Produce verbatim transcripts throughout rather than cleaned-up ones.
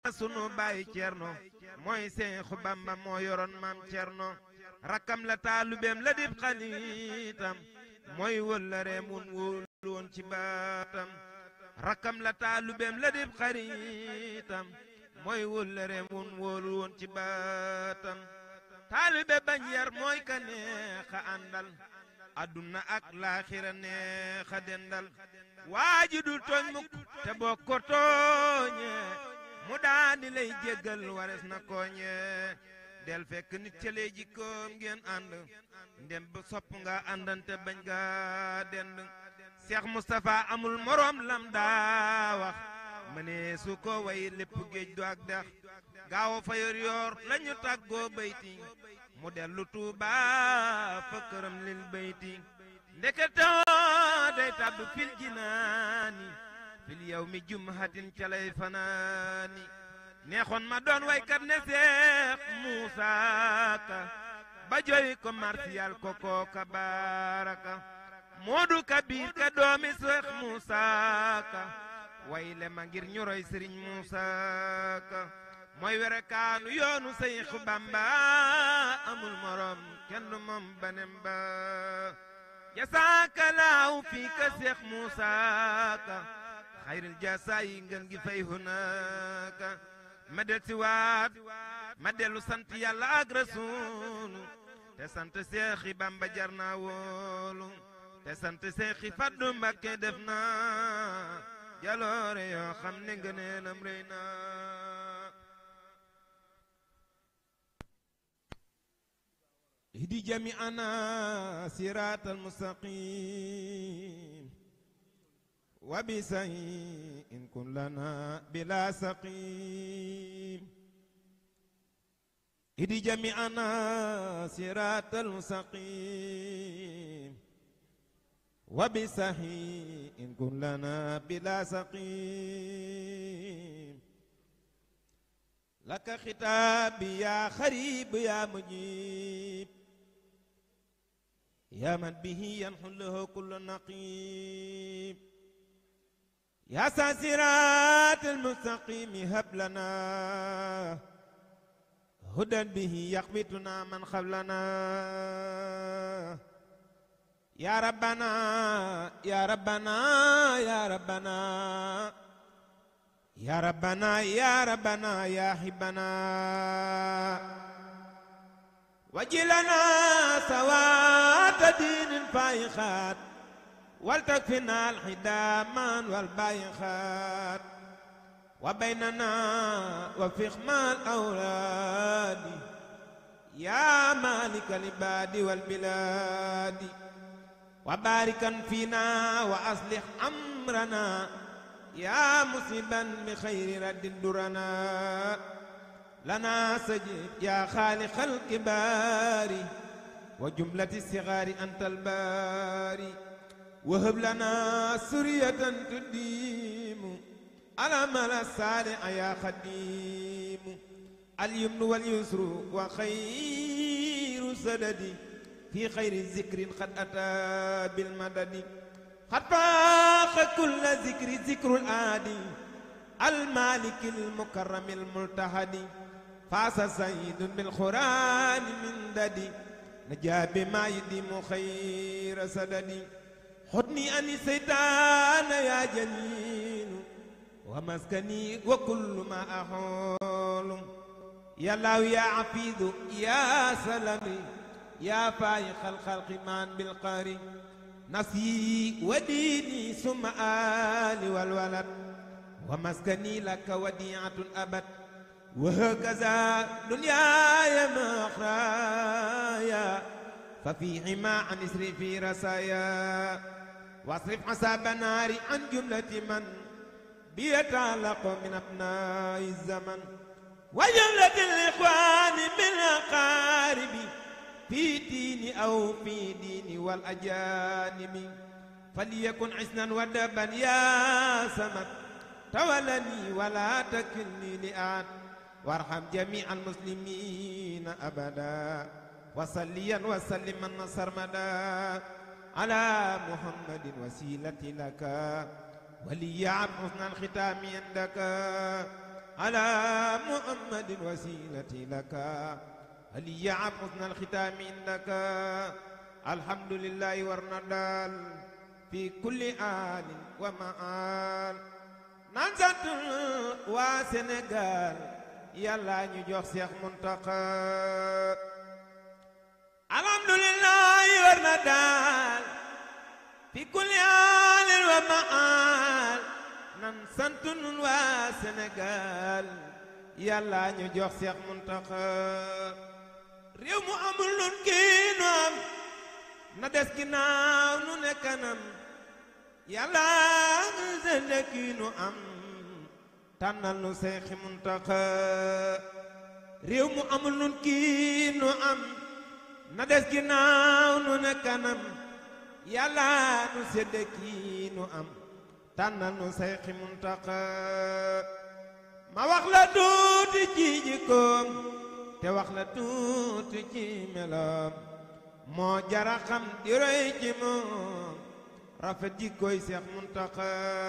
sunu baay Cerno mooy Seexu Bamba moo yoroon maam Cerno rakkam la taalubeem la dib xaliitam mooy wëllëreem wun wóolu woon ci baatam rakkam la taalubeem la dib xariitam mooy wëllëreem wun wóolu woon ci baatam taalube bañ yar mooy ka neexa àndal adduna ak laaxira neexa dendal waaji dul tooñ mukk te boo ko tooñee mu daandi lay jéggal wares na kooñe del fekk nit ca lay jikkoom ngeen ànd ndem ba sopp nga àndante bañ nga dend Cheikh Moustapha amul moroom lam daa wax mëne su ko way lépp géej du ak dex gaaw fa yor yor lañu tàggoo bayti mu dellu Tuuba fa këram lil bayti ndeketewoo day tàbb fil jinaani fil yawmi jumhatin ca lay fanaani neexoon ma doon waykat ne Seex Muusa Ka ba joy ko marsiyal ko kooka baraka Moodu Kabir ka doomi Seex Muusa Ka wayle ma ngir ñu roy Sëriñ Muusa Ka mooy were kaanu yoonu Seexu Bamba amul morom kenn moom banem ba jasaaka laaw fii ka Seex Muusa Ka xayril jasa yi ngeen gi fay hunaaka ma del si waat ma dellu sant yàlla ak rasuulu te sant Seexi Bamba jar naa woolu te sant Seexi Faddu Mbakke def na jaloore yoo xam ne ngëneelam rëy na ihdi jami'ana siraatal mustaqim wa bi say'in kun lana bila saqim ihdi jami'ana siraatal mustaqim wa bi say'in kun lana bila saqim laka xitaabi ya xarib ya mujib ya man bihi yanxullahu kullu naqib ya sa siraatal mustaqim hab lana hudan bihi yaqbituna man xablana ya rabbana ya rabbana ya rabbana ya rabbana ya rabbana ya hibbana wajilana sawata dinin faykhat waltakfina alhidaman walbayikhat wa baynana wa fiqma alawladi ya malika libadi walbiladi wa barikan fina wa aslih amrana ya musiban bi khayri raddin durana lana sajid ya khaliqal kibari wa jumlati sighari antal bari wa hab lana suriyatan tudimu ala mala salih ya khadim al yumnu wal yusru wa khayru sadadi fi khayri zikrin qad ata bil madadi xataaxa kulla zikri zikrul aadi almaliki almukarrami almultahadi faasa sayidun bilqurani min dadi najaabi ma yudimu xayra sadadi xutni ani seytaana ya janiinu wa maskani wa kullu ma axoolu ya laaw ya afiidu ya salami ya faayiqal xalqi man bilqari nafsi wa diini summa aali wal walad wa maskani laka wadiatun abad wa hakaza dunyaaya ma axraaya fa fiihima an isrifi rasaya wasrif asaba naari an jumlati man bi yata'allaqu min abnaa'i zaman wa jumlati al-ixwaani min aqaaribi في ديني أو في ديني والأجانب فليكن حسنا ودبا يا سمد تولني ولا تكلني لأحد وارحم جميع المسلمين أبدا وصليا وسلما سرمدا على محمد وسيلتي لك ولي عبد حسن الختام عندك على محمد وسيلتي لك هلي عب حسن الختام لك الحمد لله ورندال في كل آل ومآل نانسات وسنغال يلا ñu jox Cheikh Mountakha الحمد لله ورندال في كل آل ومآل nan sant nun waa Sénégal yàlla ñu jox Seex Muntaxa réew mu amul nun kii nu am na des ginnaaw nu ne kanam yàlla ñu sende kii nu am tànnal nu Seex Muntaxa réew mu amul nun kii nu am na des ginnaaw nu ne kanam yàlla ñu sende kii nu am tànnal nu Seex Muntaxa ma wax la tuuti ci jikkoom te wax la tuuti ci meloom moo jara xam di roy ci moom rafet jikkooy Seex Muntaxa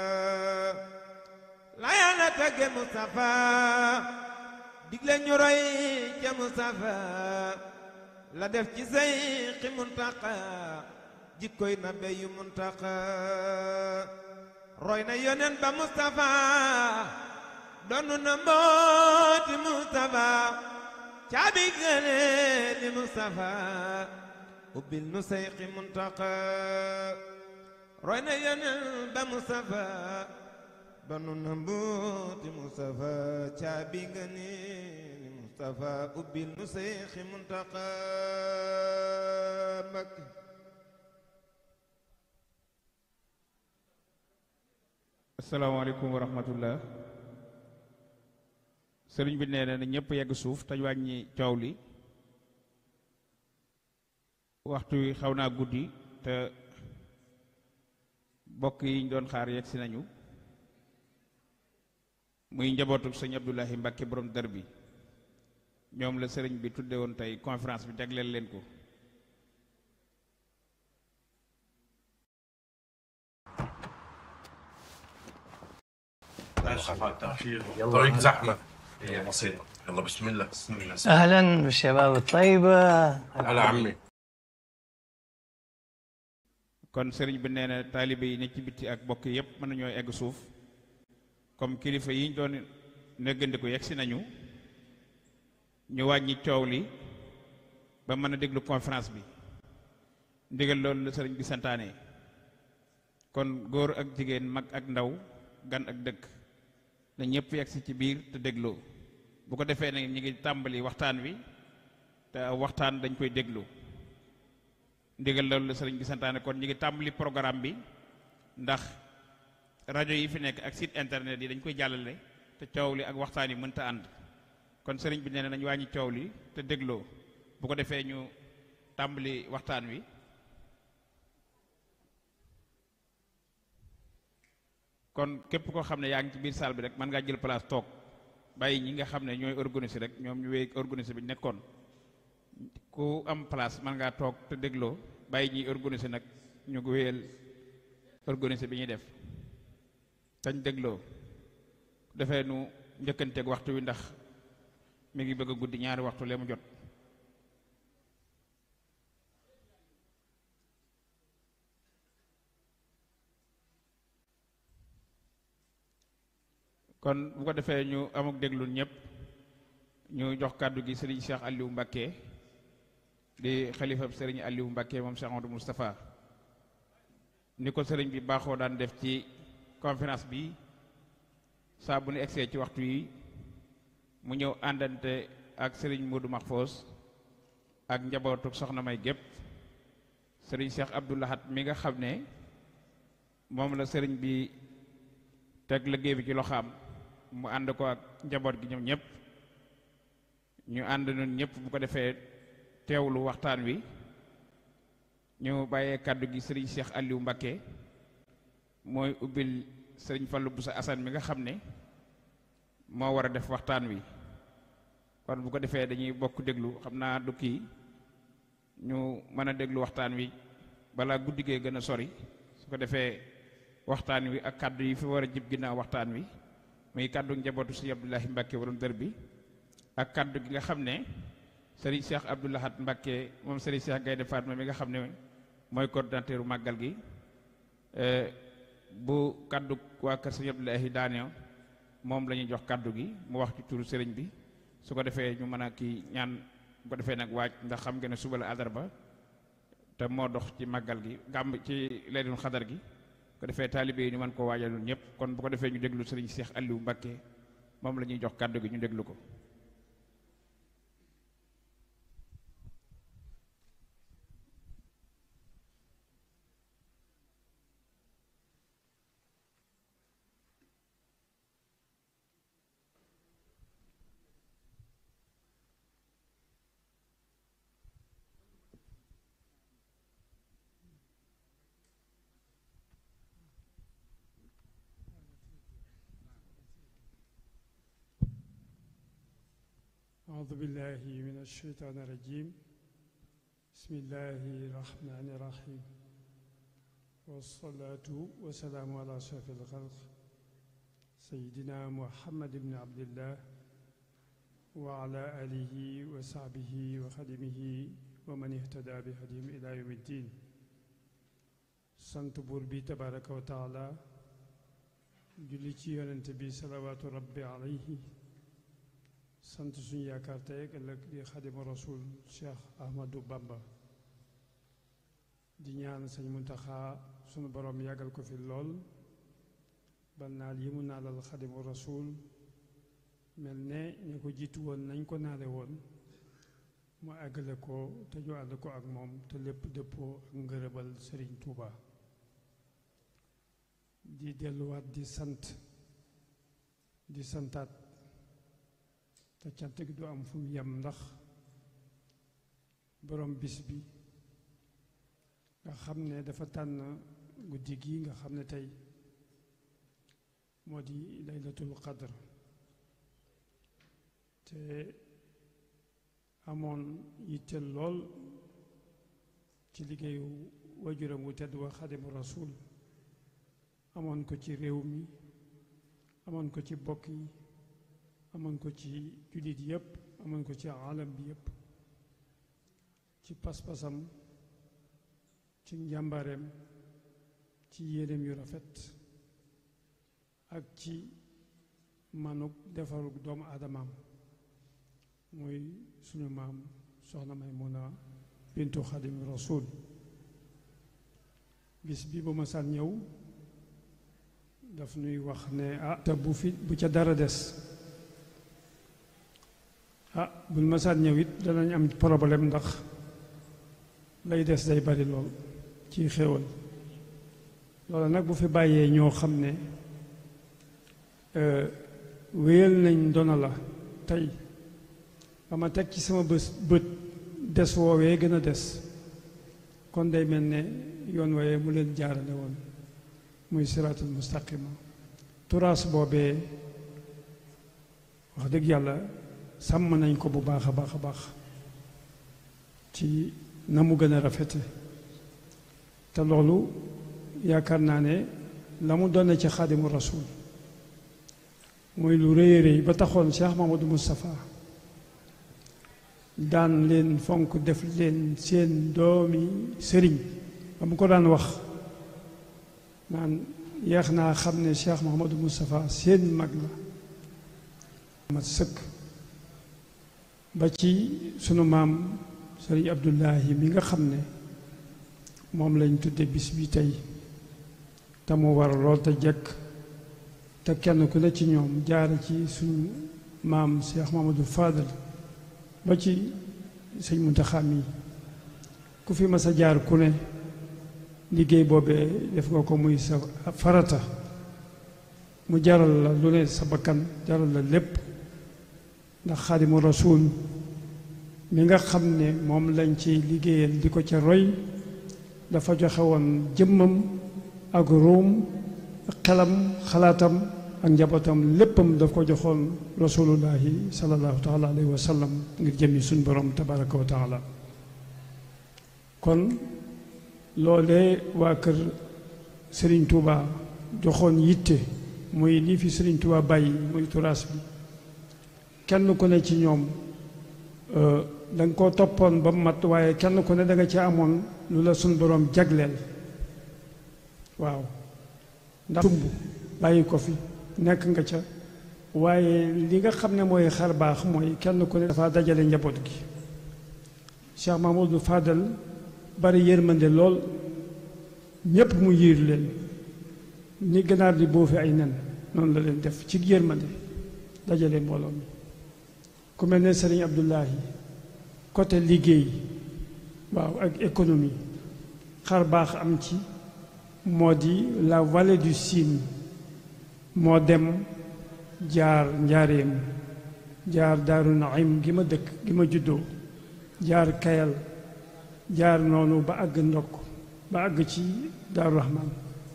la Yàlla tagge Mustafa digle ñu roy ca Mustafa la def ci Seex Muntaxa jikkooy nabe yu Muntaxa roy na yonen ba Mustafa doonu na mbooti Mustafa caabi gëne ni Mustafa ubbil nu Seex Muntaxa roy na yonen ba Mustafa doonu na mbooti Mustafa caabi gëne ni Mustafa ubbil nu Seex Muntaxa Mbakke asalaamaaleykum wa rahmatullah sëriñ bi nee na ñëpp yegg suuf te wàññi coow li waxtu wi xaw naa guddi te bokk yi ñu doon xaar yegg si nañu muy njabootu sëñ Abdoulahi Mbacke borom dër bi ñoom la sëriñ bi tudde woon tey conférence bi jagleel leen ko طريق زحمة يلا بسيطة يلا بسم الله بسم الله أهلا بالشباب الطيبة على عمي kon sëriñ bi nee na taalibe yi ne ci bitti ak bokk yépp mën nañoo egg suuf comme kilifa yi ñu doon néggandiku yegg si nañu ñu wàññi coow li ba mën a déglu conférence bi ndigal loolu la sëriñ bi santaane kon góor ak jigéen mag ak ndaw gan ak dëkk na ñëpp yegg si ci biir te dégloo bu ko defee nag ñi ngi tàmbali waxtaan wi te waxtaan dañ koy déglu ndigal loolu la sëriñ bi santaane kon ñi ngi tàmbali programme bi ndax rajo yi fi nekk ak site internet yi dañ koy jàllale te coow li ak waxtaan yi mënta ànd kon sëriñ bi nee na nañ wàññi coow li te dégloo bu ko defee ñu tàmbali waxtaan wi kon képp koo xam ne yaa ngi ci biir salle bi rek mën ngaa jël place toog bàyyi ñi nga xam ne ñooy organiser rek ñoom ñu wéy organiser bi nekkoon ku am place mën ngaa toog te dégloo bàyyi ñiy organiser nag ñu wéyal organiser bi ñuy def tañ dégloo defee nu njëkkanteeg waxtu wi ndax mi ngi bëgg a guddi ñaari waxtu lee mu jot kon bu ko defee ñu amuk déglu ñëpp ñu jox kàddu gi sëriñ Cheikh Aliou Mbacké di xalifab sëriñ Aliou Mbacké moom Cheikh Amadou Moustapha ni ko sëriñ bi baaxoo daan def ci conférence bi saa bu nu egsee ci waxtu yi mu ñëw àndante ak sëriñ Modou Mahfous ak njabootu soxna may gépp sëriñ Cheikh Abdou Lahad mi nga xam ne moom la sëriñ bi teg liggéey bi ci loxaam mu ànd ko ak njaboot gi ñoom ñëpp ñu ànd ñun ñëpp bu ko defee teewlu waxtaan wi ñu bàyyee kàddu gi sëriñ Cheikh Aliou Mbacké mooy ubbil sëriñ Fallou Boussa Assane mi nga xam ne moo war a def waxtaan wi kon bu ko defee dañuy bokk déglu xam naa du kii ñu mën a déglu waxtaan wi balaa guddi gee gën a sori su ko defee waxtaan wi ak kàddu yi fi war a jib ginnaaw waxtaan wi muy kàddu njabootu sëriñ Abdoulahi Mbàkke borom dër bi ak kàddu gi nga xam ne sëriñ Cheikh Abdou Lahad Mbàkke moom sëriñ Cheikh Gaynde Fatma mi nga xam ne mooy coordinateur màggal gi bu kàddu waa kër sëriñ Abdoulahi daaneo moom la ñuy jox kàddu gi mu wax ci turu sëriñ bi su ko defee ñu mën a kii ñaan bu ko defee nag waaj ndax xam nga ne suba la àllarba te moo dox ci màggal gi gàmb ci Laylatul Qadr gi bu ko defee taalibe yi ñu mën koo waajal ñun ñëpp kon bu ko defee ñu déglu sëriñ Cheikh Aliou Mbacke moom la ñuy jox kàddu gi ñu déglu ko. أعوذ بالله من الشيطان الرجيم بسم الله الرحمن الرحيم والصلاة والسلام على أشرف الخلق سيدنا محمد بن عبد الله وعلى آله وصحبه وخدمه ومن اهتدى بهديهم إلى يوم الدين sant buur bi tabaraka wa taala julli ci yonent bi salawaatu rabbi alayhi sant suñu yaakaar tey ak ëllëg di xadimu rasul Cheikh Ahmadou Bamba di ñaan sëñ Muntaxa sunu borom yàggal ko fi lool ba naal yi mu naalal xadimu rasul mel ne ñu ko jiitu woon nañ ko naale woon mu àggale ko te ñu ànd ko ak moom te lépp dëppoo ak ngërëbal Sëriñ Tuuba di delluwaat di sant di santaat te cant gi du am fu mu yem ndax borom bis bi nga xam ne dafa tànn guddi gi nga xam ne tey moo di laylatul qadr te amoon yitte lool ci liggéeyu wajuram wu tedd wa xadimu rasul amoon ko ci réew mi amoon ko ci bokk yi amoon ko ci jullit yépp amoon ko ci alam bi yépp ci pas-pasam ci njàmbareem ci yéeneem yu rafet ak ci manuk defarug doomu aadamaam muy suñu maam soxna Maymuna bintu Xadim Rasul bis bi bu ma saan ñëw daf nuy wax ne ah te bu fi bu ca dara des ah buñ masaan ñëw it danañ am problème ndax lay des day bari lool ci xéewal loolu nag bu fi bàyyee ñoo xam ne wéyal nañ dona la tey ba ma teg ci sama bés bët des woowee gën a des kon day mel ne yoon wooyee mu leen jaarale woon muy siraatul mustaqima turaas boobee wax dëgg yàlla sàmm nañ ko bu baax a baax a baax ci na mu gën a rafete te loolu yaakaar naa ne la mu doon ci xaadimu rasul muy lu rëy rëy ba taxoon Cheikh Mamadou Moustapha daan leen fonk def leen seen doomi sëriñ ba mu ko daan wax naan yeex naa xam ne Cheikh Mamadou Moustapha seen mag la mat sëkk ba ci sunu maam sëriñ Abdullahi mi nga xam ne moom lañ tudde bis bi tey te mu war lool te jekk te kenn ku ne ci ñoom jaare ci suñu maam Cheikh Mamadou Fadal ba ci sëñ Muntaxa mi ku fi mas a jaar ku ne liggéey boobee def nga ko muy sa farata mu jaral la lu ne sa bakkan jaral la lépp ndax xaadimu rasul mi nga xam ne moom lañ ci liggéeyal di ko ca roy dafa joxe woon jëmmam ak ruum ak xelam xalaatam ak njabootam léppam daf ko joxoon rasulullahi sallallahu taala alayhi wa sallam ngir jëmmi suñ borom tabaraka wa taala kon loolee waa kër Serigne Touba joxoon yitte muy lii fi Sëriñ Tuubaa bàyyi muy turaas bi kenn ku ne ci ñoom da nga koo toppoon ba mat waaye kenn ku ne da nga ci amoon lu la suñ boroom jagleel waaw ndax tumb bàyyi ko fi nekk nga ca waaye li nga xam ne mooy xar baax mooy kenn ku ne dafa dajale njaboot gi Cheikh Mahmoudou Fadal bari yërmande lool ñépp mu yiir leen ni ganaar di boofi ay nen noonu la leen def ci yërmande dajale mbooloo mi ku mel ne Sëriñ Abdoulahi côté liggéey waaw ak économie xar baax am ci moo di la vallée du Sine moo dem jaar njaareem jaar Daaru Naim gi ma dëkk gi ma juddoo jaar Kayal jaar noonu ba àgg ndokk ba àgg ci Daaru Rahman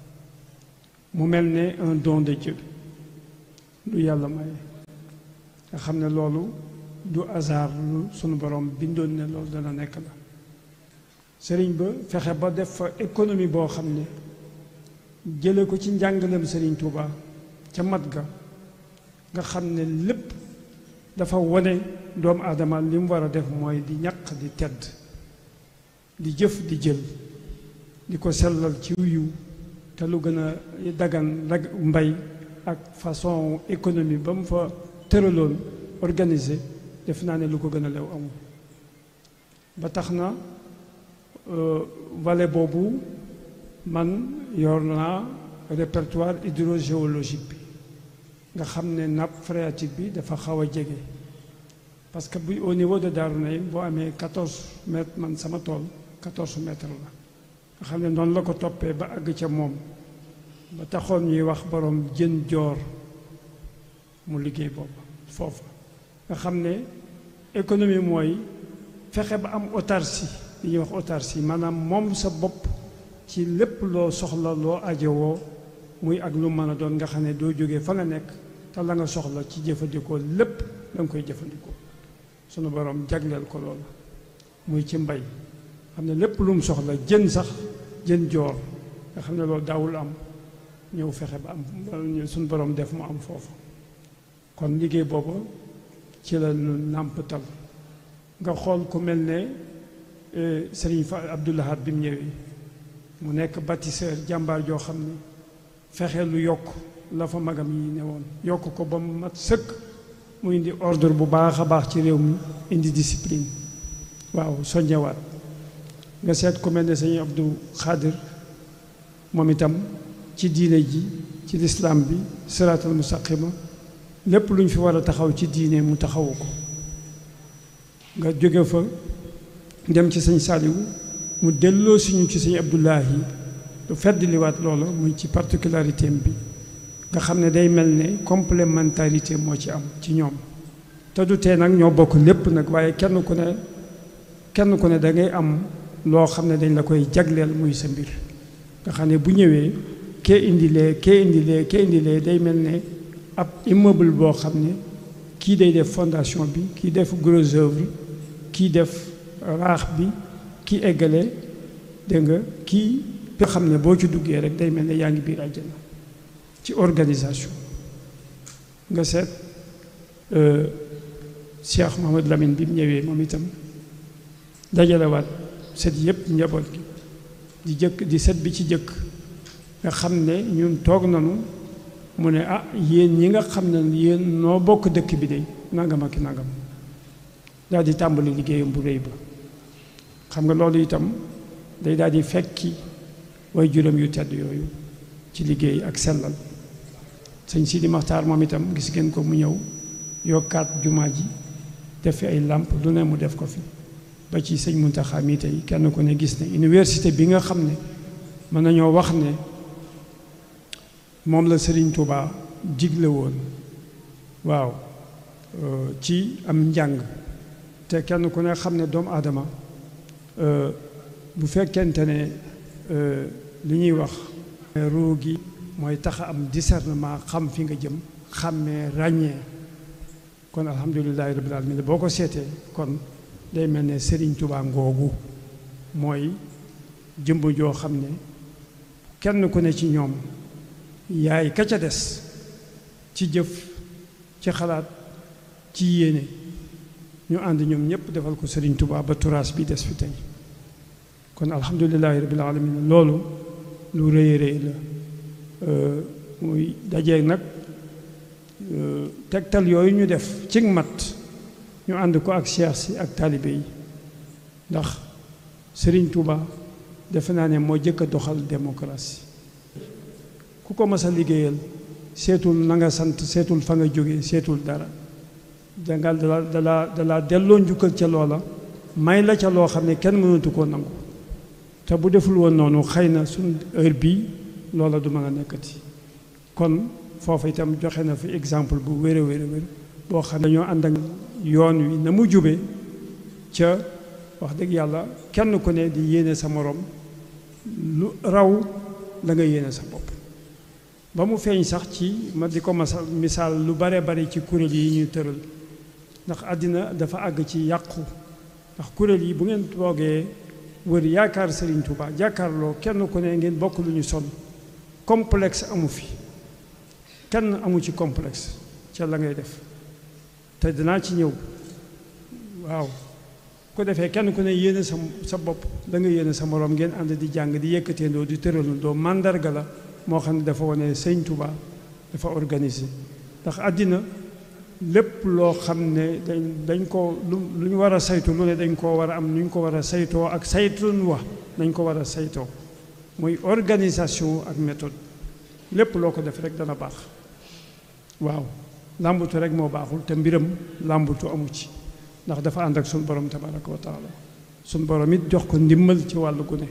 mu mel ne un don de Dieu lu yàlla maye nga xam ne loolu du hasard lu sunu borom bindoon ne loolu dana nekk la sëriñ ba fexe ba def fa économie boo xam ne jële ko ci njàngaleem Sëriñ Tuuba ca mat ga nga xam ne lépp dafa wone doomu aadama li mu war a def mooy di ñaq di tedd di jëf di jël di ko sellal ci yiw te lu gën a dagan rag mbay ak façon économie ba mu fa tëraloon organisé def naa ne lu ko gën a lew amul ba tax na vallée boobu man yor naa répertoire hydrogéologique bi nga xam ne nappe phréatique bi dafa xaw a jege parce que bu au niveau de Darou Naïm boo amee quatorze mètres man sama tool quatorze mètres la nga xam ne noonu la ko toppee ba àgg ca moom ba taxoon ñuy wax borom jën joor mu liggéey boobu foofu nga xam ne économie mooy fexe ba am autarcie li ñuy wax autarcie maanaam moom sa bopp ci lépp loo soxla loo ajowoo muy ak lu mën a doon nga xam ne doo jógee fa nga nekk te la nga soxla ci jëfandikoo lépp da nga koy jëfandikoo sunu borom jagleel ko loolu muy ci mbay xam ne lépp lu mu soxla jën sax jën joor nga xam ne loolu daawul am ñëw fexe ba am sunu borom def mu am foofu kon liggéey boobu ci la ñu nàmpatal nga xool ku mel ne Serigne Fa Abdou Lahad bi mu ñëwee mu nekk bâtisseur jàmbaar joo xam ne fexe lu yokk la fa magam yi ne woon yokk ko ba mu mat sëkk mu indi ordre bu baax a baax ci réew mi indi discipline waaw soññewaat nga seet ku mel ne Serigne Abdou Khadir moom itam ci diine ji ci lislaam bi siraatal mustaqima lépp lu ñu fi war a taxaw ci diine mu taxawu ko nga jóge fa dem ci sëñ Saliou mu delloo suñu ci sëñ Abdoulahi lu fedd liwaat loola muy ci particularité bi nga xam ne day mel ne complémentarité moo ci am ci ñoom te du tee nag ñoo bokk lépp nag waaye kenn ku ne kenn ku ne da ngay am loo xam ne dañ la koy jagleel muy sa mbir nga xam ne bu ñëwee kee indilee kee indilee kee indilee day mel ne ab immeuble boo xam ne kii day def fondation bi kii def gros œuvre kii def raax bi kii eggale dégg nga kii nga xam ne boo ci duggee rek day mel ne yaa ngi biir àjjana ci organisation nga seet Cheikh Mouhamed Lamine bi mu ñëwee moom itam dajalewaat set yëpp njaboot gi di jëkk di set bi ci jëkk nga xam ne ñun toog nanu mu ne ah yéen ñi nga xam ne yéen noo bokk dëkk bi de nangam ak nangam daal di tàmbali liggéeyam bu réy ba xam nga loolu itam day daal di fekki way juróom yu tedd yooyu ci liggéey ak sellal sëñ Sidi Maxtaar moom itam gis ngeen ko mu ñëw yokkaat jumaa ji def fi ay làmp lu ne mu def ko fi ba ci sëñ Muntaxa mi tey kenn ku ne gis ne université bi nga xam ne mën nañoo wax ne moom la Serigne Touba digle woon waaw ci am njàng te kenn ku ne xam ne doomu aadama bu fekkente ne li ñuy wax ruu gi mooy tax a am discernement xam fi nga jëm xàmmee ràññee kon alhamdulilahi rabbil alamin boo ko seetee kon day mel ne Serigne Touba ngoogu mooy jëmb joo xam ne kenn ku ne ci ñoom yaay ka ca des ci jëf ci xalaat ci yéene ñu ànd ñoom ñëpp defal ko Serigne Touba ba turaas bi des fi tey kon alhamdulilahi rabbil alamin loolu lu rëy rëy la muy dajee nag tegtal yooyu ñu def ci mat ñu ànd ko ak cheikh si ak taalibe yi ndax Serigne Touba defe naa ne moo jëkk a doxal démocratie ku ko mas a liggéeyal seetul na nga sant seetul fa nga jógee seetul dara dangal dala dala dala delloo njukkal ca loola may la ca loo xam ne kenn mënatu koo nangu te bu deful woon noonu xëy na suñ heure bii loola du mën a nekkati kon foofu itam joxe na fi exemple bu wér a wér a wér boo xam ne dañoo ànd ak yoon wi na mu jube ca wax dëgg yàlla kenn ku ne di yéene sa morom lu raw la nga yéene sa bopp ba mu feeñ sax ci ma di ko masal misaal lu bare bare ci kuréel yi ñuy tëral ndax àddina dafa àgg ci yàqu ndax kuréel yi bu ngeen toogee wër yaakaar Serigne Touba jàkkaarloo kenn ku ne ngeen bokk lu ñu sonn complexe amu fi kenn amu ci complexe ca la ngay def te dinaa ci ñëw waaw ko defee kenn ku ne yéene sa sa bopp da nga yéene sa morom ngeen ànd di jàng di yëkkateendoo di tëralandoo mandarga la moo xam ne dafa wane Sëñ Touba dafa organisé ndax àddina lépp loo xam ne dañ dañ ko lu lu ñu war a saytu lu ne dañ koo war a am nu ñu ko war a saytoo ak saytun wax dañ ko war a saytoo muy organisation ak méthode lépp loo ko def rek dana baax waaw làmbutu rek moo baaxul te mbiram làmbutu amu ci ndax dafa ànd ak suñu borom tabaraka wa taala suñu borom it jox ko ndimmal ci wàllu gu ne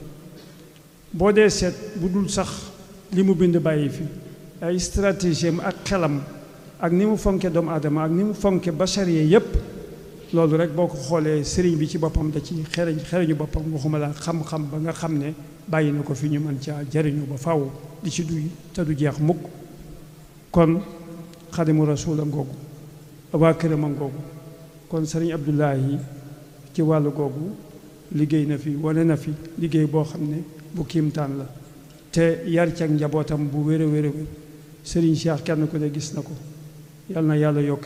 boo dee seet bu dul sax li mu bind bàyyi fi ay stratégie am ak xelam ak ni mu fonke doomu aadama ak ni mu fonke bacharier yépp loolu rek boo ko xoolee sëriñ bi ci boppam da ci xereñ xereñu boppam waxuma la xam-xam ba nga xam ne bàyyi na ko fi ñu mën caa jariñu ba faw di ci duy te du jeex mukk kon xadimu rasul a ngoogu waa këram a ngoogu kon sëriñ Abdoulahi ci wàllu googu liggéey na fi wane na fi liggéey boo xam ne bu kiimtaan la te yar ci ak njabootam bu wér a wér a wér sëriñ Cheikh kenn ku ne gis na ko yal na yàlla yokk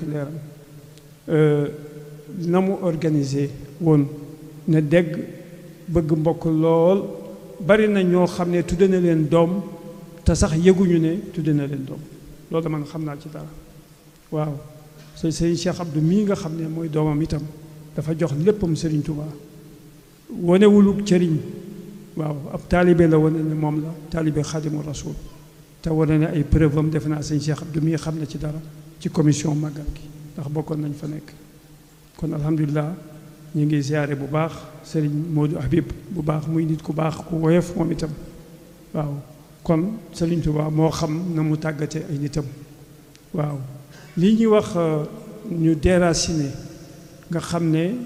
leeram na mu organisé woon ne dégg bëgg mbokk lool bari na ñoo xam ne tudde na leen doom te sax yëguñu ne tudde na leen doom loolu man xam naa ci dara waaw sëñ sëriñ Cheikh Abdou mii nga xam ne mooy doomam itam dafa jox léppam sëriñ Touba wanewuluk cëriñ waaw ab taalibe la wane ne moom la taalibe xadimu rasul te wane ne ay preuve am defe naa sëñ Cheikh Abdou mii xam na ci dara ci commission màggal gi ndax bokkoon nañ fa nekk kon alhamdulilah ñu ngi ziare bu baax sëriñ Modou Habib bu baax muy nit ku baax ku woyof moom itam waaw kon sëriñ Touba moo xam na mu tàggate ay nitam waaw lii ñuy wax ñu déraciné nga xam ne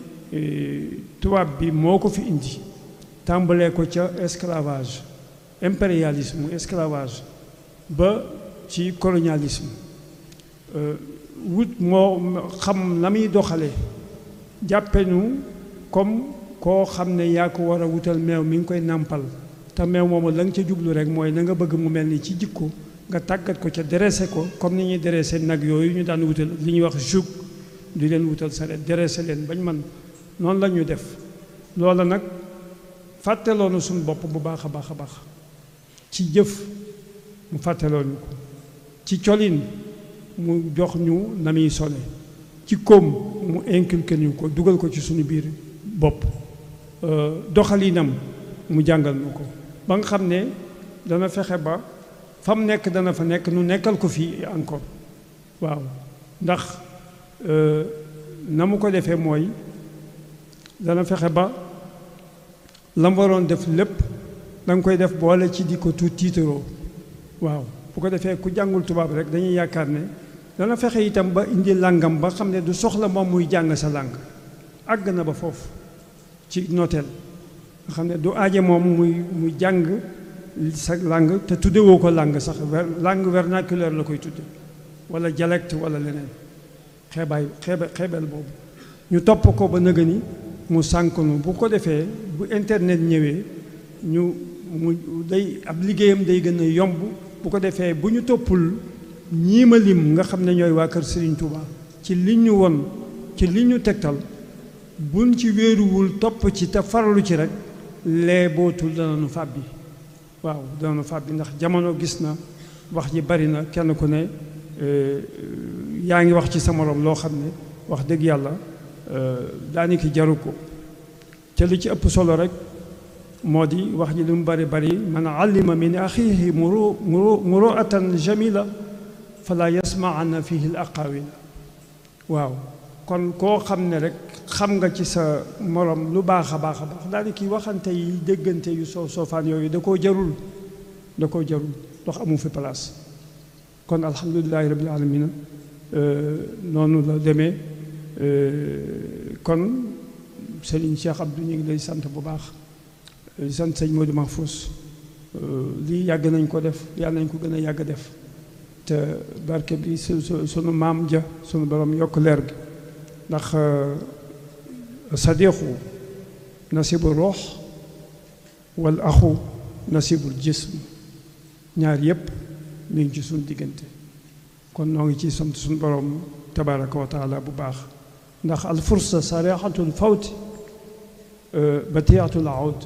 tubaab bi moo ko fi indi tàmbalee ko ca esclavage impérialisme esclavage ba ci colonialisme wut moo xam la muy doxalee jàppe nu comme koo xam ne yaa ko war a wutal meew mi ngi koy nàmpal te meew moomu la nga ca jublu rek mooy na nga bëgg mu mel ni ci jikko nga tàggat ko ca dressé ko comme ni ñuy dressé nag yooyu ñu daan wutal li ñuy wax joug di leen wutal sareet dressé leen bañ man noonu la ñu def loola nag fàtteloonu suñu bopp bu baax a baax a baax ci jëf mu fàtteloonu ko ci colin mu jox ñu na muy sole ci koom mu inculqué ñu ko dugal ko ci suñu biir bopp doxalinam mu jàngal ñu ko ba nga xam ne dana fexe ba fa mu nekk dana fa nekk nu nekkal ko fii encore waaw ndax na mu ko defee mooy dana fexe ba la mu waroon def lépp da nga koy def boole ci di ko tuut tiitaroo waaw bu ko defee ku jàngul tubaab rek dañuy yaakaar ne dana fexe itam ba indi làngam ba xam ne du soxla moom muy jàng sa làng àgg na ba foofu ci nooteel nga xam ne du aaje moom muy muy jàng sa langue te tuddewoo ko langue sax langue vernaculaire la koy tudde wala dialecte wala leneen xeebaay xeebe xeebel boobu ñu topp ko ba nëga ni mu sànknu bu ko defee bu internet ñëwee ñu mu day ab liggéeyam day gën a yomb bu ko defee bu ñu toppul ñii ma lim nga xam ne ñooy waa kër Serigne Touba ci li ñu won ci li ñu tegtal buñ ci wéeruwul topp ci te farlu ci rek lee bootul danañu fàbbi waaw danañu fàbbi ndax jamono gis na wax ji bari na kenn ku ne yaa ngi wax ci sa morom loo xam ne wax dëgg yàlla daanaka jaru ko te li ci ëpp solo rek moo di wax ji lu mu bari bari man allima min axiihi muru muruatan jamila fala yasmaana fihi l aqawila waaw kon koo xam ne rek xam nga ci sa morom lu baax a baax a baax daanaka waxante yi déggante yu soo soofaan yooyu da koo jarul da koo jarul ndox amu fi place kon alhamdulilahi rabbil alamina noonu la demee kon Serigne Cheikh Abdou ñu ngi lay sant bu baax di sant sëñ Modou Mahfous lii yàgg nañ ko def yàlla nañ ko gën a yàgg def te barke bi su sunu maam ja sunu borom yokk leer gi ndax sadiqu nasibu roox wal axu nasibul jism ñaar yépp mi ngi ci suñu diggante kon noo ngi ci sant suñu borom tabaraka wa taala bu baax ndax al fursa sarixatul fawti batiatul aud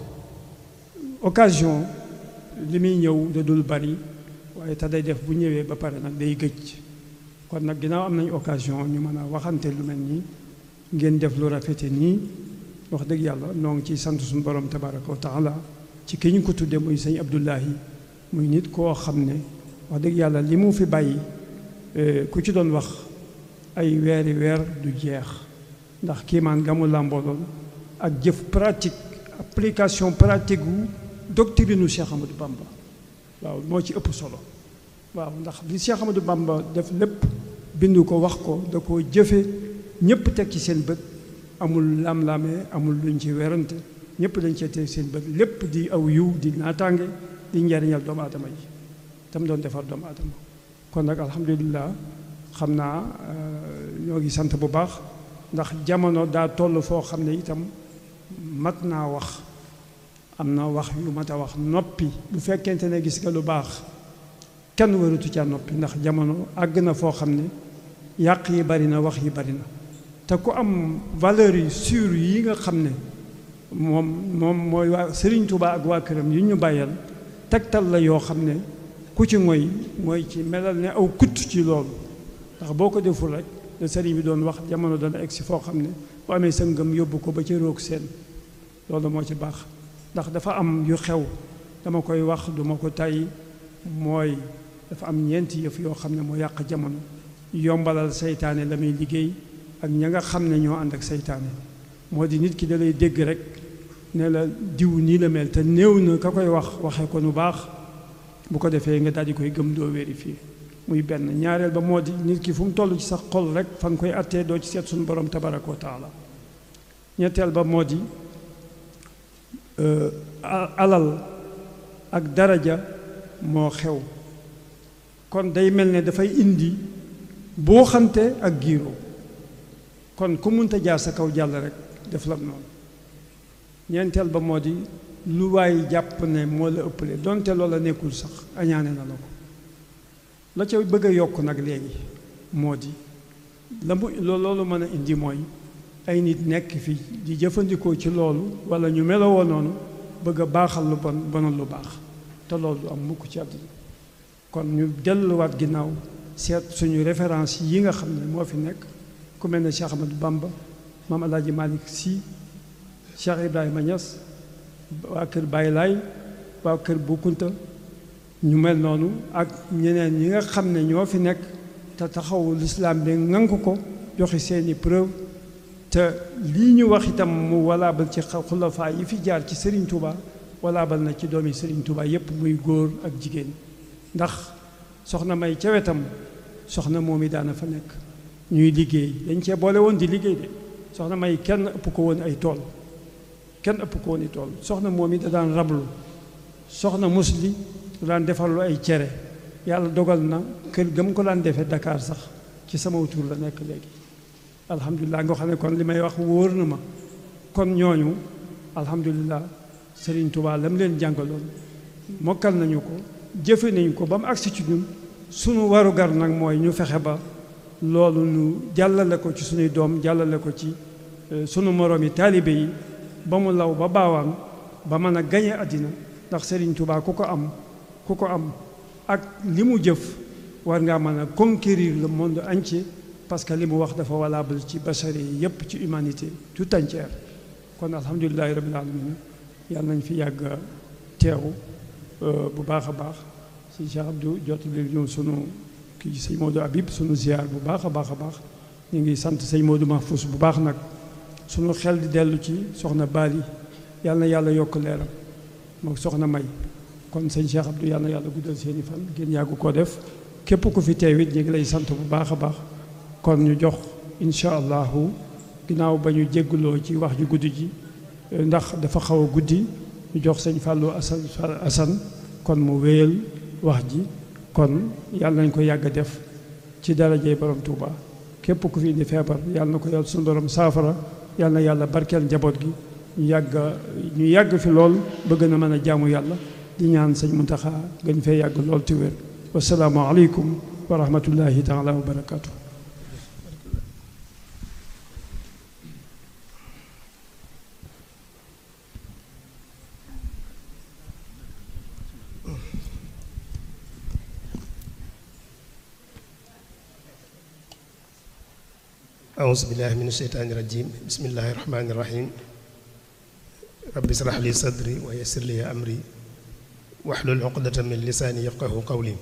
occasion li muy ñëw da dul bari waaye te day def bu ñëwee ba pare nag day gëj kon nag ginnaaw am nañ occasion ñu mën a waxante lu mel nii ngeen def lu rafete nii wax dëgg yàlla noo ngi ciy sant suñu borom tabaraka wa taala ci ki ñu ko tudde muy sëñ Abdullahi muy nit koo xam ne wax dëgg yàlla li mu fi bàyyi ku ci doon wax ay weeri weer du jeex ndax kiimaan ga mu làmbooloon ak jëf pratique application pratique wu doctrine u Cheikh Amadou Bamba waaw moo ci ëpp solo waaw ndax li Cheikh Amadou Bamba def lépp bindu ko wax ko da koo jëfe ñëpp teg ci seen bët amul lam-lamee amul luñ ci werante ñëpp dañ cee teg seen bët lépp di aw yiw di naataange di njariñal doomu aadama yi tam doon defar doomu aadama kon nag alhamdulilah xam naa ñoo ngi sant bu baax ndax jamono daa toll foo xam ne itam mat naa wax am na wax yu mat a wax noppi bu fekkente ne gis nga lu baax kenn waratu ca noppi ndax jamono àgg na foo xam ne yàq yi bari na wax yi bari na te ku am valeur yi sûre yi nga xam ne moom moom mooy waa Serigne Touba ak waa këram yi ñu bàyyal tegtal la yoo xam ne ku ci ngoy mooy ci melal ne aw kutt ci loolu ndax boo ko deful rek le sëriñ bi doon wax jamono dana egg si foo xam ne bu amee sa ngëm yóbbu ko ba ci roog seen loolu moo ci baax ndax dafa am yu xew dama koy wax duma ko tàyyi mooy dafa am ñeenti yëf yoo xam ne moo yàq jamono yombalal seytaane la muy liggéey ak ña nga xam ne ñoo ànd ak seytaane moo di nit ki da lay dégg rek ne la diw nii la mel te néew na ka koy wax waxee ko nu baax bu ko defee nga daal di koy gëm doo vérifier muy benn ñaareel ba moo di nit ki fu mu toll ci sa xol rek fa nga koy attee doo ci seet suñu borom tabaraka wa taala ñetteel ba moo di alal ak daraja moo xew kon day mel ne dafay indi boo xante ak giiroo kon ku munta jaar sa kaw jàll rek def la noonu ñeenteel ba moo di lu waay jàpp ne moo la ëppale donte loola nekkul sax añaane na la ko la ca bëgg a yokk nag léegi moo di la mu loolu mën a indi mooy ay nit nekk fi di jëfandikoo ci loolu wala ñu melowoo noonu bëgg a baaxal lu bon bonal lu baax te loolu du am mukk ci àdduna kon ñu delluwaat ginnaaw seet suñu référence yi nga xam ne moo fi nekk ku mel ne Cheikh Ahmadou Bamba Maam Alaaji Malick Sy Cheikh Ibrahima Niass waa kër Baye Laay waa kër Bou Kounta ñu mel noonu ak ñeneen ñi nga xam ne ñoo fi nekk te taxawu lislaam bi ngank ko joxe seeni preuve te lii ñu wax itam mu walaabal ci xulafaa yi fi jaar ci Serigne Touba walaabal na ci doomi Serigne Touba yépp muy góor ak jigéen ndax soxna May ca wetam soxna moom i daana fa nekk ñuy liggéey dañ cee boole woon di liggéey de soxna May kenn ëpp ko woon ay tool kenn ëpp ko woon ay tool soxna moom i da daan rablu soxna musli da daan defarlu ay cere yàlla dogal na kër gam ko daan defee Dakar sax ci sama tur la nekk léegi alhamdulilah nga xam ne kon li may wax wóor na ma kon ñooñu alhamdulilah Serigne Touba la mu leen jàngaloon mokkal nañu ko jëfe nañu ko ba mu agsi ci ñun sunu warugar nag mooy ñu fexe ba loolu ñu jàllale ko ci sunuy doom jàllale ko ci sunu moroom yi taalibe yi ba mu law ba baawaan ba mën a gañe àddina ndax Serigne Touba ku ko am ku ko am ak li mu jëf war ngaa mën a conquérir le monde entier parce que li mu wax dafa valable ci bachari yi yépp ci humanité tout entière kon alhamdulilahi rabbil alamin yàlla nañ fi yàgg teew bu baax a baax si Cheikh Abdou jot li ñëw sunu kii sëñ Modou Habib sunu ziar bu baax a baax a baax ñu ngi sant sëñ Modou Mahfous bu baax nag sunu xel di dellu ci soxna Bali yàlla na yàlla yokk leeram moom soxna May kon sëñ Cheikh Abdou yàlla na yàlla guddal seeni fan ngeen yàggu koo def képp ku fi teewit ñu ngi lay sant bu baax a baax kon ñu jox incha allahu ginnaaw ba ñu jégguloo ci wax ju guddi ji ndax dafa xaw a guddi ñu jox sëñ Fallou Assane Assane kon mu wéyal wax ji kon yàlla nañ ko yàgg a def ci darajey borom Touba képp ku fi indi feebar yàlla na ko yàlla suñu borom saafara yàlla na yàlla barkeel njaboot gi ñu yàgg ñu yàgg fi lool ba gën a mën a jaamu yàlla di ñaan sëñ Muntaxa gën fee yàgg lool te wér wasalaamu aleykum wa rahmatullahi taala wa barakaatu. أعوذ بالله من الشيطان الرجيم بسم الله الرحمن الرحيم رب اشرح لي صدري ويسر لي أمري واحلل عقدة من لساني يفقهوا قولي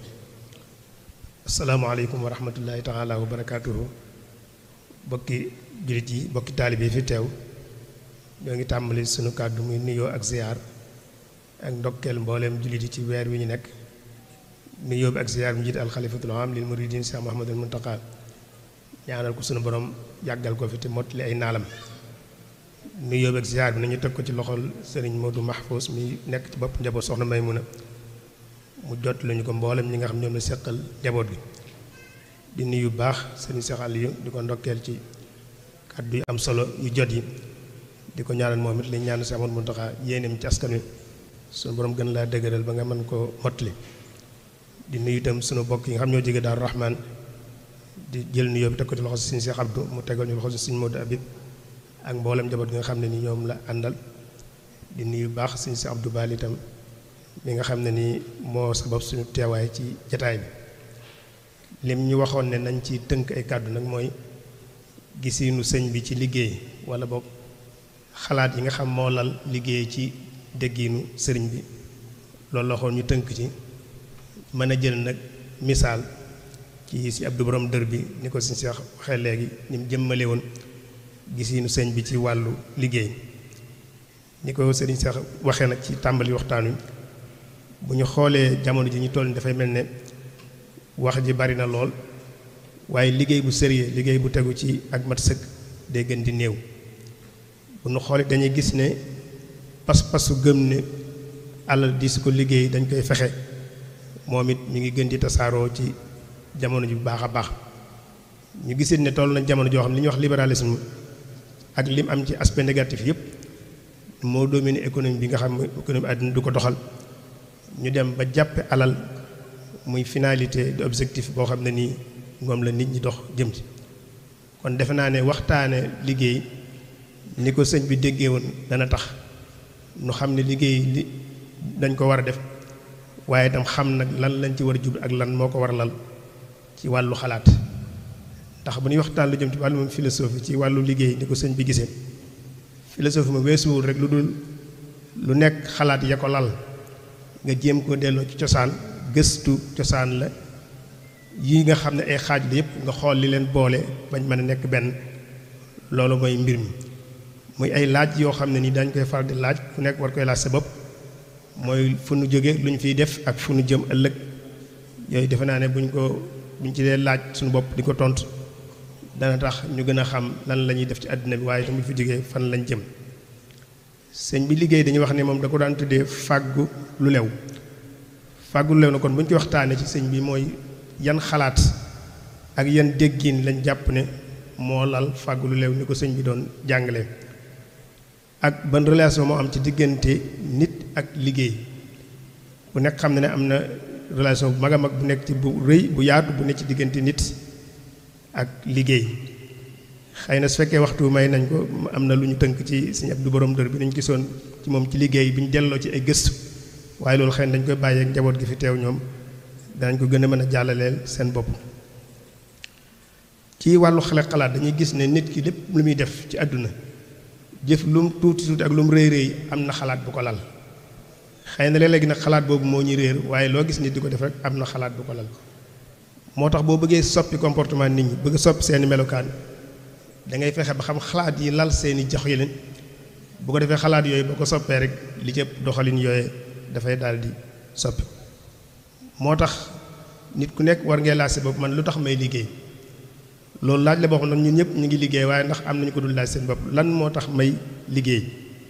السلام عليكم ورحمة الله تعالى وبركاته bokki jullit yi bokki taalibe fi teew ñoo ngi tàmbali sunu kàddu muy nuyoo ak ziyaar ak ndokkeel mbooleem jullit yi ci weer wi ñu nekk nuyoo bi ak ziyaar bi njiit alxalifatul aam lil muridin Cheikh Mouhamadul Muntaqa ñaanal ko sunu borom yàggal ko fi te mottali ay naalam nuyoo ak ziar bi nañu teg ko ci loxol sëriñ Modou Mahfous mi nekk ci bopp njaboot soxna Maymuna mu jot lañu ko mboolem ñi nga xam ñoom la seqal njaboot gi di nuyu baax sëriñ Cheikh Aliou di ko ndokkeel ci kàddu yu am solo yu jot yi di ko ñaanal moom it lañ ñaan Cheikh Amadou Mountakha yéeneem ci askan wi sunu borom gën laa dëgëral ba nga mën koo mottali di nuyu itam sunu bokk yi nga xam ñoo jóge Daaru Rahman di jël nuyoo bi teg ko ci loxo si Cheikh Abdou mu tegal ñu loxo si Sëriñ Modou Habib ak mboolem njaboot gi nga xam ne ni ñoom la àndal di nuyu baax Sëriñ Cheikh Abdou Bali itam mi nga xam ne ni moo sabab suñu teewaay ci jataay bi lim ñu waxoon ne nañ ci tënk ay kàddu nag mooy gisiinu sëñ bi ci liggéey wala boog xalaat yi nga xam moo lal liggéey ci déggiinu sëriñ bi loolu la waxoon ñu tënk ci mën a jël nag misaal ci si Abdou borom dër bi ni ko si Cheikh waxee léegi ni mu jëmmale woon gisiinu sëñ bi ci wàllu liggéey ni ko sëriñ Cheikh waxee nag ci tàmbali waxtaan wi bu ñu xoolee jamono ji ñu toll ni dafay mel ne wax ji bari na lool waaye liggéey bu sérieux liggéey bu tegu ci ak mat sëkk day gën di néew bu ñu xoolee dañuy gis ne pas-pasu gëm ne alal di su ko liggéey dañ koy fexe moom it mi ngi gën di tasaaroo ci jamono ji bu baax a baax ñu gisit ne toll nañ jamono joo xam ne li ñuy wax libéralisme ak lim am ci aspect négatif yëpp moo domine économie bi nga xam ne économie àddina du ko doxal ñu dem ba jàppe alal muy finalité de objectif boo xam ne nii moom la nit ñi dox jëm ci kon defe naa ne waxtaane liggéey ni ko sëñ bi déggee woon dana tax nu xam ne liggéey li dañ ko war a def waaye itam xam nag lan lañ ci war a jublu ak lan moo ko war a lal ci wàllu xalaat ndax bu ñuy waxtaan lu jëm ci wàllu philosophie ci wàllu liggéey ni ko sëñ bi gisee philosophie ma weesuwul rek lu dul lu nekk xalaat ya ko lal nga jéem ko delloo ci cosaan gëstu cosaan la yi nga xam ne ay xaaj la yëpp nga xool li leen boole bañ mën a nekk benn loolu mooy mbir mi muy ay laaj yoo xam ne ni dañ koy faral di laaj ku nekk war koy laaj sa bopp mooy fu nu jóge lu ñu fiy def ak fu nu jëm ëllëg yooyu defe naa ne buñ ko buñ ci dee laaj suñu bopp di ko tontu dana tax ñu gën a xam lan la ñuy def ci àddina bi waaye tamit fi jógee fan lañ jëm sëñ bi liggéey dañuy wax ne moom da ko daan tuddee fàggu lu lew fàggu lu lew na kon bu ñu ci waxtaanee ci sëñ bi mooy yan xalaat ak yan déggin lañ jàpp ne moo lal fàggu lu lew ni ko sëñ bi doon jàngale ak ban relation moo am ci diggante nit ak liggéey bu nekk xam ne ne am na relation bu mag a mag bu nekk ci bu rëy bu yaatu bu nekk ci diggante nit ak liggéey. xëy na su fekkee waxtu may nañ ko am na lu ñu tënk ci Sëriñ Abdu Borom Dër bi nañ gisoon ci moom ci liggéey bi ñu delloo ci ay gëstu waaye loolu xëy na dañ koy bàyyeek njaboot gi fi teew ñoom danañ ko gën a mën a jàllaleel seen bopp. ci wàllu xale xalaat dañuy gis ne nit ki lépp lu muy def ci àdduna jëf lu mu tuuti tuuti ak lu mu rëy rëy am na xalaat bu ko lal xëy na léeg-léegi nag xalaat boobu moo ñu réer waaye loo gis nit di ko def rek am na xalaat bu ko lal moo tax boo bëggee soppi comportement nit ñi bëgg soppi seeni melokaan da ngay fexe ba xam xalaat yi lal seeni jox yi leen bu ko defee xalaat yooyu boo ko soppee rek li ci ëpp doxalin yooye dafay daal di soppi moo tax nit ku nekk war ngee laaj sa bopp man lu tax may liggéey loolu laaj la boo xam ne ñun ñëpp ñu ngi liggéey waaye ndax am nañu ko dul laaj seen bopp lan moo tax may liggéey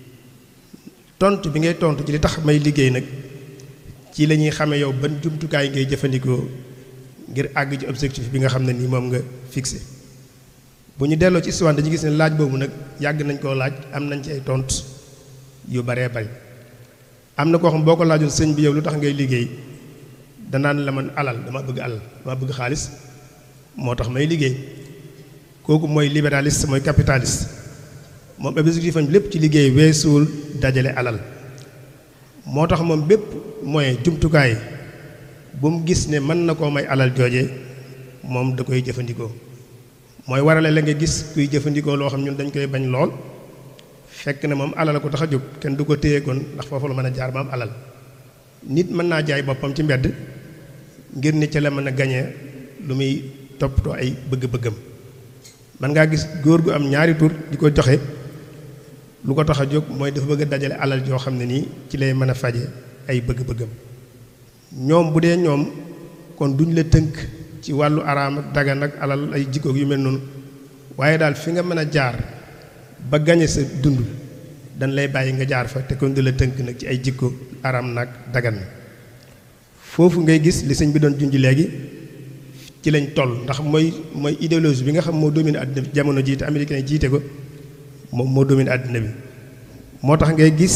tontu bi ngay tontu ci li tax may liggéey nag ci la ñuy xamee yow ban jumtukaay ngay jëfandikoo ngir àgg ci objectif bi nga xam ne nii moom nga fixé bu ñu delloo ci histoire dañu gis ne laaj boobu nag yàgg nañ koo laaj am nañ ci ay tontu yu baree bari am na koo xam boo ko laajoon sëñ bi yow lu tax ngay liggéey danaan la man alal dama bëgg alal dama bëgg xaalis moo tax may liggéey kooku mooy libéraliste mooy capitaliste moom objectif am lépp ci liggéey weesuwul dajale alal moo tax moom bépp moyen jumtukaay bu mu gis ne mën na koo may alal jooje moom da koy jëfandikoo mooy warale la nga gis kuy jëfandikoo loo xam ñun dañ koy bañ lool fekk na moom alal ko tax a jóg kenn du ko téye kon ndax foofu la mën a jaar ba am alal nit mën naa jaay boppam ci mbedd ngir ne ca la mën a gañee lu muy toppatoo ay bëgg-bëggam man ngaa gis góor gu am ñaari tur di ko joxe lu ko tax a jóg mooy dafa bëgg a dajale alal joo xam ne nii ci lay mën a faje ay bëgg-bëggam ñoom bu dee ñoom kon duñ la tënk ci wàllu araam ak dagan ak alal ay jikkoog yu mel noonu waaye daal fi nga mën a jaar ba gañe sa dund dañ lay bàyyi nga jaar fa te kon du la tënk nag ci ay jikko araam nag dagan na foofu ngay gis li sëñ bi doon junj léegi ci lañ toll ndax mooy mooy idéologie bi nga xam moo domine àddina bi jamono jiite américain yi jiite ko moom moo domine àddina bi moo tax ngay gis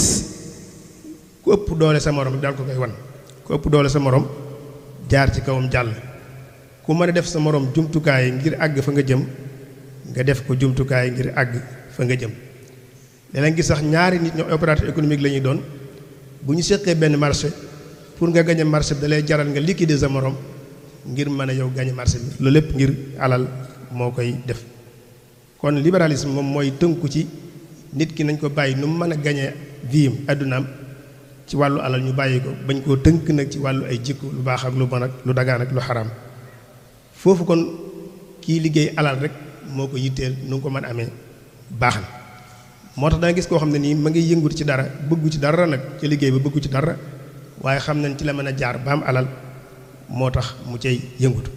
ku ëpp doole sa morom daal ko koy wan ku ëpp doole sa morom jaar ci kawam jàll ku mën a def sa morom jumtukaay ngir àgg fa nga jëm nga def ko jumtukaay ngir àgg fa nga jëm léeg-léeg gis sax ñaari nit ñoo opérateur économique la ñuy doon bu ñu seqee benn marché pour nga gañe marché bi da lay jaral nga liquider sa morom ngir mën a yow gañe marché bi loolu lépp ngir alal moo koy def kon libéralisme moom mooy tënku ci nit ki nañ ko bàyyi nu mu mën a gañe vie am addunaam ci wàllu alal ñu bàyyi ko bañ koo tënk nag ci wàllu ay jikko lu baax ak lu bon ak lu dagaan ak lu xaraam foofu kon kii liggéey alal rek moo ko yitteel nu nga ko mën a amee baax na moo tax danga gis koo xam ne nii ma ngi yëngut ci dara bëggu ci dara nag ci liggéey ba bëggu ci dara waaye xam nañ ci la mën a jaar ba am alal moo tax mu cay yëngutu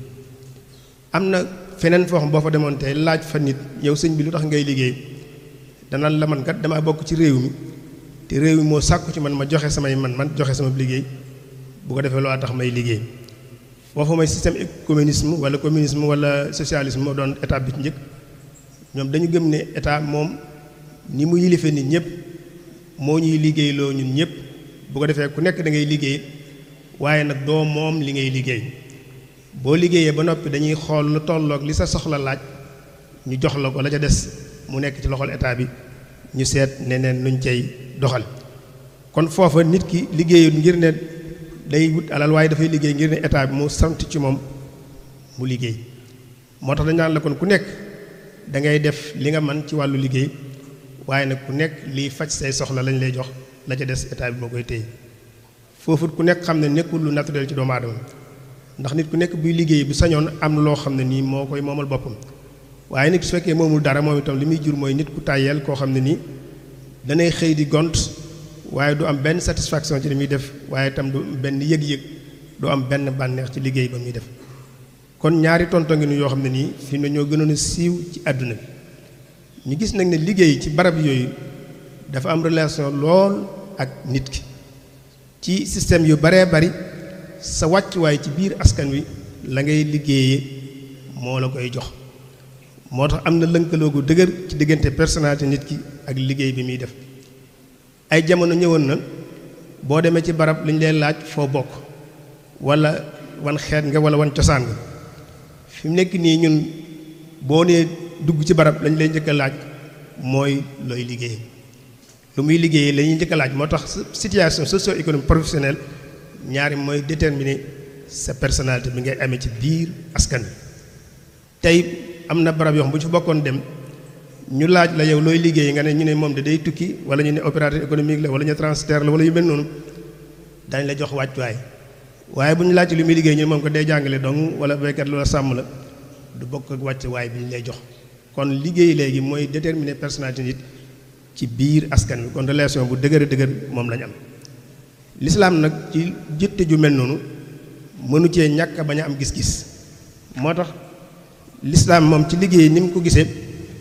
am na feneen foo xam boo fa demoon tey laaj fa nit yow sëñ bi lu tax ngay liggéey dana la man kat damaa bokk ci réew mi te réew mi moo sàkku ci man ma joxe samay man man joxe sama liggéey bu ko defee loo tax may liggéey foofu mooy système communisme wala communisme wala socialisme moo doon état bi ci njëkk ñoom dañu gëm ne état moom ni mu yilife nit ñëpp moo ñuy liggéeyloo ñun ñëpp bu ko defee ku nekk da ngay liggéey waaye nag doo moom li ngay liggéey boo liggéeyee ba noppi dañuy xool lu tolloog li sa soxla laaj ñu jox la ko la ca des mu nekk ci loxol état bi ñu seet neneen nuñ cay doxal kon foofa nit ki liggéeyut ngir ne day wut alal waaye dafay liggéey ngir ne état bi moo sant ci moom mu liggéey moo tax dañ naan la kon ku nekk da ngay def li nga mën ci wàllu liggéey waaye nag ku nekk liy faj say soxla lañ lay jox la ca des état bi moo koy téye foofu ku nekk xam ne nekkul lu naturel ci doomu aadama ndax nit ku nekk buy liggéey bu sañoon am loo xam ne nii moo koy moomal boppam waaye nit su fekkee moomul dara moom itam li muy jur mooy nit ku tàyyeel koo xam ne nii danay xëy di gont waaye du am benn satisfaction ci li muy def waaye itam du benn yëg-yëg du am benn bànneex ci liggéey ba muy def kon ñaari tonto ngi nu yoo xam ne nii fi ne ñoo gënoon a siiw ci àdduna bi ñu gis nag ne liggéey ci barab yooyu dafa am relation lool ak nit ki ci système yu baree bari sa wàccuwaay ci biir askan wi la ngay liggéeyee moo la koy jox moo tax am na lënkaloo gu dëgër ci diggante personnalité nit ki ak liggéey bi muy def ay jamono ñëwoon na boo demee ci barab li ñu leen laaj foo bokk wala wan xeet nga wala wan cosaan nga fi mu nekk nii ñun boo nee dugg ci barab lañ lay njëkk a laaj mooy looy liggéey lu muy liggéey la ñuy njëkk a laaj moo tax situation socio-économique professionnelle ñaari mooy déterminer sa personnalité bi ngay amee ci biir askan wi tey am na barab yoo xam bu ñu fa bokkoon dem ñu laaj la yow looy liggéey nga ne ñu ne moom de day tukki wala ñu ne opérateur économique la wala ñu transitaire la wala yu mel noonu dañ la jox wàccuwaay waaye bu ñu laaj lu muy liggéey ñu ne moom ko day jàngale dong wala béykat loola sàmm la du bokk ak wàccuwaay bi ñu lay jox kon liggéey léegi mooy déterminer personnalité nit ci biir askan wi kon relation bu dëgër dëgër moom lañu am l'islam nag ci jëtte ju mel noonu mënu cee ñàkk bañ a am gis-gis moo tax l'islam moom ci liggéey ni mu ko gisee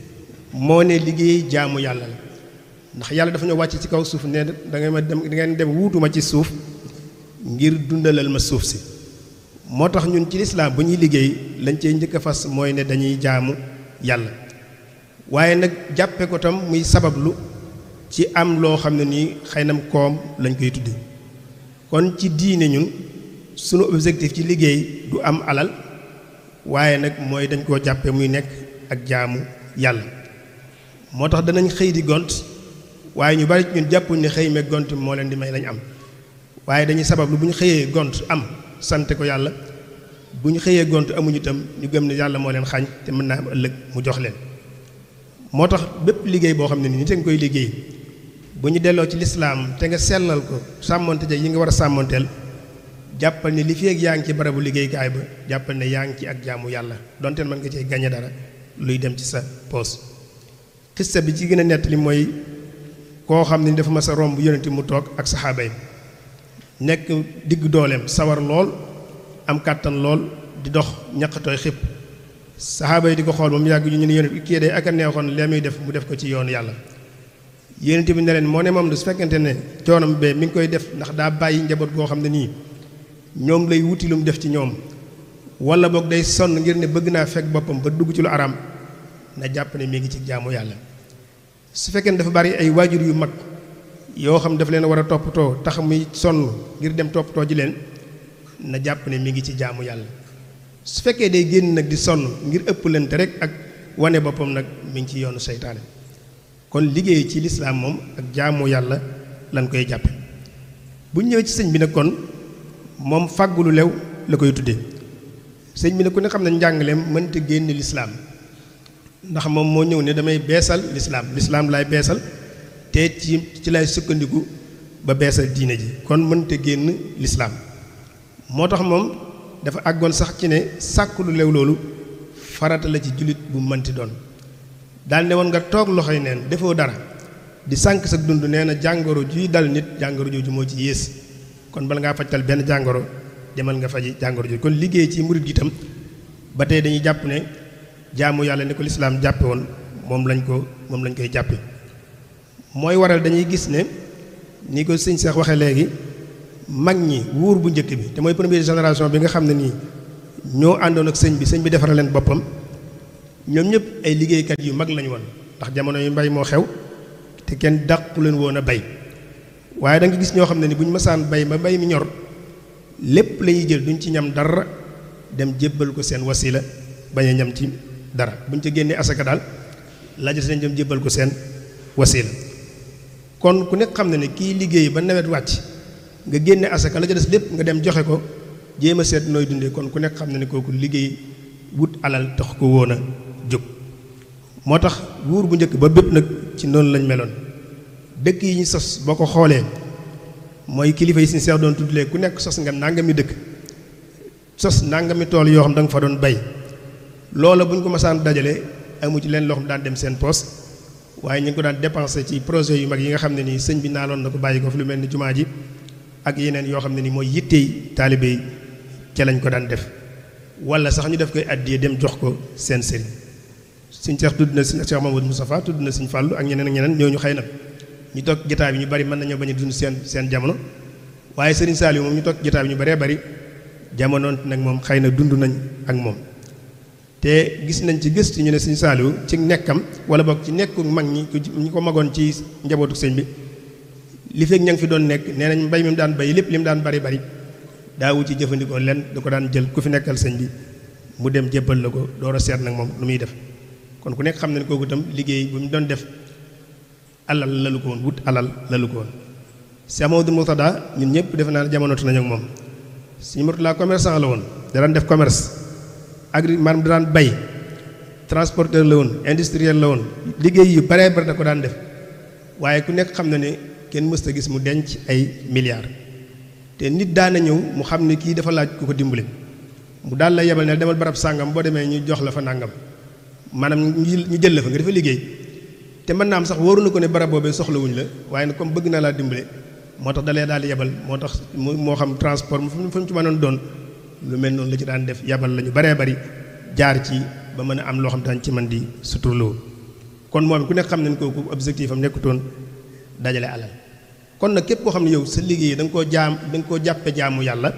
moo ne liggéey jaamu yàlla la ndax yàlla dafa ñoo wàcc ci kaw suuf ne da ngay ma dem da ngeen dem wuutuma ci suuf ngir dundalal ma suuf si moo tax ñun ci lislaam bu ñuy liggéey lañ cey njëkk a fas mooy ne dañuy jaamu yàlla waaye nag jàppe ko tam muy sabablu ci am loo xam ne nii xëy nam koom lañ koy tudde kon ci diine ñun sunu objectif ci liggéey du am alal waaye nag mooy dañ koo jàppe muy nekk ak jaamu yàlla moo tax danañ xëy di gont waaye ñu bari ñun jàppuñ ne xëy meeg gont moo leen di may lañ am waaye dañuy sabablu bu ñu xëyee gont am sante ko yàlla bu ñu xëyee gont amuñu itam ñu gëm ne yàlla moo leen xañ te mën naa am ëllëg mu jox leen moo tax bépp liggéey boo xam ne ni nit a nga koy liggéey bu ñu delloo ci lislaam te nga sellal ko sàmmonte ja yi nga war a sàmmonteel jàppal ne li fi ak yaa ngi ci barabu liggéeykaay ba jàppal ne yaa ngi ci ak jaamu yàlla donte mën nga cee gañe dara luy dem ci sa poos xissa bi ci gën a nettali mooy koo xam ne dafa mas a romb yonenti mu toog ak saxaaba yi nekk digg dooleem sawar lool am kàttan lool di dox ñaqatooy xib saxaaba yi di ko xool moom yàgg ñu ne yonent kii day ak a neexoon lee muy def mu def ko ci yoonu yàlla yonent bi ne leen moo ne moom du su fekkente ne coonam bee mi ngi koy def ndax daa bàyyi njaboot goo xam ne nii ñoom lay wuti lu mu def ci ñoom wala boog day sonn ngir ne bëgg naa fekk boppam ba dugg ci lu araam na jàpp ne mi ngi ci jaamu yàlla su fekkee ne dafa bari ay waajur yu mag yoo xam daf leen war a toppatoo tax muy sonn ngir dem toppatoo ji leen na jàpp ne mi ngi ci jaamu yàlla su fekkee day génn nag di sonn ngir ëpp lente rek ak wane boppam nag mi ngi ci yoonu seytaane kon liggéey ci lislaam moom ak jaamu yàlla lan koy jàppe bu ñëwee ci sëñ bi nag kon moom fàggulu lew la koy tuddee sëñ bi nag ku ne xam ne njàngaleem mënta génn lislaam ndax moom moo ñëw ne damay beesal lislaam lislaam laay beesal te ci ci lay sukkandiku ba beesal diine ji kon mënta génn lislaam moo tax moom dafa àggoon sax ci ne sàkku lu lew loolu farata la ci jullit bu mënti doon daal ne woon nga toog loxoy neen defoo dara di sànk sa dund nee na jàngoro juy dal nit jàngoro jooju moo ci yées kon bala ngaa fajtal benn jàngoro demal nga faji jàngoro jooju kon liggéey ci murit gi itam ba tey dañuy jàpp ne jaamu yàlla ni ko lislaam jàppe woon moom lañ ko moom lañ koy jàppe mooy waral dañuy gis ne ni ko sëñ Seex waxee léegi mag ñi wuur bu njëkk bi te mooy première génération bi nga xam ne nii ñoo àndoon ak sëñ bi sëñ bi defaral leen boppam ñoom ñëpp ay liggéeykat yu mag lañu woon ndax jamono yu mbay moo xew te kenn dàqu leen woon a bay waaye da nga gis ñoo xam ne ni bu ñu mësaan bay ba bay mi ñor lépp la ñuy jël duñ ci ñam dara dem jébbal ko seen wasila bañ a ñam ci dara buñ ca génnee asaka daal la jot nañ dem jébbal ko seen wasila kon ku nekk xam ne ne kii liggéey ba nawet wàcc nga génne asaka la ca des lépp nga dem joxe ko jéem a seet nooy dundee kon ku nekk xam ne ne kooku liggéey wut alal tax ko woon a jóg moo tax wuur bu njëkk ba bépp nag ci noonu lañ meloon dëkk yi ñu sos boo ko xoolee mooy kilifa yi suñu seex doon tuddalee ku nekk sos nga nangami dëkk sos nangami tool yoo xam da nga fa doon bay loola bu ñu ko masaan dajale amu ci leen loo xam daan dem seen poos waaye ñu ngi ko daan dépensé ci projet yu mag yi nga xam ne nii sëñ bi naaloon na ko bàyyi ko fi lu mel ni jumaa ji ak yeneen yoo xam ne nii mooy yittey taalibe yi ca lañ ko daan def wala sax ñu def koy addiyee dem jox ko seen sëriñ suñ seex tudd na suñ Cheikh Mamadou Moustapha tudd na suñ Fàllu ak ñeneen ak ñeneen ñooñu xëy na ñu toog jotaay bi ñu bari mën nañoo bañ a dund seen seen jamono waaye sëriñ Saliou moom ñu toog jotaay bi ñu baree bari jamonoon nag moom xëy na dund nañ ak moom te gis nañ ci gëstu ñu ne suñ Saliou ci nekkam wala boog ci nekku mag ñi ñi ko magoon ci njabootu sëñ bi li fekk ña ngi fi doon nekk nee nañ mbay mi mu daan bay lépp li mu daan bari bari daawu ci jëfandikoo lenn da ko daan jël ku fi nekkal sëñ bi mu dem jébbal la ko door a seet nag moom lu muy def kon ku nekk xam ne kooku itam liggéey bu mu doon def alal lalu ko woon wut alal lalu ko woon Cheikh Mamadou Mourtada ñun ñëpp defe naa ne jamonotu nañu ak moom Sëñ Mourtada commerçant la woon da daan def commerce agri maanaam da daan bay transporteur la woon industriel la woon liggéey yu baree bari da ko daan def waaye ku nekk xam na ne kenn mësta gis mu denc ay milliards te nit daana ñëw mu xam ne kii dafa laaj ku ko dimbale mu daal la yebal ne demal barab sàngam boo demee ñu jox la fa nàngam maanaam ñu jël la fa nga dafa liggéey te mën naa am sax wóoru na ko ne barab boobee soxlawuñ la waaye nag comme bëgg na laa dimbale moo tax dalee daal yebal moo tax moo xam transport fu mu ci mënoon doon lu mel noonu la ci daan def yebal la ñu baree bari jaar ci ba mën a am loo xam daan ci man di suturloo kon moom ku nekk xam nañ kooku objectif am nekkutoon dajale alal kon nag képp koo xam ne yow sa liggéey da nga koo jaam da nga koo jàppe jaamu yàlla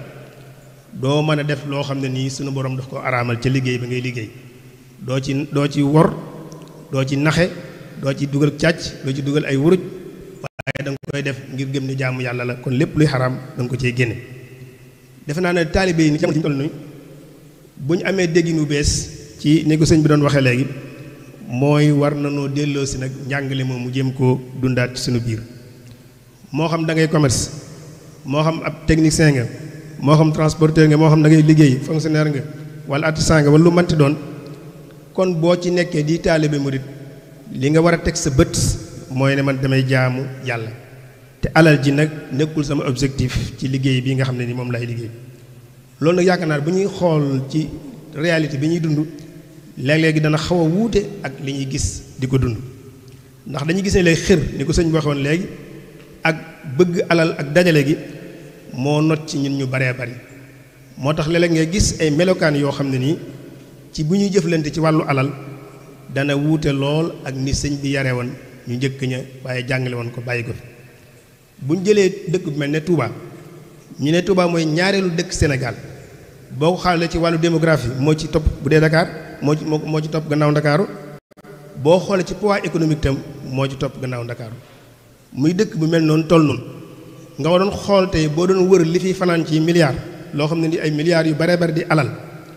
doo mën a def loo xam ne nii sunu borom daf ko araamal ca liggéey ba ngay liggéey doo ci doo ci wor doo ci naxe doo ci dugal càcc doo ci dugal ay wuruj waaye da nga koy def ngir gëm ne jaamu yàlla la kon lépp luy xaraam da nga ko cay génne defe naa ne taalibe yi ni jamono ji ñu toll nii bu ñu amee dégginu bees ci ni ko sëñ bi doon waxee léegi mooy war na noo delloo si nag njàngale moom mu jéem koo dundaat ci suñu biir moo xam da ngay commerce moo xam ab technicien nga moo xam transporteur nga moo xam da ngay liggéey fonctionnaire nga wala artisan nga wala lu manti doon kon boo ci nekkee di taalibe murit li nga war a teg sa bët mooy ne man damay jaamu yàlla te alal ji nag nekkul sama objectif ci liggéey bi nga xam ne ni moom lay liggéey loolu nag yaakaar naa bu ñuy xool ci réalité bi ñuy dund léeg-léegi dana xaw a wuute ak li ñuy gis di ko dund ndax dañuy gis ne lay xër ni ko sëñ bi waxoon léegi ak bëgg alal ak dajale gi moo not ci ñun ñu baree bari moo tax léeg-léeg ngay gis ay melokaan yoo xam ne nii ci bu ñuy jëflante ci wàllu alal dana wuute lool ak ni sëñ bi yare woon ñu njëkk ña waaye jàngale woon ko bàyyi ko fi bu ñu jëlee dëkk bu mel ne Touba ñu ne Touba mooy ñaareelu dëkk Sénégal boo ko xoolee ci wàllu démographie moo ci topp bu dee Dakar moo ci moo ci topp gannaaw Ndakaaru boo xoolee ci poids économique tam moo ci topp gannaaw Ndakaaru muy dëkk bu mel noonu toll noonu nga waroon xool tey boo doon wër li fiy fanaan ci milliards loo xam ne ni ay milliards yu bare bari di alal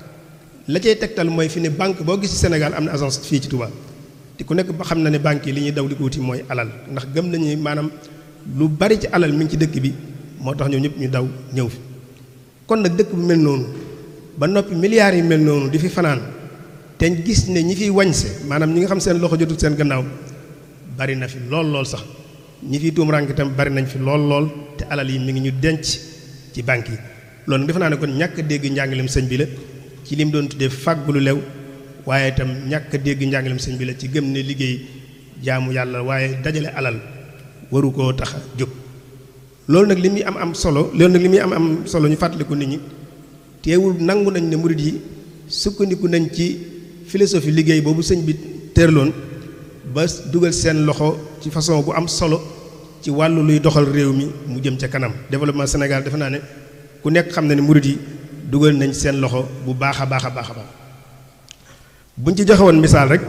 la cay tegtal mooy fi ne banque boo gis ci Sénégal am na agence fii ci Touba te ku nekk ba xam na ne banque yi li ñuy daw di ko wuti mooy alal ndax gëm nañu maanaam lu bari ci alal mi ngi ci dëkk bi moo tax ñoom ñëpp ñu daw ñëw fi kon nag dëkk bu mel noonu ba noppi milliards yi mel noonu di fi fanaan te gis ne ñi fiy wañse maanaam ñi nga xam seen loxo jotul seen gannaaw bari na fi lool lool sax ñi fiy tuum rànk itam bari nañ fi lool lool te alal yi mi ngi ñu denc ci banque yi loolu nag defe naa ne kon ñàkk a dégg njàngalem sëñ bi la ci lim doon tuddee fàggu lu lew waaye itam ñàkk a dégg njàngalem sëñ bi la ci gëm ne liggéey jaamu yàlla waaye dajale alal waru koo tax a jóg loolu nag li muy am am solo loolu nag li muy am am solo ñu fàttaliku nit ñi teewul nangu nañ ne murid yi sukkandiku nañ ci philosophie liggéey boobu sëñ bi tërloon ba dugal seen loxo ci façon bu am solo ci wàllu luy doxal réew mi mu jëm ca kanam développement Sénégal defe naa ne ku nekk xam na ne murid yi dugal nañ seen loxo bu baax a baax a baax a baax buñ ci joxe woon misaal rek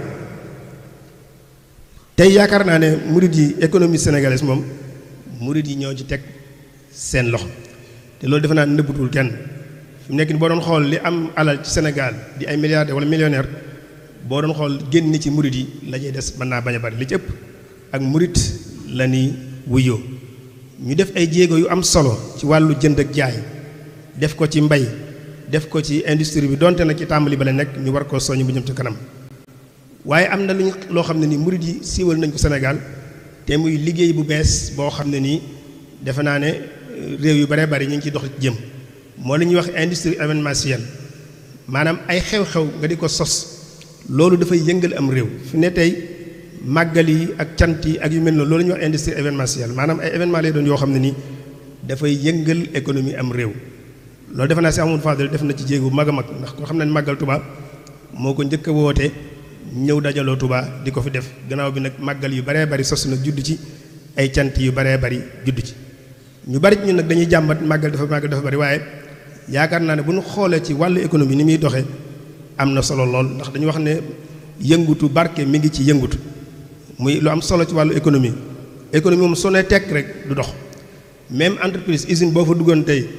tey yaakaar naa ne murid yi économie sénégalaise moom murid yi ñoo ci teg seen loxo te loolu defe naa ne nëbbutul kenn fi mu nekk ni boo doon xool li am alal ci Sénégal di ay milliardaire wala millionnaire boo doon xool génn ci murid yi la ñuy des mën naa bañ a bari li ci ëpp ak murid la ni wuyoo ñu def ay jéego yu am solo ci wàllu jënd ak jaay def ko ci mbay def ko ci industrie bi donte nag ci tàmbali ba la nekk ñu war koo soññ bu jëm ci kanam waaye am na lu ñu loo xam ne nii murid yi siiwal nañ ko Sénégal te muy liggéey bu bees boo xam ne nii defe naa ne réew yu bare bari ñu ngi ciy dox jëm moo la ñuy wax industrie événementielle maanaam ay xew-xew nga di ko sos loolu dafay yëngal am réew fi ne tey màggal yi ak cant yi ak yu mel noonu loolu la ñuy wax industrie événementielle maanaam ay événement lay doon yoo xam ne nii dafay yëngal économie am réew loolu defe naa si Amadou Fadel def na ci jéegu mag a mag ndax ko xam ne màggal Touba moo ko njëkk a woote ñëw dajaloo Touba di ko fi def gannaaw bi nag màggal yu baree bari sos na judd ci ay cant yu baree bari judd ci ñu bari ñun nag dañuy jàmbat màggal dafa màggal dafa bari waaye yaakaar naa ne bu ñu xoolee ci wàllu économie ni muy doxee am na solo lool ndax dañu wax ne yëngutu barke mi ngi ci yëngutu muy lu am solo ci wàllu économie économie moom soo nee tekk rek du dox même entreprise usine boo fa duggoon tey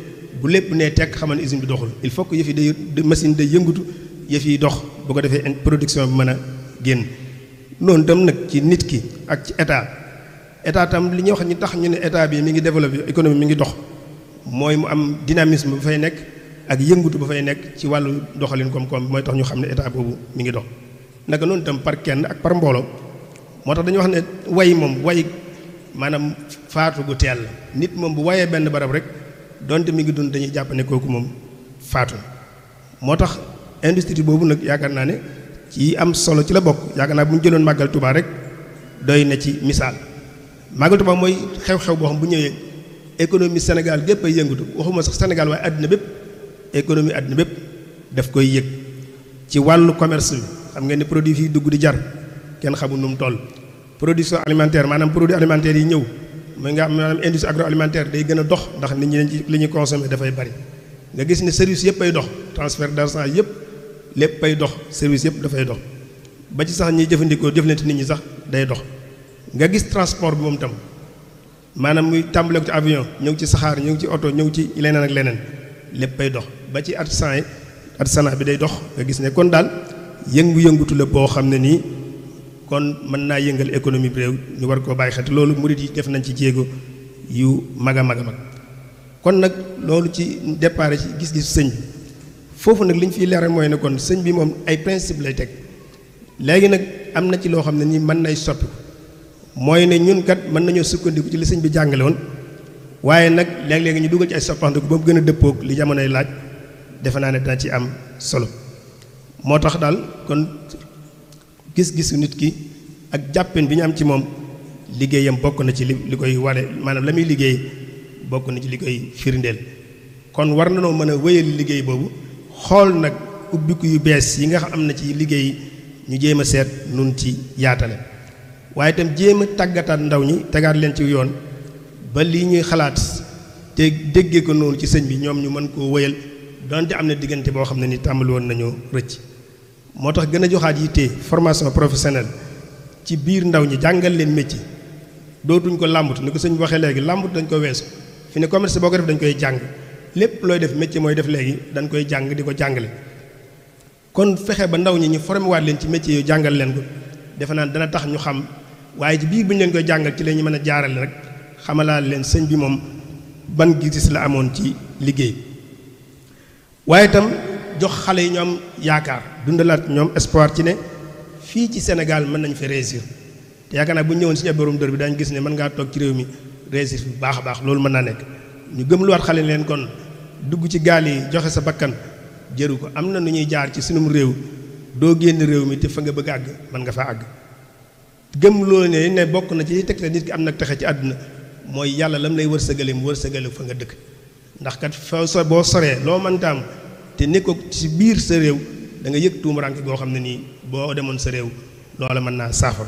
bu lépp nee tekk xamal ne usine bi doxul il faut que yëf yi day machine day yëngatu yëf yi dox bu ko defee production bi mën a génn. noonu tam nag ci nit ki ak ci état état tam li ñuy wax ñu tax ñu ne état bi mi ngi développé économie mi ngi dox mooy mu am dynamisme ba fay nekk ak yëngatu ba fay nekk ci wàllu doxalin koom-koom mooy tax ñu xam ne état boobu mi ngi dox. naka noonu tam par kenn ak par mbooloo moo tax dañuy wax ne way moom way maanaam faatu gu teel la nit moom bu wayee benn barab rek donte mi ngi dund dañuy jàpp ne kooku moom faatu moo tax industrie boobu nag yaakaar naa ne ci am solo ci la bokk yaakaar naa bu ñu jëloon màggal Tuubaa rek doy na ci misaal. màggal Tuubaa mooy xew-xew boo xam bu ñëwee économie Sénégal gépp ay yëngatu waxuma sax Sénégal waaye àddina bépp économie àddina bépp daf koy yëg ci wàllu commerce bi xam ngeen ne produit fii dugg di jar kenn xamul nu mu toll. production alimentaire maanaam produit alimentaire yi ñëw mooy nga am maanaam industrie agroalimentaire day gën a dox ndax nit ñi dañ ci li ñuy consommer dafay bari nga gis ne service yëpp ay dox transfert d'argent yëpp lépp ay dox service yëpp dafay dox ba ci sax ñiy jëfandikoo jëflante nit ñi sax day dox. nga gis transport bi moom tam maanaam muy tàmbale ko ci avion ñëw ci saxaar ñëw ci oto ñëw ci leneen ak leneen lépp ay dox ba ci artisan yi artisanat bi day dox nga gis ne kon daal yëngu-yëngutu la boo xam ne nii kon mën naa yëngal économie bi réew ñu war koo bàyyi xel loolu murid yi def nañ ci jéego yu mag a mag a mag kon nag loolu ci départ ci gis-gis sëñ bi foofu nag li ñu fiy leeral mooy ne kon sëñ bi moom ay principe lay teg léegi nag am na ci loo xam ne nii mën nay soppi mooy ne ñun kat mën nañoo sukkandiku ci li sëñ bi jàngale woon waaye nag léeg-léegi ñu dugal ci ay soppandiku ba mu gën a dëppoog li jamonoy laaj defe naa ne dina ci am solo moo tax daal kon gis-gisu nit ki ak jàppin bi ñu am ci moom liggéeyam bokk na ci li li koy wane maanaam la muy liggéey bokk na ci li koy firndeel kon war na noo mën a wéyal liggéey boobu xool nag ubbiku yu bees yi nga xam am na ci liggéey ñu jéem a seet nun ci yaatale waaye itam jéem a tàggataat ndaw ñi tegaat leen ci yoon ba lii ñuy xalaat te déggee ko noonu ci sëñ bi ñoom ñu mën koo wéyal donte am na diggante boo xam ne ni tàmbali woon nañu rëcc moo tax gën a joxaat yitte formation professionnelle ci biir ndaw ñi jàngal leen métier dootuñ ko làmbut ni ko sëñ bi waxee léegi làmbut dañ ko weesu fi ne commerce boo ko def dañ koy jàng lépp looy def métier mooy def léegi dañ koy jàng di ko jàngale kon fexe ba ndaw ñi ñu formé waat leen ci métier yu jàngal leen ko defe naa dana tax ñu xam waaye ci biir bi ñu leen koy jàngal ci la ñu mën a jaarale rek xamalaal leen sëñ bi moom ban gis la amoon ci liggéey waaye itam jox xale yi ñoom yaakaar dundalaat ñoom espoir ci ne fii ci Sénégal mën nañu fi réussir te yaakaar naa bu ñu ñëwoon si borom dër bi daañu gis ne mën ngaa toog ci réew mi réussir bu baax a baax loolu mën naa nekk ñu gëm lu waat xale leen kon dugg ci gaal yi joxe sa bakkan jëru ko am na nu ñuy jaar ci sunum réew doo génn réew mi te fa nga bëgg àgg mën nga faa àgg gëm loolu ne ne bokk na ci teg la nit ki am nag texe ci àdduna mooy yàlla lam lay wërsëgale mu wërsëgale fa nga dëkk ndax kat fa so boo soree loo mëntaam te nekkoo ci biir sa réew da nga yëg tuumuranke goo xam ne nii boo demoon sa réew loola mën naa saafara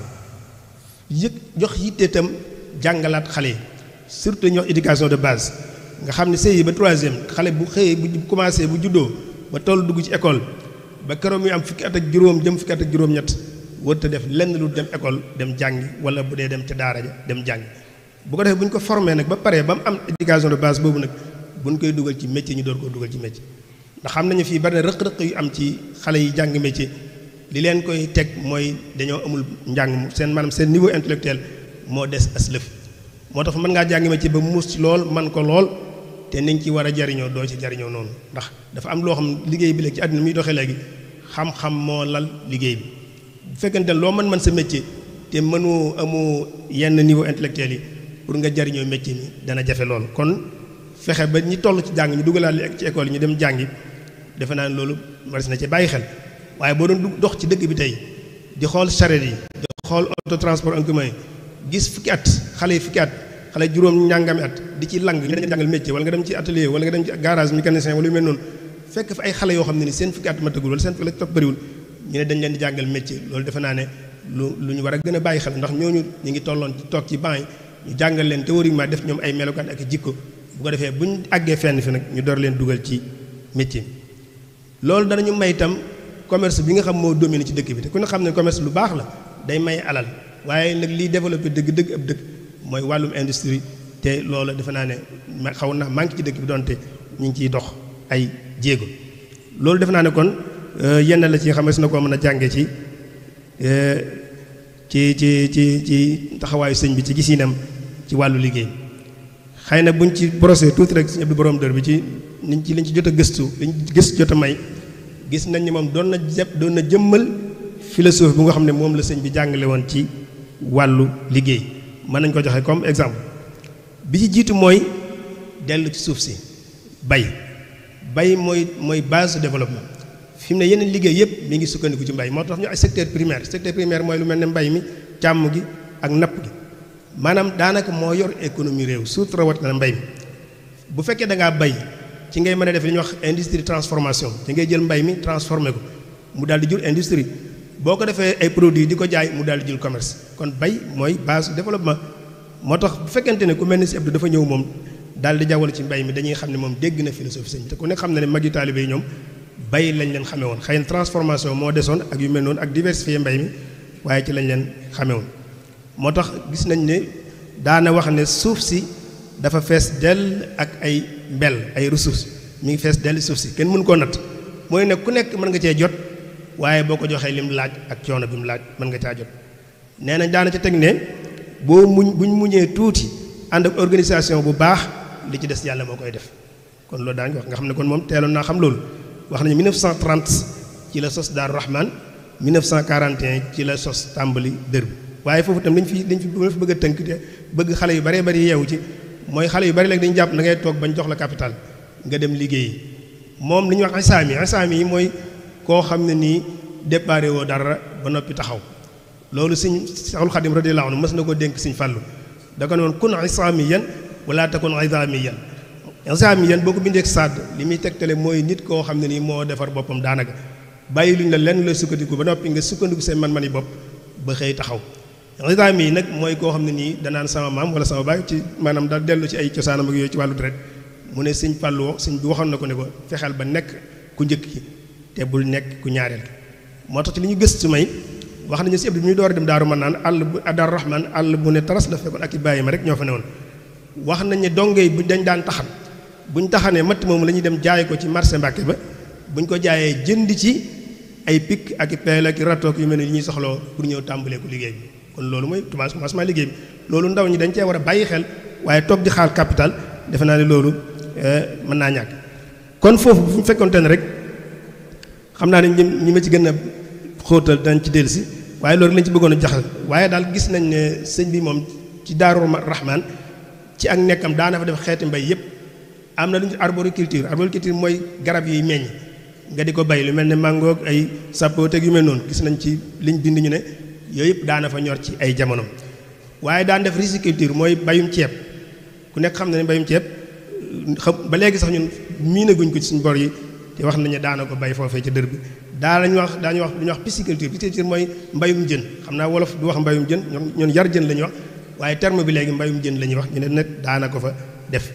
yëg jox yitte itam jàngalaat xale yi surtout ñu wax éducation de base nga xam ne sëy ba troisième xale bu xëyee bu commencé bu juddoo ba toll dugg ci école ba keroog muy am fukki at ak juróom jëm fukki at ak juróom-ñett warut a def lenn lu dem école dem jàngi wala bu dee dem ca daara ja dem jàngi bu ko defee bu ñu ko formé nag ba pare ba mu am éducation de base boobu nag bu ñu koy dugal ci métier ñu door koo dugal ci métier ndax xam nañu fii bari na rëq-rëq yu am ci xale yi jàng métier li leen koy teg mooy dañoo amul njàng seen maanaam seen niveau intellectuel moo des as lëf moo tax mën ngaa jàng métier ba muus ci lool man ko lool te niñ ci war a jariñoo doo ci jariñoo noonu ndax dafa am loo xam liggéey bi léegi ci àdduna muy doxee léegi xam-xam moo lal liggéey bi bu fekkente ne loo mën mën sa métier te mënu amu yenn niveau intellectuel yi pour nga jariñoo métier mi dana jafe lool kon fexe ba ñi toll ci jàng ñu dugalaat li ci école yi ñu dem jàngi defe naa ne loolu maris na ci bàyyi xel waaye boo doon dox ci dëkk bi tey di xool charrette yi di xool auto transport en commun gis fukki at xale yi fukki at xale juróom ñàngami at di ci lang ñu leen jàngal métier wala nga dem ci atelier wala nga dem ci garage mécanicien wala yu mel noonu fekk fa ay xale yoo xam ne ni seen fukki at matagul wala seen fukki at topp bëriwul ñu ne dañ leen di jàngal métier loolu defe naa ne lu lu ñu war a gën a bàyyi xel ndax ñooñu ñu ngi tolloon ci toog ci banc yi ñu jàngal leen théoriquement def ñoom ay melokaan ak jikko bu ko defee bu ñu àggee fenn fi nag ñu door leen dugal ci métier loolu danañu may itam commerce bi nga xam moo dominé ci dëkk bi te ku ne xam ne commerce lu baax la day may alal waaye nag liy développé dëgg-dëgg ab dëkk mooy wàllum industrie te loolu defe naa ne xaw naa manqué ci dëkk bi doonte ñu ngi ciy dox ay jéego loolu defe naa ne kon yenn la ci nga xam ne si na koo mën a jànge ci ci ci ci ci taxawaayu sëñ bi ci gisinam ci wàllu liggéey xëy na buñ ci brosser tuuti rek sëñ Abdou borom dër bi ci niñ ci liñ ci jot a gëstu liñ gës jot a may gis nañ ni moom doon na jëpp doon na jëmmal philosophe bu nga xam ne moom la sëñ bi jàngale woon ci wàllu liggéey mën nañ ko joxe comme exemple bi ci jiitu mooy dellu ci suuf si bay bay mooy mooy base de développement fi mu ne yeneen liggéey yëpp mi ngi sukkandiku ci mbay moo tax ñu ay secteur primaire secteur primaire mooy lu mel ne mbay mi càmm gi ak napp gi maanaam daanaka moo yor économie réew surtout rawatina mbay mi bu fekkee da ngaa bay ci ngay mën a def li ñuy wax industrie transformation ci ngay jël mbay mi transformé ko mu daal di jur industrie boo ko defee ay produits di ko jaay mu daal di jël commerce kon bay mooy base développement moo tax bu fekkente ne ku mel ni si Abdou dafa ñëw moom daal di jawwal ci mbay mi dañuy xam ne moom dégg na philosophie sëñ te ku nekk xam na ne mag yu taalibe yi ñoom bay lañ leen xamee woon xëy na transformation moo desoon ak yu mel noonu ak diversifier mbay mi waaye ci lañ leen xamee woon moo tax gis nañ ne daana wax ne suuf si dafa fees dell ak ay mbel ay ressources mi ngi fees dell suuf si kenn mënu koo natt mooy ne ku nekk mën nga cee jot waaye boo ko joxee lim laaj ak coono bi mu laaj mën nga caa jot nee nañ daana ci teg ne boo muñ buñ muñee tuuti ànd ak organisation bu baax li ci des yàlla moo koy def kon loolu daañu wax nga xam ne kon moom teeloon naa xam loolu wax nañu mille neuf cent trente ci la sos Daaru Rahman mille neuf cent quarante et un ci la sos tàmbali dër bi waaye foofu itam liñ fi liñ fi bëgg a tënk te bëgg xale yu baree bari yeewu ci mooy xale yu bari léegi dañu jàpp da ngay toog bañ jox la capital nga dem liggéeyi moom li ñuy wax isaami isaami yi mooy koo xam ne nii déparé woo dara ba noppi taxaw loolu Sëñ Seexul Xadim radiyallaahu anhu mës na ko dénk Sëñ Fallu da ko ne woon kun isaamiyan wala takun izaamiyan isaamiyan boo ko bindee sadd li muy tegtale mooy nit koo xam ne nii moo defar boppam daanaka bàyyi luñ la lenn la sukkandiku ba noppi nga sukkandiku seen man-man yi bopp ba xëy taxaw izaami yi nag mooy koo xam ne nii danaan sama maam wala sama baay ci maanaam daal dellu ci ay cosaanam ak yooyu ci wàllu deret mu ne Sëñ Fallu wax sëñ bi waxoon na ko ne ko fexeel ba nekk ku njëkk ki te bul nekk ku ñaareel ki moo tax ci li ñu gëstu may wax nañu si Abdou bi muy door a dem Daaru Manaan àll bu Daaru Rahman àll bu ne taras la fekkoon ak i bàyyi ma rek ñoo fa newoon wax nañ ne donge yi bu dañ daan taxan buñ taxanee matt moomu la ñuy dem jaay ko ci marché Mbàkke ba buñ ko jaayee jënd ci ay pik ak i peel ak i ratoog yu mel ne yi ñuy soxloo pour ñëw tàmbalee ko liggéey bi kon loolu mooy commencement liggéey bi loolu ndaw ñi dañ cee war a bàyyi xel waaye toog di xaar capital defe naa ne loolu mën naa ñàkk kon foofu bu ñu fekkonte ne rek xam naa ne ñi ma ci gën a xóotal dañ ci dellusi waaye loolu lañ ci bëggoon a jaxal waaye daal gis nañ ne sëñ bi moom ci Daaru Rahman ci ak nekkam daana fa def xeeti mbay yëpp am na lu ñu arboriculture arboriculture mooy garab yiy meññ nga di ko bay lu mel ne mangoog ay sappo teg yu mel noonu gis nañ ci liñ bind ñu ne yooyu yëpp daana fa ñor ci ay jamono waaye daan def riziculture mooy bayum ceeb ku nekk xam na ne bayum ceeb xam ba léegi sax ñun miinaguñ ko ci suñu bor yi te wax nañu daana ko bay foofee ci dër bi daa lañu wax daañu wax lu ñuy wax pisciculture pisciculture mooy mbayum jën xam naa wolof du wax mbayum jën ñoom ñun yar jën la ñuy wax waaye terme bi léegi mbayum jën la ñuy wax ñu ne nag daana ko fa def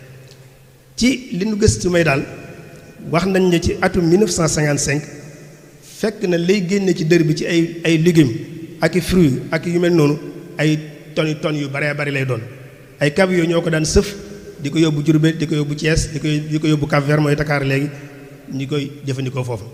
ci li nu gëstu may daal wax nañ ne ci atum mille neuf cent cinquante-cinq fekk na lay génne ci dër bi ci ay ay légumes ak i fruits ak yu mel noonu ay tonnes tonnes yu baree bari lay doon ay camions ñoo ko daan sëf di ko yóbbu Diourbel di ko yóbbu Thiès di ko di ko yóbbu Cap-Vert mooy Dakar léegi ñi koy jëfandikoo foofu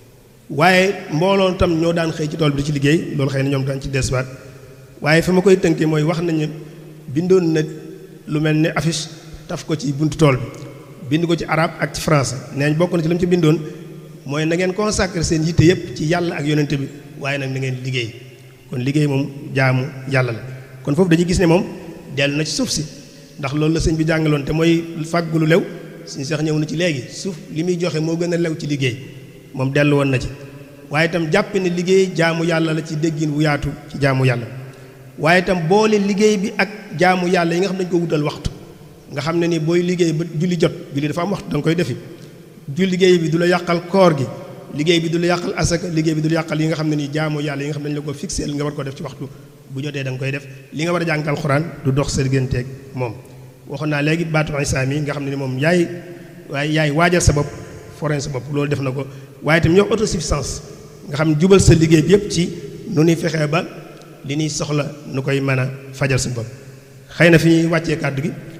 waaye mbooloo tam ñoo daan xëy ci tool bi di ci liggéey loolu xëy na ñoom daan ci desuwaat waaye fa ma koy tënkee mooy wax nañu bindoon na lu mel ne affiche taf ko ci buntu tool bi bind ko ci arabe ak ci français nee nañ bokk na ci la mu ci bindoon mooy na ngeen consacrer seen yitte yëpp ci yàlla ak yonente bi waaye nag na ngeen liggéey kon liggéey moom jaamu yàlla la kon foofu dañuy gis ne moom dellu na ci suuf si ndax loolu la sëñ bi jàngaloon te mooy fàggu lu lew suñu sax ñëw na ci léegi suuf li muy joxe moo gën a lew ci liggéey moom dellu woon na ci waaye itam jàpp ne liggéey jaamu yàlla la ci déggin bu yaatu ci jaamu yàlla waaye itam boole liggéey bi ak jaamu yàlla yi nga xam ne dañu ko wutal waxtu nga xam ne ni booy liggéey ba julli jot julli dafa am waxtu da nga koy defi julli liggéey bi du la yàqal koor gi liggéey bi du la yàqal asaka liggéey bi du la yàqal yi nga xam ne nii jaamu yàlla yi nga xam ne dañu la ko fixé nga war ko def ci waxtu bu jotee da nga koy def li nga war a jàng alxuraan du dox sa digganteeg moom waxoon naa léegi baatu isaam yi nga xam ne ni moom yaay waaye yaay waajal sa bopp foren sa bopp loolu def na ko waaye itam ñoo autosuffisance nga xam ne jubal sa liggéey bi yëpp ci nu ñuy fexee ba li ñuy soxla nu koy mën a fajal suñu bopp xëy na fi ñuy wàccee kàddu gi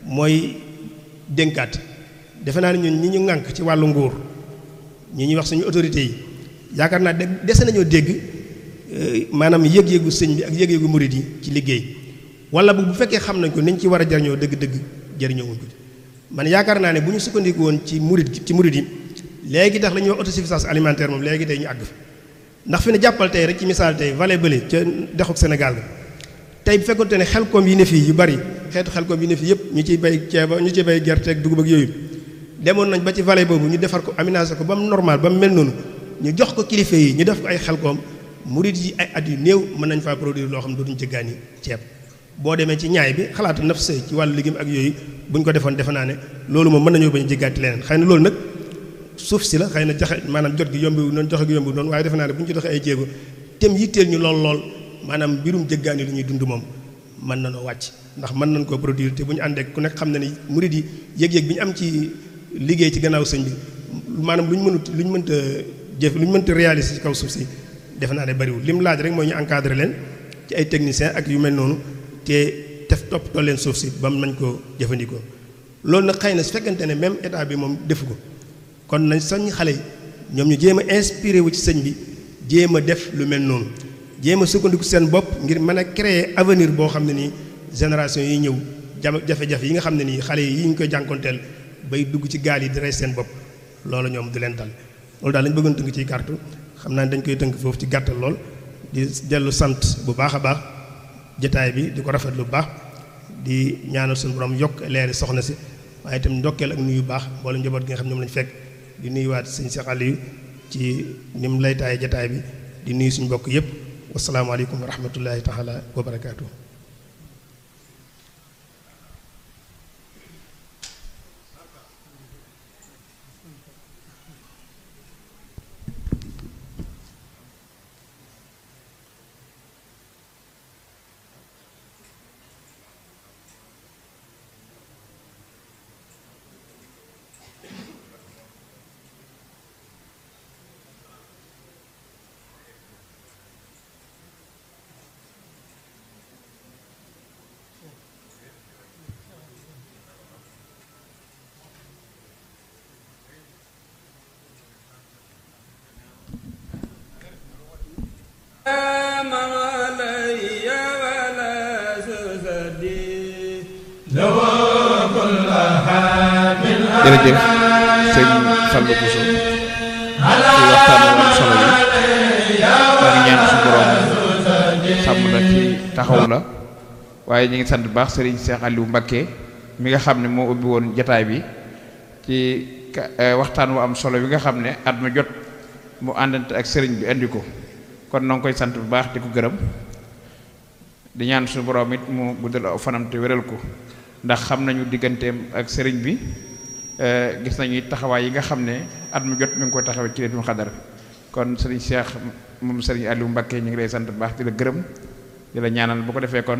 mooy dénkaat defe naa ne ñun ñi ñu ŋànk ci wàllu nguur ñi ñuy wax suñu autorités yi yaakaar naa de dese nañoo dégg maanaam yëg-yëgu sëñ bi ak yëg-yëgu murid yi ci liggéey wala bu bu fekkee xam nañ ko niñ ci war a jariñoo dëgg-dëgg jariñoo wuñ ko man yaakaar naa ne bu ñu sukkandiku woon ci murid ci murid yi léegi tax la ñuy wax autosuffisance alimentaire moom léegi tey ñu àgg fa ndax fi ne jàppal tey rek ci misaal tey vallée bële ca dexuk Sénégal ga tey bu fekkoonte ne xelkom yi ne fii yu bari xeetu xelkom yi ne fii yëpp ñu ciy bay ceeba ñu ciy bay gerte ak dugub ak yooyu demoon nañ ba ci vallée boobu ñu defar ko aménagé ko ba mu normal ba mu mel noonu ñu jox ko kilifa yi ñu def ko ay xelkom murid yi ay at yu néew mën nañ faa produire loo xam ne dootuñu jëggaani ceeb boo demee ci ñaay bi xalaatu naf say ci wàllu liggéey ak yooyu bu ñu ko defoon defe naa ne loolu moom mën nañoo bañ a jëggaati leneen xëy na loolu nag suuf si la xëy na joxe maanaam jot gi yombiwu noonu joxe gi yombiwu noonu waaye defe naa ne bu ñu ci doxee ay jéego tem yitteel ñu lool lool maanaam mbirum jëggaani lu ñuy dund moom mën na noo wàcc ndax mën nañ koo produire te bu ñu àndee ku nekk xam na ni murid yi yëg-yëg bi ñu am ci liggéey ci gannaaw sëñ bi maanaam lu ñu mënut lu ñu mënta jëf lu ñu mënta réaliser ci kaw suuf si defe naa ne bariwul lim laaj rek mooy ñu encadrer leen ci ay techniciens ak yu mel noonu te def toppatoo leen suuf si ba nañ ko jëfandikoo loolu nag xëy na su fekkente ne même état bi moom defu ko kon nañ soññ xale yi ñoom ñu jéem a inspiré wu ci sëñ bi jéem a def lu mel noonu jéem a sukkandiku seen bopp ngir mën a créer avenir boo xam ne nii génération yi ñëw jam jafe-jafe yi nga xam ne nii xale yi ñu koy jànkonteel bay dugg ci gaal yi di rey seen bopp loolu ñoom du leen dal loolu daal lañ bëggoon tënk ciy kartu xam naa ne dañ koy tënk foofu ci gàttal lool di dellu sant bu baax a baax jataay bi di ko rafet lu baax di ñaanal suñu borom yokk leeri soxna si waaye itam ndokkeel ak nuyu baax wala njaboot gi nga xam ñoom lañu fekk di nuyuwaat sëñ Cheikh Aliou ci ni mu lay taay jataay bi di nuyu suñu mbokk yëpp wasalaamaaleykum wa rahmatullahi taala wa barakaatu. jërëjëf sëñ Fallou Bousso ci waxtaan woon solo yi dañu ñaan su borom sàmm la ci taxaw la waaye ñu ngi sant bu baax sëriñ Cheikh Aliou Mbacké mi nga xam ne moo ubbi woon jataay bi ci waxtaan wu am solo bi nga xam ne at ma jot mu àndante ak sëriñ bi indi ko kon noo ngi koy sant bu baax di ko gërëm di ñaan suñu borom it mu guddal aw fanam te wéral ko ndax xam nañu digganteem ak sëriñ bi gis nañu taxawaay yi nga xam ne at mu jot mi ngi koy taxawee ci Laylatul Qadr kon sëriñ Cheikh moom sëriñ Aliou Mbacké ñu ngi lay sant bu baax di la gërëm di la ñaanal bu ko defee kon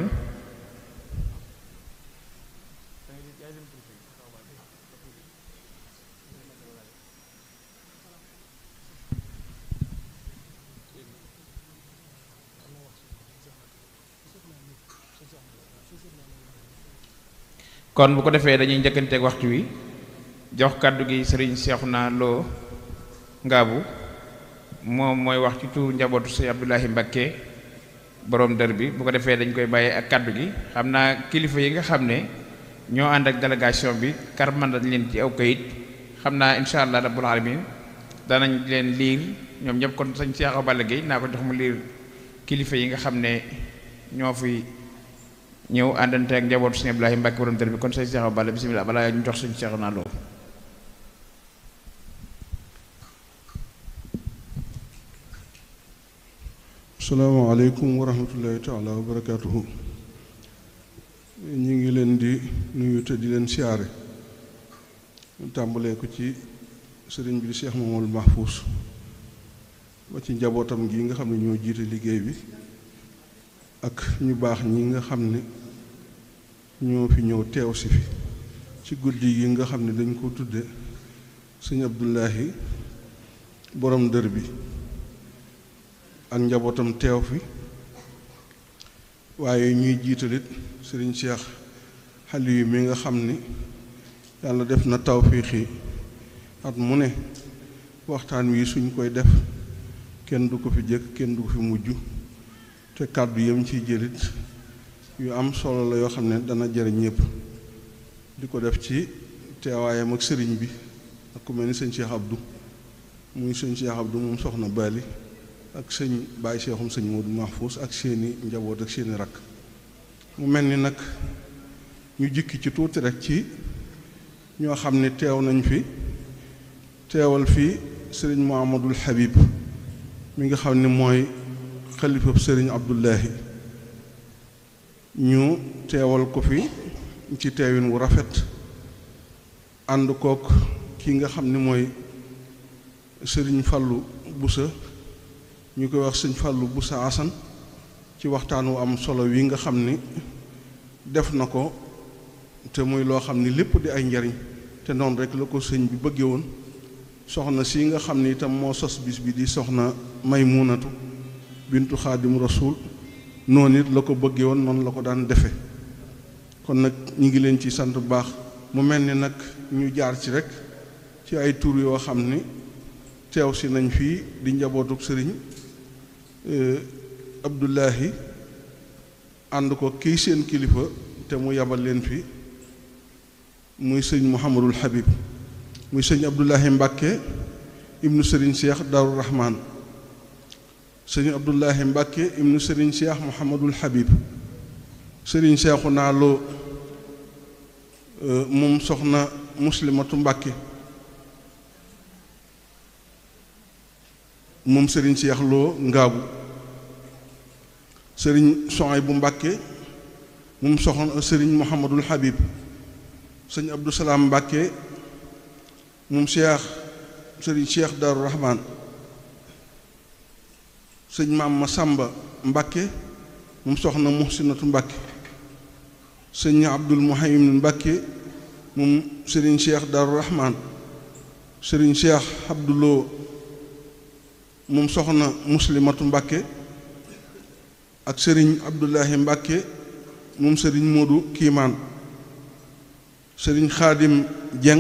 kon bu ko defee dañuy njëkkanteeg waxtu wi jox kàddu gi sëriñ Cheikhouna Lo Ngaabu moom mooy wax ci tur njabootu sëriñ Abdoulahi Mbacké borom dër bi bu ko defee dañ koy bàyyee ak kàddu gi xam naa kilifa yi nga xam ne ñoo ànd ak délégation bi kar man dañ leen ci aw kayit xam naa incha allah rabbul alamin danañ leen liir ñoom ñëpp kon sëñ Cheikh Balla Gueye naa ko jox mu liir kilifa yi nga xam ne ñoo fi ñëw àndante ak njabootu sëñ Abdoulahi Mbacké borom dër bi kon sëñ Cheikh Balla bismillah balaa ñu jox suñu Cheikhouna Lo. asalaamaaleykum wa rahmatullahi taala wa barakaatuhu. ñu ngi leen di nuyu te di leen siyaare tàmbalee ko ci sëriñ bi di Cheikh Mamadou Mahfous ba ci njabootam gi nga xam ne ñoo jiite liggéey bi ak ñu baax ñi nga xam ne ñoo fi ñëw teew si fi ci guddi gi nga xam ne dañ ko tudde sëñ Abdoulahi borom dër bi ak njabootam teew fi waaye ñuy jiitalit sëriñ Cheikh xale yi mi nga xam ni yàlla def na tawfiixi at mu ne waxtaan wi suñ koy def kenn du ko fi jëkk kenn du ko fi mujj te kàddu yam ciy jëlit yu am solo la yoo xam ne dana jëriñ ñëpp di ko def ci teewaayam ak sëriñ bi ak ku mel ni sëñ Cheikh Abdou muy sëñ Cheikh Abdou moom soxna Bali ak sëñ Baye Cheikhum sëñ Modou Mahfous ak seeni njaboot ak seeni rakk mu mel ni nag ñu jikki ci tuuti rek ci ñoo xam ne teew nañ fi teewal fi sëriñ Muhammadul Habib mi nga xam ne mooy xalifab sëriñ Abdullahi ñu teewal ko fi ci teewin wu rafet ànd kook ki nga xam ne mooy sëriñ Fallou Boussa ñu koy wax sëñ Fallou Boussa Assane ci waxtaan wu am solo wi nga xam ni def na ko te muy loo xam ni lépp di ay njariñ te noonu rek la ko sëñ bi bëggee woon soxna si nga xam ni itam moo sos bis bi di soxna Maymunatu bintu Xaadim Rasul noonu it la ko bëggee woon noonu la ko daan defe kon nag ñu ngi leen ci sant bu baax mu mel ni nag ñu jaar ci rek ci ay tur yoo xam ni teew si nañ fii di njabootuk sëriñ Abdullahi ànd ko kii seen kilifa te mu yabal leen fi muy sëñ Mouhamadul Habib muy sëñ Abdullahi Mbàkke ibnu sëriñ Cheikh Darou Rahman sëñ Abdullahi Mbàkke ibnu sëriñ Cheikh Mouhamadul Habib sëriñ Cheikhu naa loo moom soxna Muslimatu Mbàkke moom sëriñ Cheikh Lo Ngaabu sëriñ Soay bu Mbàkke moom soxna sëriñ Mouhamadul Habib sëñ Abdou Salaam Mbàkke moom Cheikh sëriñ Cheikh Darou Rahman sëñ Maam Masamba Mbàkke moom soxna Muhsinatu Mbàkke sëñ Abdul Muhaymin Mbàkke moom sëriñ Cheikh Darou Rahman sëriñ Cheikh Abdoulo moom soxna Muslimatu Mbàkke ak sëriñ Abdullahi Mbàkke moom sëriñ Moodu Kiimaan sëriñ Xaadim Jeng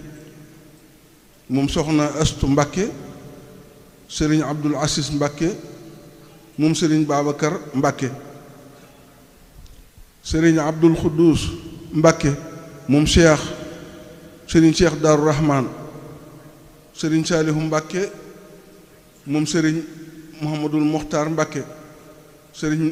moom soxna Astu Mbàkke sëriñ Abdul Asis Mbàkke moom sëriñ Babacar Mbàkke sëriñ Abdul Xuddus Mbàkke moom Cheikh sëriñ Cheikh Darou Rahman sëriñ Saalihu Mbàkke moom sëriñ Muhammadul Muxtaar Mbàkke sëriñ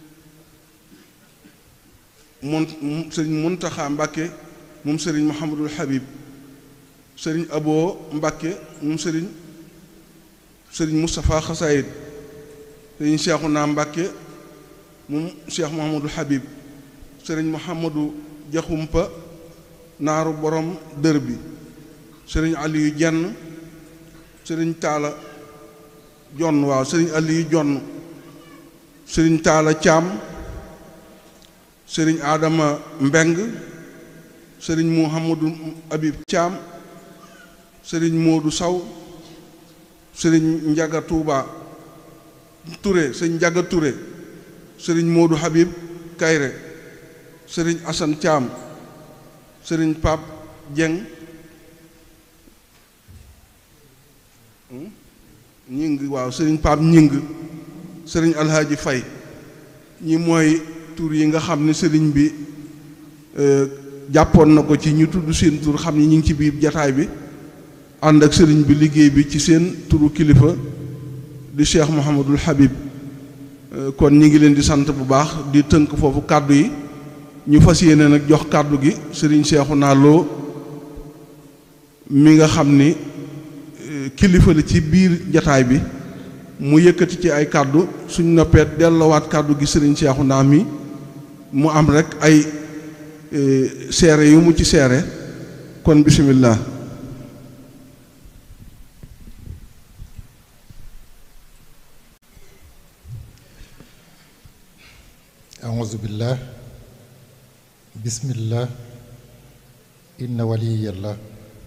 mon sëriñ Muntaxa Mbàkke moom sëriñ Muhammadul Habib sëriñ Abo Mbàkke moom sëriñ sëriñ Moustapha Xasaayid sëriñ Seexuna Mbàkke moom Cheikh Muhammadul Habib sëriñ Muhammadu Jaxumpa naaru borom dër bi sëriñ Aliyu Jenn sëriñ Taala Jonn waaw sëriñ Aliyu Jonn sëriñ Taala Caam sëriñ Adama Mbeng sëriñ Muhammadu Abib Caam sëriñ Moodu Saw sëriñ Njaga Tuuba Ture sëriñ Njaga Ture sëriñ Moodu Habib Kayre sëriñ Asan Caam sëriñ Paap Jeng ñing waaw sëriñ Paap ñing sëriñ Alhaaji Fay ñi mooy tur yi nga xam ne sëriñ bi jàppoon na ko ci ñu tudd seen tur xam ni ñu ngi ci biir jataay bi ànd ak sëriñ bi liggéey bi ci seen turu kilifa di Cheikh Mouhamadul Habib kon ñi ngi leen di sant bu baax di tënk foofu kàddu yi ñu fas yéene nag jox kàddu gi sëriñ Cheikhouna Lo mi nga xam ni kilifa la ci biir jataay bi mu yëkkati ci ay kàddu suñ noppeet delloowaat kàddu gi sëriñ Cheikhouna mi mu am rek ay seere yu mu ci seere kon bismillah أعوذ بالله بسم الله إن ولي الله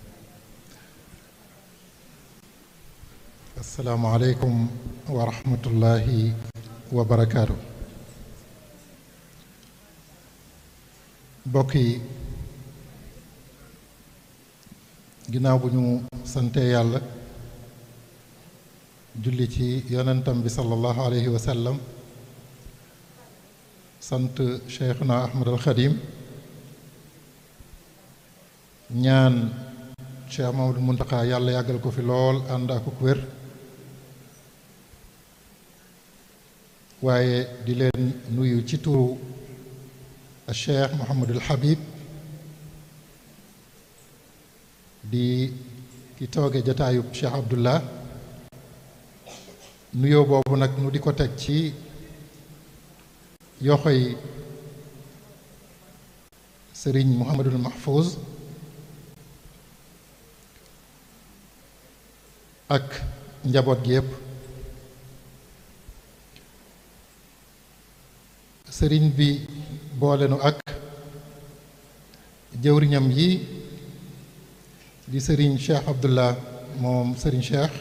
السلام عليكم ورحمة الله وبركاته mbokk yi ginnaaw bu ñu sante yàlla julli ci yonentam bi sallallahu alayhi wa sallam sant Cheikhuna Ahmad al Khadim ñaan Cheikh Mamadou Muntaxa yàlla yàggal ko fi lool ànd ak wér waaye di leen nuyu ci turu Cheikh Mouhamadul Habib di ki tooge jataayub Cheikh Abdullah nuyoo boobu nag nu di ko teg ci yoxoy sëriñ Mouhamadul Mahfouz ak njaboot gi yépp sëriñ bi boolenu ak jëwriñam yi di sëriñ Cheikh Abdullah moom sëriñ Cheikh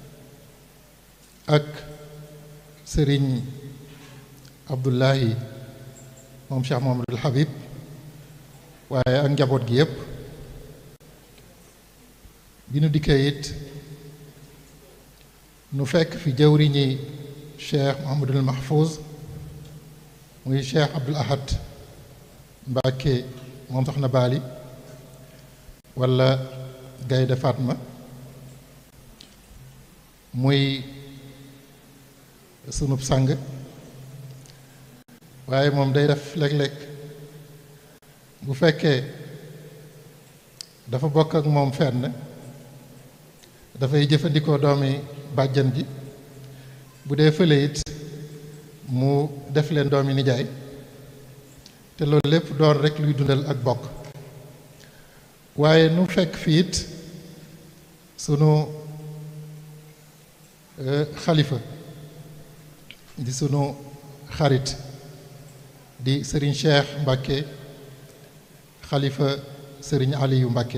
ak sëriñ Abdullahi moom Cheikh Mouhamadul Habib waaye ak njaboot gi yépp bi nu dikkee it nu fekk fi jëwriñi Cheikh Mouhamadul Mahfouz muy Cheikh Abdul Ahad Mbàkke moom soxna Baali walla Gaynde Fatma muy sunub sang waaye moom day def léeg-léeg bu fekkee dafa bokk ak moom fenn dafay jëfandikoo doomi bàjjan ji bu dee fële it mu def leen doomi nijaay te loolu lépp doon rekk luy dundal ak bokk waaye nu fekk fii it sunu xalifa di sunu xarit di sëriñ Cheikh Mbàkke xalifa sëriñ Aliyu Mbàkke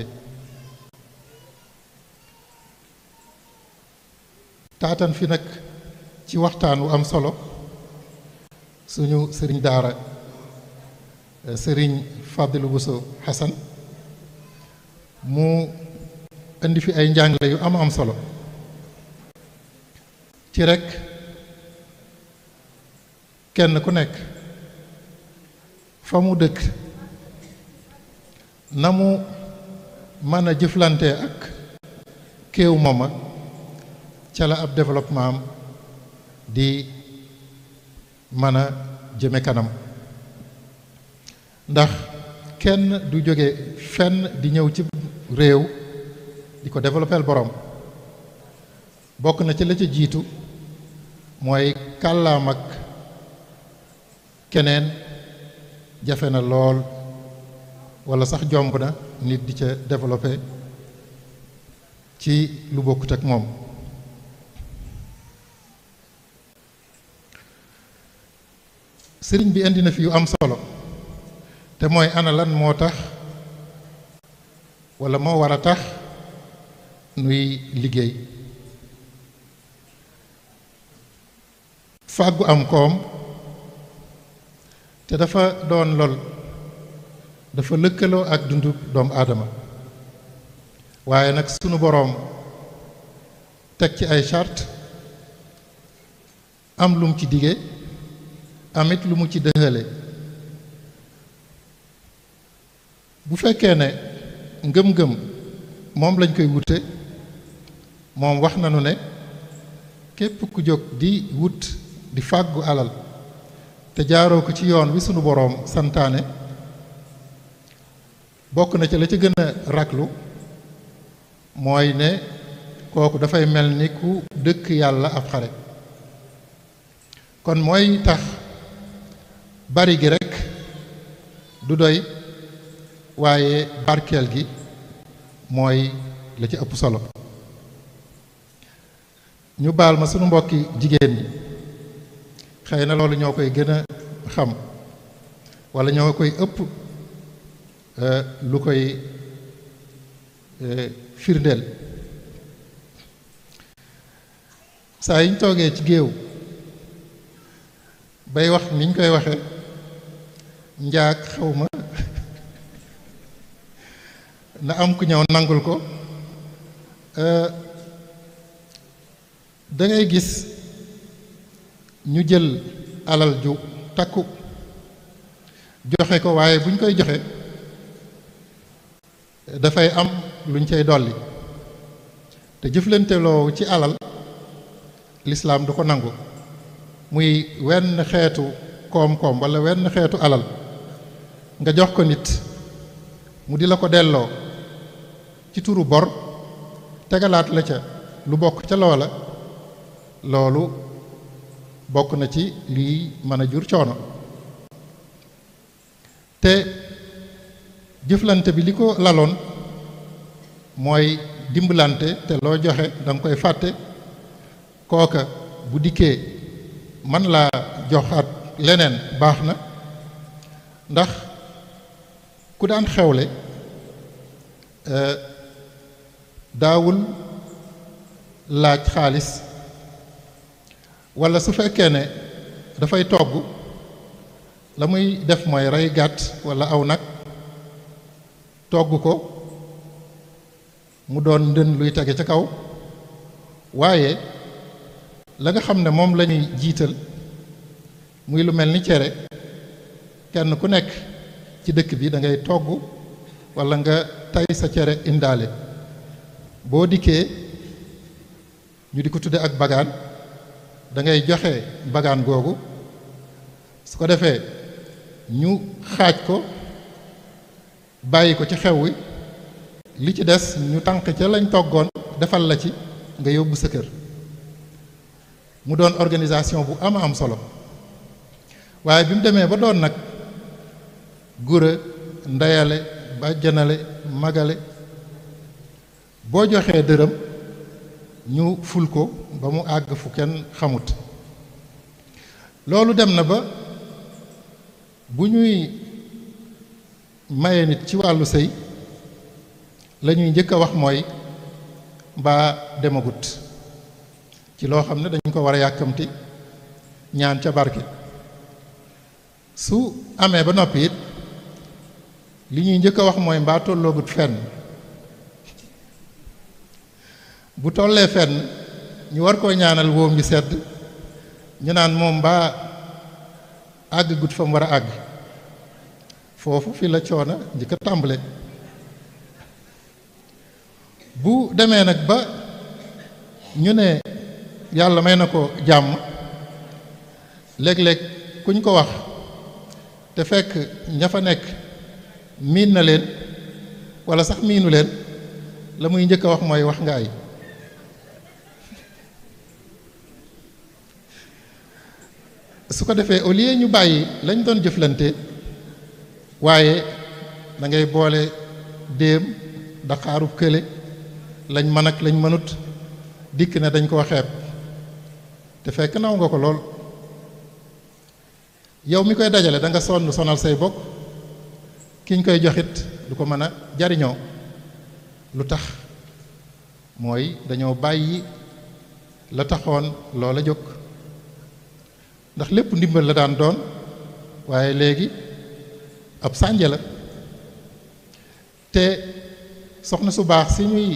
taatan fi nag ci waxtaan wu am solo suñu sëriñ daara sëriñ Fadilu Buso Xasan mu indi fi ay njàngale yu am am solo ci rekk kenn ku nekk fa mu dëkk na mu mën a jëflante ak kéew mooma ca la ab développement am di mën a jëme kanam ndax kenn du jóge fenn di ñëw ci réew di ko développeel borom bokk na ci la ca jiitu mooy kàllaam ak keneen jafe na lool walla sax jomb na nit di ca développé ci lu bokkut ak moom sëriñ bi indi na fi yu am solo te mooy ana lan moo tax walla moo war a tax nuy liggéey fàggu am koom te dafa doon lool dafa lëkkaloo ak dundu doomu aadama waaye nag sunu boroom teg ci ay charte am lu mu ci dige amit lu mu ci dëxale bu fekkee ne ngëm-ngëm moom lañ koy wute moom wax nanu ne képp ku jóg di wut di fàggu alal te jaaroo ko ci yoon wi sunu boroom santaane bokk na ci la ca gën a raglu mooy ne kooku dafay mel ni ku dëkk yàlla ab xare kon mooy tax bari gi rekk du doy waaye barkeel gi mooy la ci ëpp solo ñu baal ma sunu mbokki jigéen ñi xëy na loolu ñoo koy gën a xam walla ñoo koy ëpp lu koy firndeel saa yi ñu toogee ci géew bay wax ni ñu koy waxe njaag xaw ma na am ku ñëw nangul ko da ngay gis ñu jël alal ju takku joxe ko waaye buñ koy joxe dafay am luñ cay dolli te jëflanteloo ci alal lislaam du ko nangu muy wenn xeetu koom-koom walla wenn xeetu alal nga jox ko nit mu di la ko delloo ci turu bor tegalaat la ca lu bokk ca loola loolu bokk na ci lii mën a jur coono te jëflante bi li ko laloon mooy dimbalante te loo joxe da nga koy fàtte kooka bu dikkee man laa joxaat leneen baax na ndax ku daan xewle daawul laaj xaalis walla su fekkee ne dafay togg la muy def mooy rey gàtt walla aw nag togg ko mu doon ndën luy tege ca kaw waaye la nga xam ne moom la ñuy jiital muy lu mel ni cere kenn ku nekk ci dëkk bi da ngay togg walla nga tay sa cere indaale boo dikkee ñu di ko tudde ak bagaan da ngay joxe bagaan googu su ko defee ñu xaaj ko bàyyi ko ci xew wi li ci des ñu tànq ca lañ toggoon defal la ci nga yóbbu sa kër mu doon organisation bu ama am solo waaye bi mu demee ba doon nag gura ndeyale bàjjanale magale boo joxee dërëm ñu ful ko ba mu àgg fu kenn xamut loolu dem na ba bu ñuy maye nit ci wàllu sëy la ñuy njëkk a wax mooy mbaa demagut ci loo xam ne dañ ko war a yàkkamti ñaan ca barke su amee ba noppi it li ñuy njëkk a wax mooy mbaa tolloogut fenn bu tollee fenn ñu war koo ñaanal wóom bi sedd ñu naan moom mbaa àgg gut fa mu war a àgg foofu fi la coono njëkk a tàmbale bu demee nag ba ñu ne yàlla may na ko jàmm léeg-léeg kuñ ko wax te fekk ña fa nekk miin na leen walla sax miinu leen la muy njëkk a wax mooy wax nga ay su ko defee au lieu ñu bàyyi lañ doon jëflante waaye da ngay boole déem daqaarub kële lañ mën ak lañ mënut dikk ne dañ koo xeeb te fekk naw nga ko lool yow mi koy dajale da nga sonn sonal say bokk kiñ koy joxit du ko mën a jariñoo lu tax mooy dañoo bàyyi la taxoon loola jóg ndax lépp ndimbal la daan doon waaye léegi ab sànje la te soxna su baax si ñuy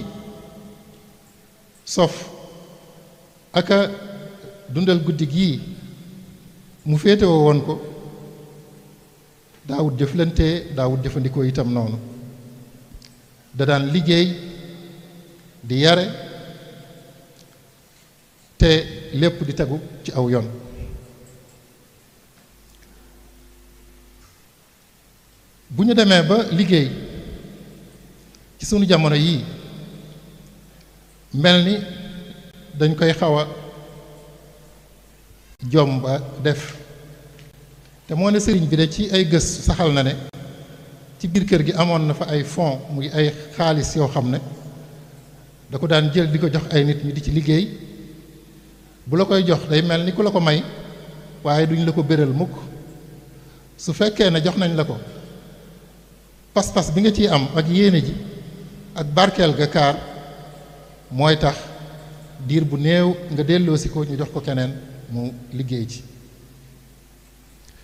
sof aka dundal guddi gii mu féetewoo woon ko daawut jëflante daawut jëfandikoo itam noonu da daan liggéey di yare te lépp di tegu ci aw yoon bu ñu demee ba liggéey ci sunu jamono yii mel ni dañ koy xaw a jomba def te moo ne sëriñ bi de ci ay gës saxal na ne ci biir kër gi amoon na fa ay fonds muy ay xaalis yoo xam ne da ko daan jël di ko jox ay nit ñi di ci liggéey bu la koy jox day mel ni ku la ko may waaye duñ la ko béral mukk su fekkee ne jox nañ la ko pas-pas bi nga ciy am ak yéene ji ak barkeel ga kaar mooy tax diir bu néew nga delloosi ko ñu jox ko keneen mu liggéey ci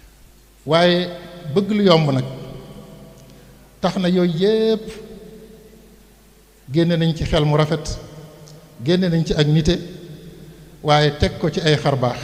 waaye bëgg lu yomb nag tax na yooyu yépp génne nañ ci xel mu rafet génne nañ ci ak nite waaye teg ko ci ay xarbaax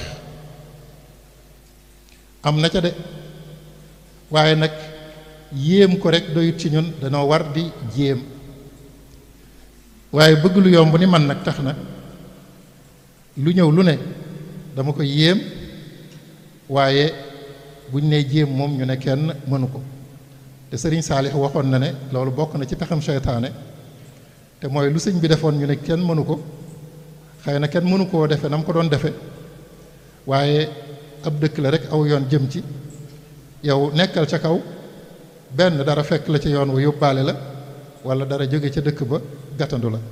am na ca de waaye nag yéem ko rek doyut ci ñun danoo war di jéem waaye bëgg lu yomb ni man nag tax na lu ñëw lu ne dama ko yéem waaye buñ ne jéem moom ñu ne kenn mënu ko te sëriñ Saalix waxoon na ne loolu bokk na ci pexam seytaane te mooy lu sëñ bi defoon ñu ne kenn mënu ko xëy na kenn mënu koo defe na mu ko doon defe waaye ab dëkk la rek aw yoon jëm ci yow nekkal ca kaw benn dara fekk la ca yoon wa yóbbaale la wala dara jóge ca dëkk ba gàttandu la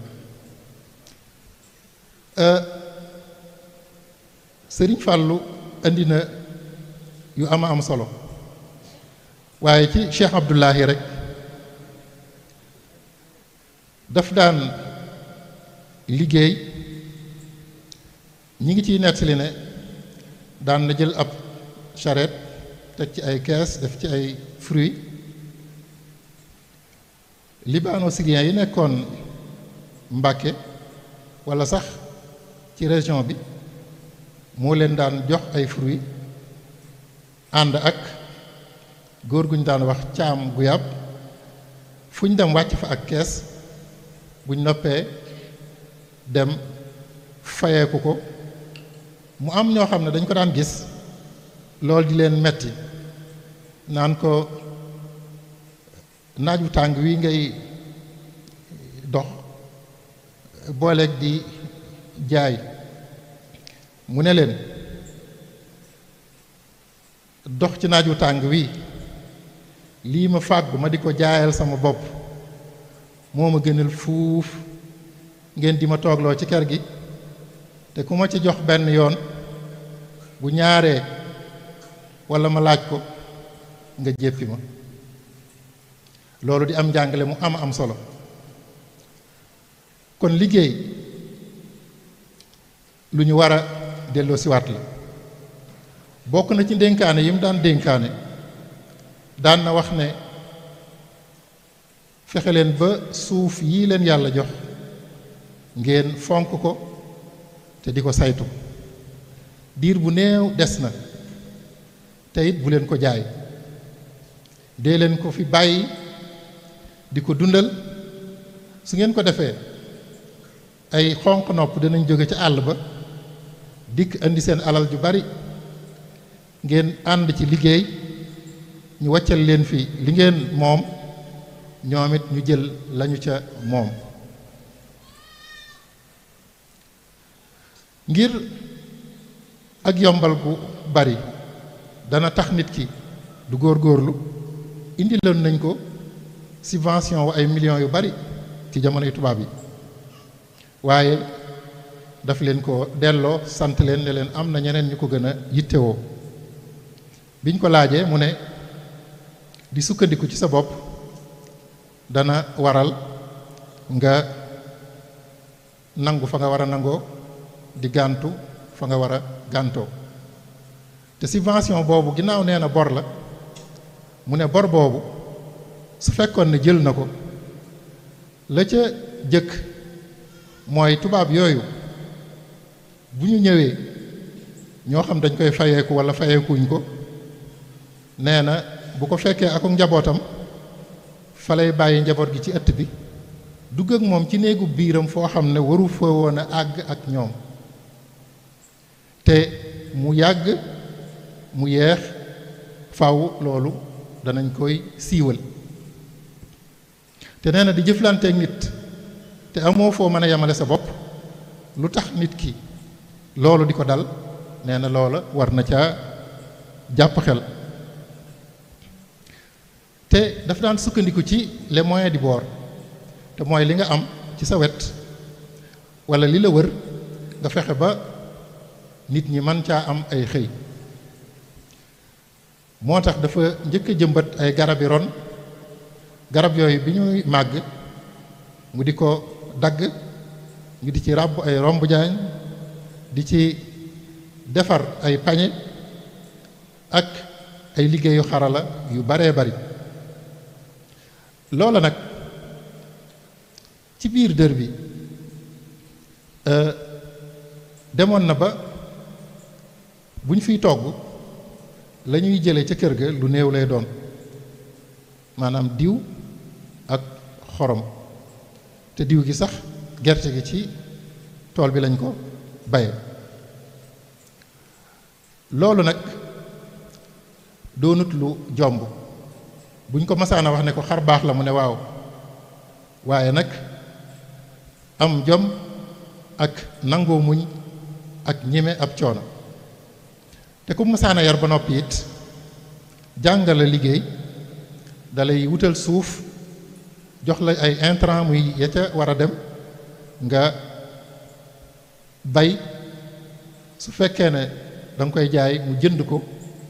sëriñ Fàllu indi na yu ama am solo waaye ci Cheikh Abdullahi rek daf daan liggéey ñi ngi ciy nettali ne daan na jël ab charrette teg ci ay kees def ci ay fruits libano-syriens yi nekkoon Mbàkke walla sax ci région bi moo leen daan jox ay fruits ànd ak góor gu ñu daan wax caam gu yàpp fu ñu dem wàcc fa ak kees buñ noppee dem fayeeku ko mu am ñoo xam ne dañ ko daan gis loolu di leen metti naan ko naaj wu tàng wi ngay dox booleeg di jaay mu ne leen dox ci naaj wu tàng wi lii ma fàggu ma di ko jaayal sama bopp moo ma gënal fuuf ngeen di ma toogloo ci kër gi te ku ma ci jox benn yoon bu ñaaree walla ma laaj ko nga jéppi ma loolu di am njàngale mu am am solo kon liggéey lu ñu war a delloo siwaat la bokk na ci dénkaane yi mu daan dénkaane daan na wax ne fexe leen ba suuf yii leen yàlla jox ngeen fonk ko te di ko saytu diir bu néew des na te it bu leen ko jaay dee leen ko fi bàyyi di ko dundal su ngeen ko defee ay xonq nopp dinañ jóge ca àll ba dikk indi seen alal ju bari ngeen ànd ci liggéey ñu wàccal leen fi li ngeen moom ñoom it ñu jël lañu ca moom ngir ak yombal gu bari dana tax nit ki du góorgóorlu indi loon nañ ko subvention wa ay millions yu bari ci jamonoy tubaab yi waaye daf leen ko delloo sant leen ne leen am na ñeneen ñu ko gën a yittewoo biñ ko laajee mu ne di sukkandiku ci sa bopp dana waral nga nangu fa nga war a nangoo di gàntu fa nga war a gàntoo te subvention boobu ginnaaw nee na bor la mu ne bor boobu su fekkoon ne jël na ko la ca jëkk mooy tubaab yooyu bu ñu ñëwee ñoo xam dañ koy fayeeku walla fayeekuñ ko nee na bu ko fekkee ak njabootam fa lay bàyyi njaboot gi ci ëtt bi dugg ak moom ci néegu biiram foo xam ne waru fa woon a àgg ak ñoom te mu yàgg mu yeex faw loolu danañ koy siiwal te nee na di jëflanteeg nit te amoo foo mën a yemale sa bopp lu tax nit ki loolu di ko dal nee na loola war na caa jàpp xel te daf daan sukkandiku ci les moyens du bord te mooy li nga am ci sa wet walla li la wër nga fexe ba nit ñi mën caa am ay xëy moo tax dafa njëkk a jëmbat ay garabi ron garab yooyu bi ñuy màgg mu di ko dagg ñu di ci ràbb ay romb jaañ di ci defar ay pañe ak ay liggéeyu xarala yu baree bari loola nag ci biir dër bi demoon na ba bu ñu fiy togg la ñuy jëlee ca kër ga lu néew lay doon maanaam diw ak xorom te diw gi sax gerte gi ci tool bi lañ ko baye loolu nag doonut lu jomb buñ ko masaana wax ne ko xar baax la mu ne waaw waaye nag am jom ak nangoo muñ ak ñime ab coono te ku masaana yar ba noppi it jàngale liggéey dalay wutal suuf jox la ay intrant muy ya ca war a dem nga bay su fekkee ne da nga koy jaay mu jënd ko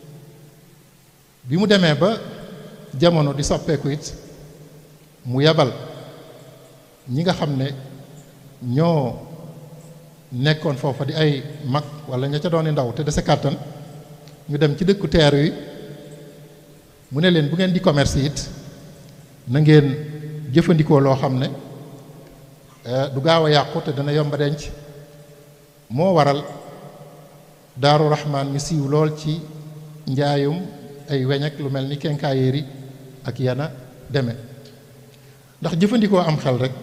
bi mu demee ba jamono di soppeeku it mu yabal ñi nga xam ne ñoo nekkoon foofa di ay mag wala ña ca dooni ndaw te dese kàttan ñu dem ci dëkku teer yi mu ne leen bu ngeen di commerce it na ngeen jëfandikoo loo xam ne du gaaw a yàqu te dana yomba denc moo waral Daaru Rahmaan mi siiw lool ci njaayum ay weñ ak lu mel ni kenkaayeeri ak yana deme ndax jëfandikoo am xel rek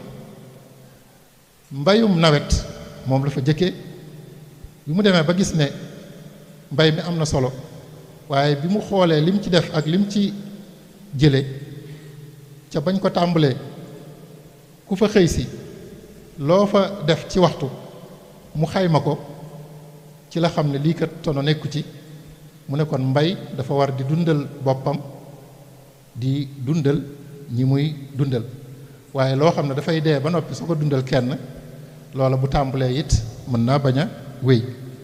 mbayum nawet moom la fa jëkke bi mu demee ba gis ne mbay mi am na solo waaye bi mu xoolee lim ci def ak lim ci jële ca bañ ko tàmbalee ku fa xëy si loo fa def ci waxtu mu xayma ko ci la xam ne lii kat tono nekku ci mu ne kon mbay dafa war di dundal boppam di dundal ñi muy dundal waaye loo xam ne dafay dee ba noppi soo ko dundal kenn loola bu tàmbalee it mën naa bañ a wéy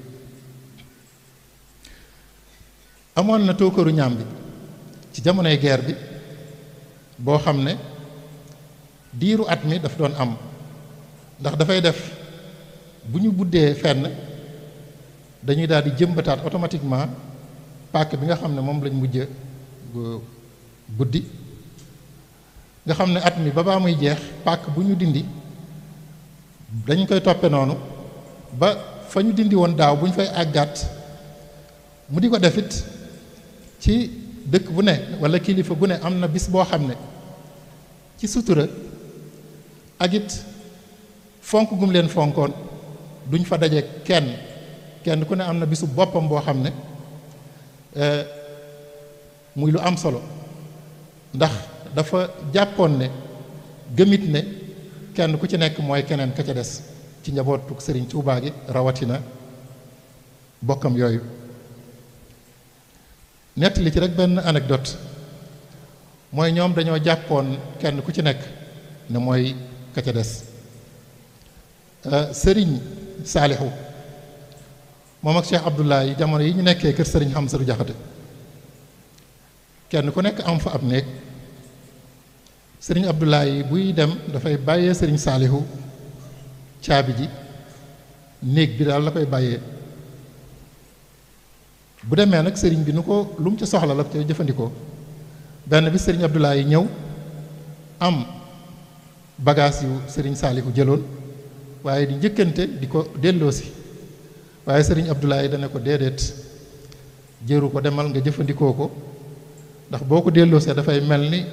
amoon na tookaru ñaam bi ci jamonoy guerre bi boo xam ne diiru at mi daf doon am ndax dafay def bu ñu buddee fenn dañuy daal di jëmbataat automatiquement pàkk bi nga xam ne moom lañ mujj buddi nga xam ne at mi ba baa muy jeex pàkk bu ñu dindi dañ koy toppe noonu ba fa ñu dindi woon daaw bu ñu fay àggaat mu di ko defit ci dëkk bu ne walla kilifa bu ne am na bis boo xam ne ci sutura ak it fonk gum leen fonkoon duñ fa daje kenn kenn ku ne am na bisu boppam boo xam ne muy lu am solo ndax dafa jàppoon ne gëmit ne kenn ku ci nekk mooy keneen ka ca des ci njabootu Sëriñ Tuubaa gi rawatina bokkam yooyu nett li ci rek benn anecdote mooy ñoom dañoo jàppoon kenn ku ci nekk ne mooy ka ca des sëriñ Saalihu moom ak Cheikh Abdoulaye jamono yi ñu nekkee kër sëriñ Hamsatu Jaxate kenn ku nekk am fa ab néeg sëriñ Abdoulaye buy dem dafay bàyyee sëriñ Saalihu caabi ji néeg bi daal la koy bàyyee bu demee nag sëriñ bi nu ko lu mu ci soxla la ko jëfandikoo benn bi sëriñ Abdoulaye ñëw am bagage yu sëriñ Saalihu jëloon waaye di njëkkante di ko delloosi waaye sëriñ Abdoulaye dana ko déedéet jëru ko demal nga jëfandikoo ko ndax boo ko delloosee dafay mel ni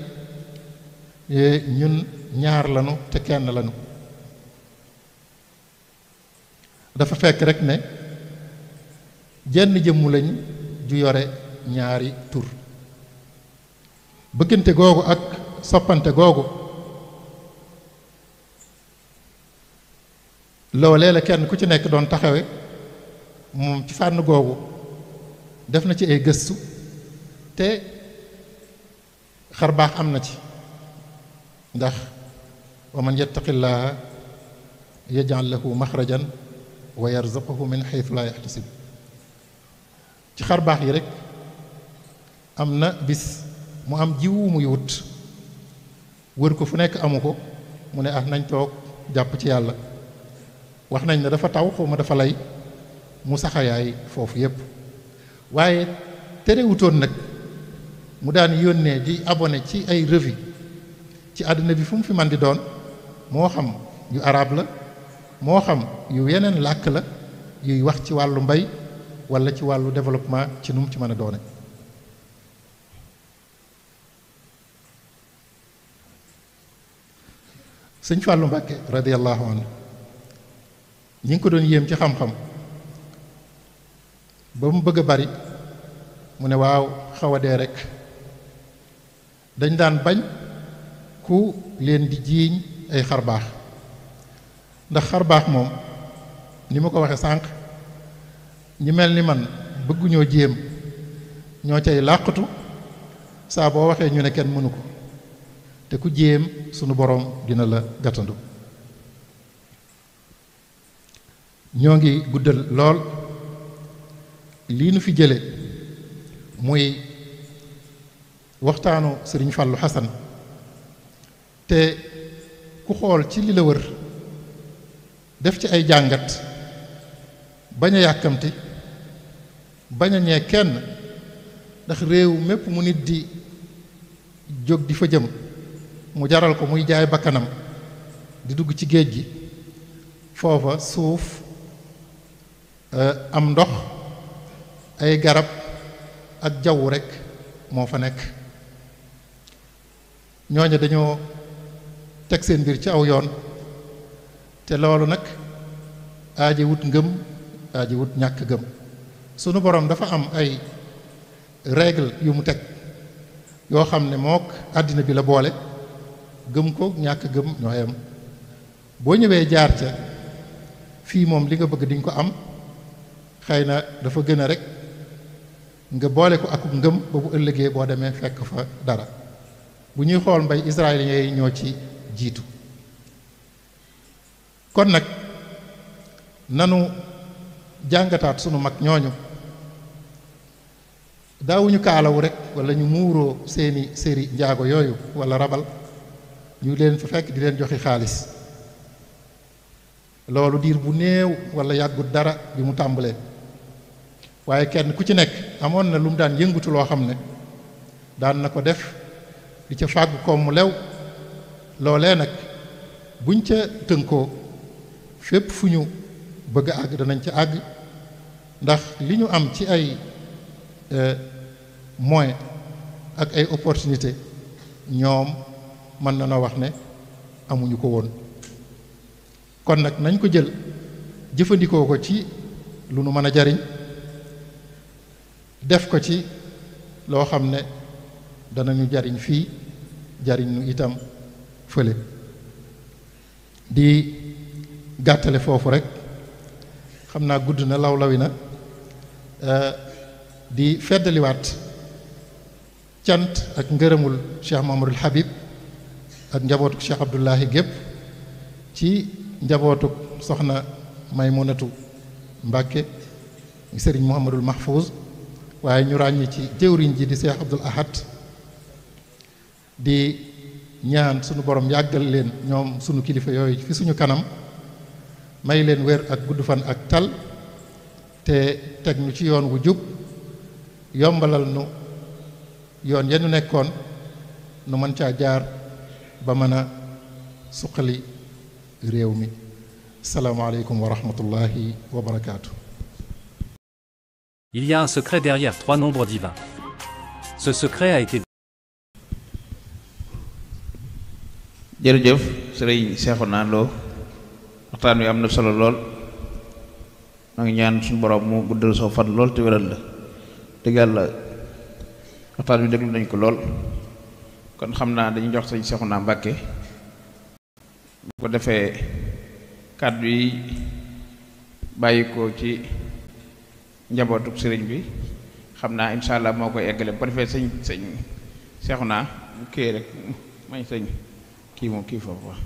ñun ñaar lanu te kenn lanu dafa fekk rek ne jenn jëmmu lañ ju yore ñaari tur bëggante googu ak soppante googu loolee la kenn ku ci nekk doon taxawe moom ci fànn googu def na ci ay gëstu te xar baax am na ci ndax wa man yattaqillaha yaj'al lahu maxrajan wa yarzuqhu min xaytu laa yaxtasib ci xar baax yi rek am na bis mu am jiwu muy wut wër ko fu nekk amu ko mu ne ah nañ toog jàpp ci yàlla wax nañ ne dafa taw xaw ma dafa lay mu saxayaay foofu yépp waaye terewutoon nag mu daan yónnee di abonné ci ay revue ci àdduna bi fu mu fi man di doon moo xam yu arab la moo xam yu yeneen làkk la yuy wax ci wàllu mbay walla ci wàllu développement ci nu mu ci mën a doone sëñ Fàllu Mbàkke radiyallahu anhu ñi ngi ko doon yéem ci xam-xam ba mu bëgg a bari mu ne waaw xaw a dee rekk dañ daan bañ ku leen di jiiñ ay xarbaax ndax xarbaax moom ni ma ko waxe sànq ñi mel ni man bëgguñoo jéem ñoo cay làqatu saa boo waxee ñu ne kenn mënu ko te ku jéem sunu boroom dina la gàttandu ñoo ngi guddal lool lii nu fi jële muy waxtaanu sëriñ Fàllu Xasan te ku xool ci li la wër def ci ay jàngat bañ a yàkkamti bañ a ñee kenn ndax réew mépp mu nit di jóg di fa jëm mu jaral ko muy jaay bakkanam di dugg ci géej gi foofa suuf am ndox ay garab ak jaww rekk moo fa nekk ñooñu dañoo teg seen mbir ci aw yoon te loolu nag aaji wut ngëm aaji wut ñàkk gëm sunu borom dafa am ay règle yu mu teg yoo xam ne mook àddina bi la boole gëm ko ñàkk gëm ñoo yem boo ñëwee jaar ca fii moom li nga bëgg di nga ko am xëy na dafa gën a rek nga boole ko ak ngëm ba bu ëllëgee boo demee fekk fa dara bu ñuy xool mbay israéliens yi ñoo ci jiitu kon nag nanu jàngataat sunu mag ñooñu daawuñu kaalawu rek wala ñu muuroo seeni séri njaago yooyu wala rabal ñu leen fa fekk di leen joxe xaalis loolu diir bu néew wala yàggut dara bi mu tàmbalee waaye kenn ku ci nekk amoon na lu mu daan yëngutu loo xam ne daan na ko def di ca fàggu koom mu lew loolee nag buñ ca tënkoo fépp fu ñu bëgg a àgg danañ ca àgg ndax li ñu am ci ay moyens ak ay opportunité ñoom mën na noo wax ne amuñu ko woon kon nag nañ ko jël jëfandikoo ko ci lu nu mën a jariñ def ko ci loo xam ne danañu jariñ fii jariñ nu itam fële di gàttale foofu rek xam naa gudd na law lawi na di feddaliwaat cant ak ngërëmul Cheikh Mahamadul Habib ak njabootuk Cheikh Abdullahi gépp ci njabootuk soxna Maymunatu Mbàkke sëriñ Muhammadul Mahfouz waaye ñu ràññi ci jëwriñ ji di Cheikh Abdul Ahad di ñaan sunu borom yàggal leen ñoom sunu kilifa yooyu fi suñu kanam may leen wér ak gudd fan ak tal te teg ñu ci yoon wu jub yombalal nu yoon yenu nekkoon nu mën caa jaar ba mën a suqali réew mi salaamaaleykum wa rahmatullahi wa barakaatu. Il y a un secret derrière trois nombres divins. Ce secret a été jërëjëf sëriñ Seexuna Lo waxtaan wi am na solo lool maa ngi ñaan suñu borom mu guddal soo fan lool te wéral la dëgg yàlla waxtaan wi déglu nañ ko lool kon xam naa dañuy jox sëriñ Seexuna Mbàkke bu ko defee kàddu yi bàyyi ko ci njabootuk sëriñ bi xam naa insha allah moo koy eggale bu ko defee sëñ sëñ Seexuna bu kii rek may sëñ kii moom kii foofu wax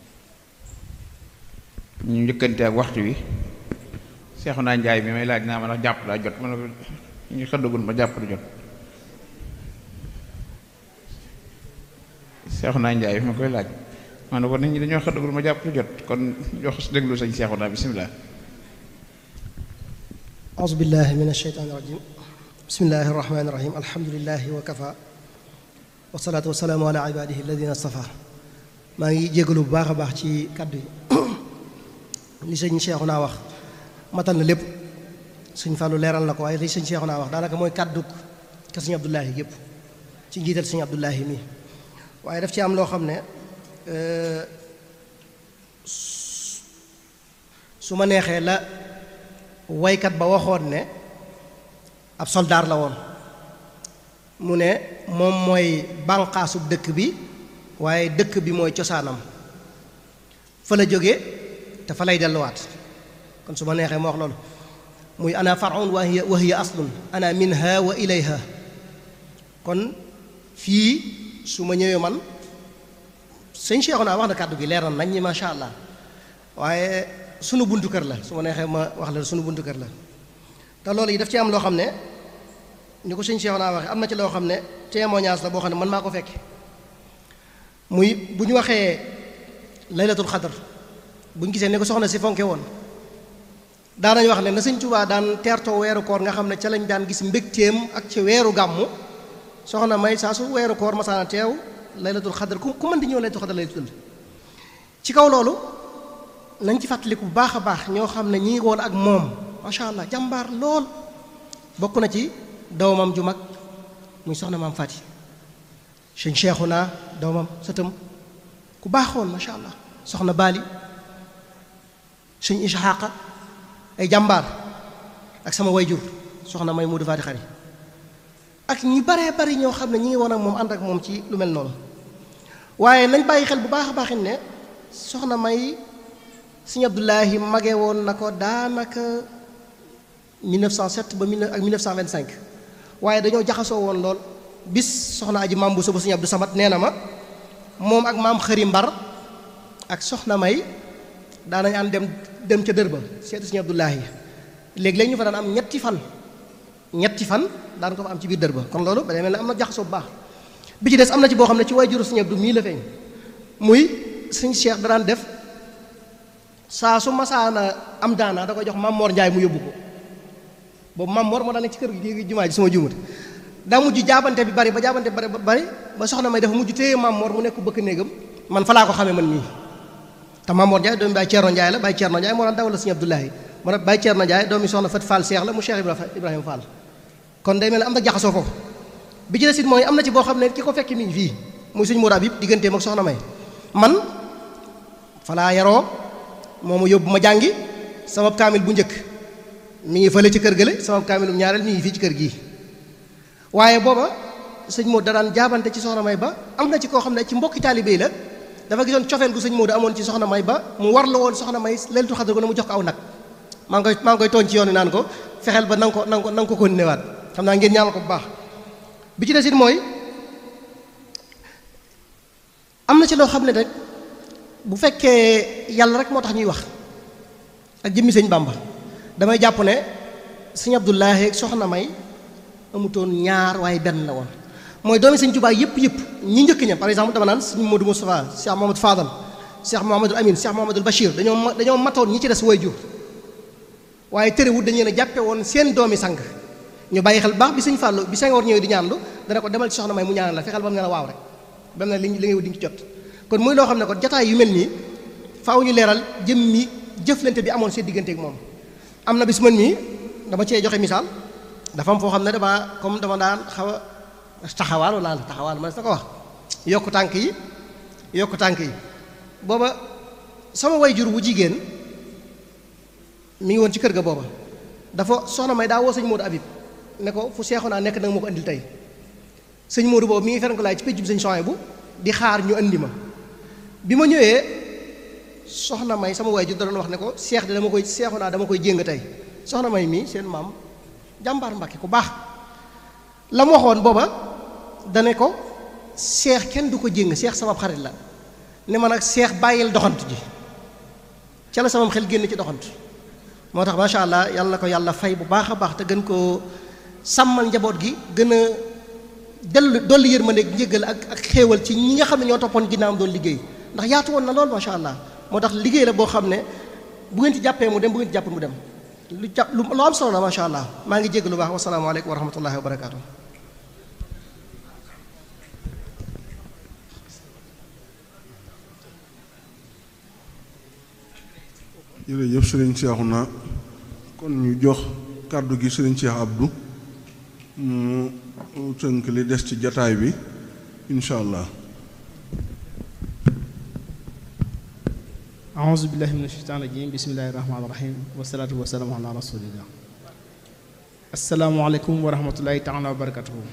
ñu njëkkante ak waxtu wi Seexuna Njaay bi may laaj naa ma ndax jàpp daa jot ma ne ko ñu xëddagul ma jàpp du jot Seexuna Njaay bi ma koy laaj ma ne ko nit ñi dañoo xëddagul ma jàpp du jot kon jox déglu sëñ Seexuna bisimilah. أعوذ بالله من الشيطان الرجيم بسم الله الرحمن الرحيم الحمد لله وكفى والصلاة والسلام على عباده الذين اصطفى maa ngi jégalu bu baax a baax ci kàddu yi li sëñ Cheikhouna wax matal na lépp sëñ Fallou leeral na ko waaye li sëñ Cheikhouna wax daanaka mooy kàddu ka sëñ Abdoulahi yëpp ci njiital sëñ Abdoulahi mi waaye daf ci am loo xam ne su ma neexee la waykat ba waxoon ne ab soldaar la woon mu ne moom mooy bànqaasub dëkk bi waaye dëkk bi mooy cosaanam fa la jóge te fa lay delluwaat kon su ma neexee ma wax loolu muy ana far'un wa hiya wa hiya aslun ana minha wa ilayha kon fii su ma ñëwee man sëñ Cheikhouna wax na kàddu gi leeral nañ ñi macha allah waaye sunu buntu kër la su ma neexee ma wax la sunu buntu kër la te loolu yi daf ci am loo xam ne ni ko sëñ Cheikhouna waxee am na ci loo xam ne témoignage la boo xam ne man maa ko fekke muy bu ñu waxee laylatul xadar bu ñu gisee ne ko soxna si fonke woon daanañ wax ne na sëñ Tuubaa daan teertoo weeru koor nga xam ne ca lañ daan gis mbégteem ak ci weeru gàmmu soxna may saa su weeru koor masaana teew laylatul xadar ku ku mën di ñëw laylatul xadar lay tudd ci kaw loolu nañ ci fàttaliku bu baax a baax ñoo xam ne ñi ngi woon ak moom macha allah jàmbaar lool bokk na ci doomam ju mag muy soxna maam Fati sëñ Cheikhouna doomam sëtam ku baaxoon macha allah soxna Baali sëñ Ishaqa ay jàmbaar ak sama wayjur soxna may Muudu Faati Xari ak ñi baree bari ñoo xam ne ñi ngi woon ak moom ànd ak moom ci lu mel noonu waaye nañ bàyyi xel bu baax a baaxin ne soxna may sëñ Abdoulahi mage woon na ko daanaka mille neuf cent sept ba ak mille neuf cent vingt-cinq waaye dañoo jaxasoo woon lool bis soxna aji maam bu soba sëñ Abdou Samad nee na ma moom ak maam xëri mbar ak soxna may daanañ ànd dem dem ca dër ba seetu sëñ Abdoulahi léegi-léegi ñu fa daan am ñetti fan ñetti fan daan ko fa am ci biir dër ba kon loolu ba day mel ne am na jaxasoo bu baax bi ci des am na ci boo xam ne ci waajuru sëñ Abdou mii la feeñ muy sëñ Cheikh da daan def saa su masaana am daanaa da koy jox Mam Mor Njaay mu yóbbu ko boobu Mam Mor moo daan nekk ci kër gi jumaa ji suma juumut daa mujj jaabante bi bari ba jaabante bi bari ba bari ba soxna may dafa mujj téye Mam Mor mu nekk bëkk néegam man fa laa ko xamee man mii te Mam Mor Njaay doomi Baay Ceerno Njaay la Baay Ceerno Njaay moo daan dawal la sëñ Abdoulahi moo Baay Ceerno Njaay doomi soxna Fat Fall Cheikh la mu Cheikh Ibrahima Fall kon day mel ne am na jaxasoo foofu bi ci des it mooy am na ci boo xam ne ki ko fekk mi ngi fii muy suñu Mourab yëpp digganteem ak soxna may man fa laa yaroo moo ma yóbbu ma jàngi sama kaamil bu njëkk mi ngi fële ci kër gële sama kaamil bu ñaareel mi ngi fii ci kër gii waaye booba sëñ Modou da daan jaabante ci soxna may ba am na ci koo xam ne ci mbokki taalibe yi la dafa gisoon cofeel gu sëñ Modou amoon ci soxna may ba mu war la woon soxna may laylatul xadar ko ne mu jox ko aw nag maa ngi koy maa ngi koy tooñ ci yoon wi naan ko fexeel ba na nga ko na nga ko na nga ko continué waat xam naa ngeen ñaanal ko bu baax bi ci des it mooy am na ci loo xam ne rek bu fekkee yàlla rek moo tax ñuy wax ak jëmmi sëñ Bàmba damay jàpp ne sëñ Abdoulahi ak soxna may amutoon ñaar waaye benn la woon mooy doomi sëñ Tuubaa yëpp yëpp ñi njëkk ña par exemple dama naan sëñ Modou Moustapha Cheikh Mouhamadou Fadal Cheikh Mouhamadou Amine Cheikh Mouhamadou Bachir dañoo dañoo matoon ñi ci des way jur waaye terewut dañu leen a jàppe woon seen doomi sang ñu bàyyi xel bu baax bi sëñ Fàllu bi Senghor ñëwee di ñaanlu dana ko demal ci soxna may mu ñaanal la fexeel ba mu ne la waaw rek ba mu ne li li ngay wut di nga ci jot kon muy loo xam ne kon jataay yu mel nii faaw ñu leeral jëm mi jëflante bi amoon seen diggante ak moom am na bis man mii dama cee joxe misaal dafa am foo xam ne dama comme dama daan xaw a taxawaal wala taxawaal ma ne sa ko wax yokku tànk yi yokku tànk yi booba sama wayjur bu jigéen mi ngi woon ci kër ga booba dafa soxna may daa woo sëñ Modou Habib ne ko fu Seexuna nekk nag ma ko andil tey sëñ Modou boobu mi ngi fenn ko laay ci péjjub sëñ Sohaybu bu di xaar ñu andi ma bi ma ñëwee soxna may sama waajur da doon wax ne ko seex de dama koy Seexuna dama koy jéng tey soxna may mii seen maam jàmbaar Mbàkke ku baax la mu waxoon booba dane ko seex kenn du ko jéng seex sama xarit la ne ma nag seex bàyyil doxantu ji ca la sama xel génn ci doxantu moo tax macha allah yàlla na ko yàlla fay bu baax a baax te gën koo sàmmal njaboot gi gën a dellu dolli yërmande njëggal ak ak xéewal ci ñi nga xam ne ñoo toppoon ginnaawam doon liggéey ndax yaatu woon na lool macha allah moo tax liggéey la boo xam ne bu ngeen ci jàppee mu dem bu ngeen ci jàppee mu dem lu jàpp lu am solo la macha allah maa ngi jégg lu baax wasalaamaaleykum wa rahmatullahi wa barakaatu. jërëjëf sëriñ Cheikhouna kon ñu jox kàddu gi sëriñ Cheikh Abdou mu tënk li des ci jataay bi incha allah. aouzu billahi min asheytaan rajim bismillahi rahmaani rahim wasalaatu wasalaamu ala rasulillah. asalaamualeykum wa rahmatullahi taala wa barakatuhu.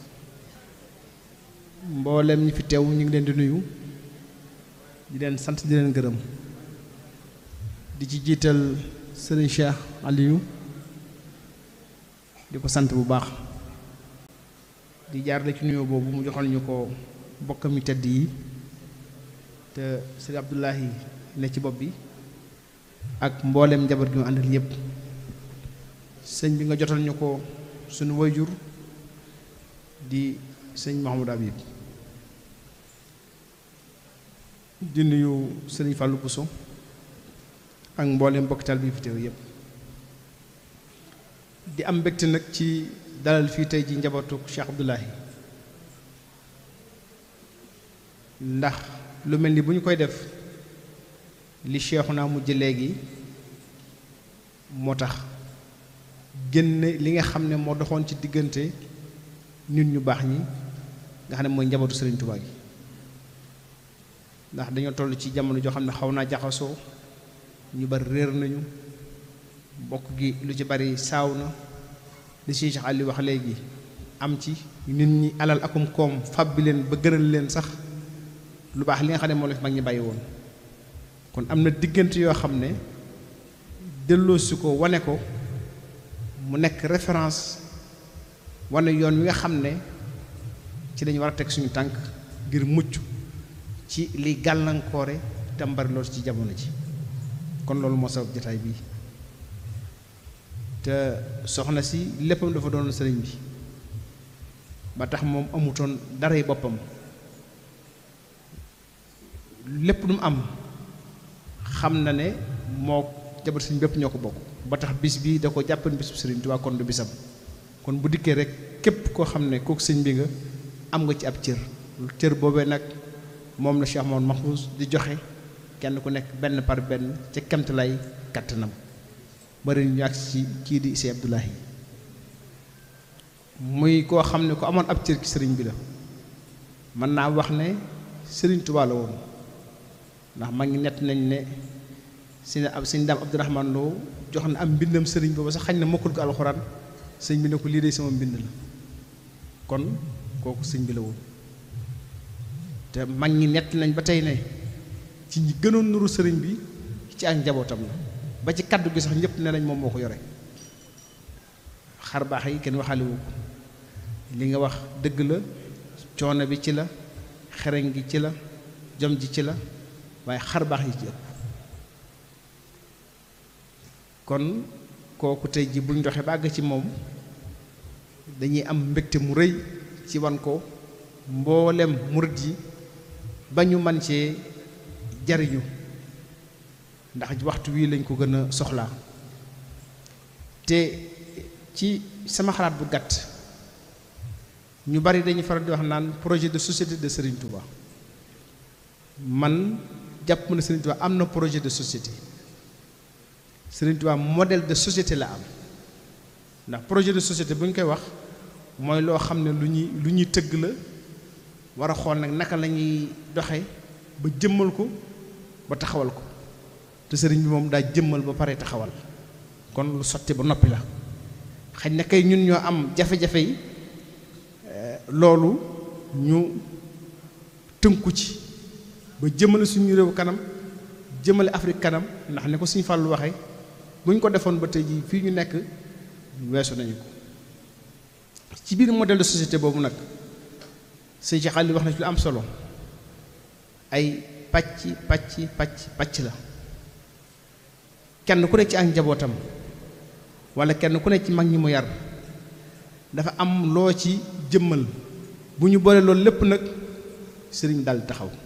mboolem ñi fi teew ñu ngi leen di nuyu di leen sant di leen gërëm di ci jiital sëriñ Cheikh Aliou di ko sant bu baax di jaarale ci nuyoo boobu mu joxal ñu ko bokkam mi tedd yi te sëriñ Abdoulahi ne ci bopp bi ak mboolem njaboot gi mu àndal yépp sëñ bi nga jotal ñu ko suñu wayjur di sëñ Mouhamadou Habib di nuyu sëriñ Fallou Bousso ak mboolem mbokkital bi fi teew yépp di am mbégte nag ci dalal fii tey ji njabootu Cheikh Abdoulahi ndax lu mel ni bu ñu koy def li Cheikhouna mujj léegi moo tax génne li nga xam ne moo doxoon ci diggante nit ñu baax ñi nga xam ne mooy njabootu Sëriñ Tuubaa gi ndax dañoo toll ci jamono joo xam ne xaw naa jaxasoo ñu bari réer nañu bokk gi lu ci bari saaw na li si Cheikh Ali wax léegi am ci nit ñi alal akum koom fab bi leen ba gënal leen sax lu baax li nga xam ne moo la fi mag ñi bàyyi woon kon am na diggante yoo xam ne delloosi ko wane ko mu nekk référence wane yoon wi nga xam ne ci lañu war a teg suñu tànk ngir mucc ci li gàllankoore te mbari loolu ci jamono ji kon loolu moo sabab jataay bii te soxna si léppam dafa doon sëriñ bi ba tax moom amutoon daray boppam lépp lu mu am xam na ne moo jabar sëriñ bépp ñoo ko bokk ba tax bis bi da ko jàppan bis bu sëriñ Tuubaa kon du bisam kon bu dikkee rek képp koo xam ne kooku sëñ bi nga am nga ci ab cër cër boobee nag moom la Cheikh Mouhamadou Mahfouz di joxe kenn ku nekk benn par benn ca kemt lay kattanam bari ñu ak ci kii di Sëñ Abdoulahi muy koo xam ne ko amoon ab cër ci sëriñ bi la mën naa wax ne sëriñ Tuubaa la woon ndax ma ngi nett nañ ne sëñ ab sëñ Daam Abdourahmane Lo jox na am mbindam sëriñ boobu sax xañ na mokkul ko alxuraan sëñ bi ne ko lii de sama mbind la kon kooku sëñ bi la woon te mag ñi nett nañ ba tey ne ci ñi gënoon nuru sëriñ bi ci ak njabootam la ba ci kaddu gi sax ñëpp ne nañ moom moo ko yore xar baax yi kenn waxaalewu ko li nga wax dëgg la coono bi ci la xereñ gi ci la jom ji ci la waaye xar baax yi ci ëpp kon kooku tey ji buñ doxee bàgg ci moom dañuy am mbégte mu rëy ci wan ko mboolem murit yi ba ñu man cee jariñu ndax waxtu wii lañ ko gën a soxlaa te ci sama xalaat bu gàtt ñu bari dañuy faral di wax naan projet de société de Serigne Touba man jàpp na Serigne Touba am na projet de société Serigne Touba modèle de société la am ndax projet de société bu ñu koy wax mooy loo xam ne lu ñuy lu ñuy tëgg la war a xool nag naka la ñuy doxe ba jëmmal ko ba taxawal ko te sëriñ bi moom daa jëmmal ba pare taxawal kon lu sotti ba noppi la xëy na kay ñun ñoo am jafe-jafe yi loolu ñu tënku ci ba jëmale suñu réew kanam jëmale Afrique kanam ndax ne ko suñu fàllu waxee bu ñu ko defoon ba tey jii fii ñu nekk weesu nañu ko ci biir modèle de société boobu nag sëñ Cheikh Ali wax na ci lu am solo ay pàcc pàcc pàcc pàcc la kenn ku nekk ci ak njabootam wala kenn ku nekk ci mag ñi mu yar dafa am loo ci jëmmal bu ñu boole loolu lépp nag sëriñ daal di taxaw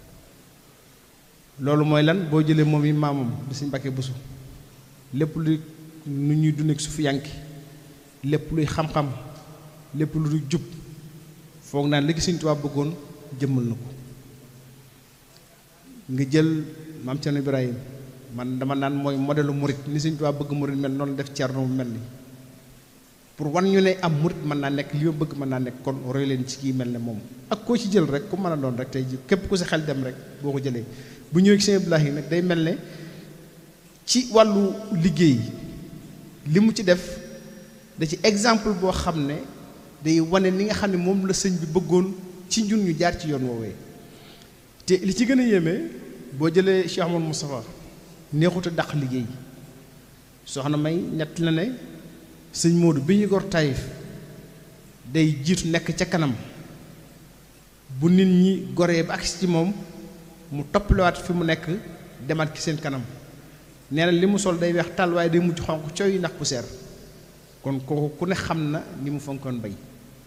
loolu mooy lan boo jëlee moom yi maamam di sëñ Mbàkke Buso lépp luy nu ñuy dund ak suufu yanki lépp luy xam-xam lépp lu du jub foog naan léegi Sëñ Tuubaa bëggoon jëmmal na ko nga jël maam Cerno Ibrahim man dama naan mooy modèle murit ni Sëñ Tuubaa bëgg murit mel noonu def Ceerno mu mel ni pour wan ñu ne am murit mën naa nekk li ma bëgg mën naa nekk kon roy leen ci kii mel ne moom ak koo ci jël rek ku mën a doon rek tey ji képp ku si xel dem rek boo ko jëlee bu ñëwee ci Sëñ Abdoulahi nag day mel ne ci wàllu liggéey li mu ci def da ci exemple boo xam ne day wane li nga xam ne moom la sëñ bi bëggoon ci ñun ñu jaar ci yoon woowee te li ci gën a yéeme boo jëlee Cheikh Amadou Moustapha neexut a dàq liggéey soxna May ñett la ne sëñ Modou bi ñu gor Taïf day jiitu nekk ca kanam bu nit ñi goree ba agsi ci moom mu toppalewaat fi mu nekk demaat ci seen kanam nee na li mu sol day weex tàll waaye day mujj xonq cooy ndax poussière kon kooku ku ne xam na ni mu fonkoon bay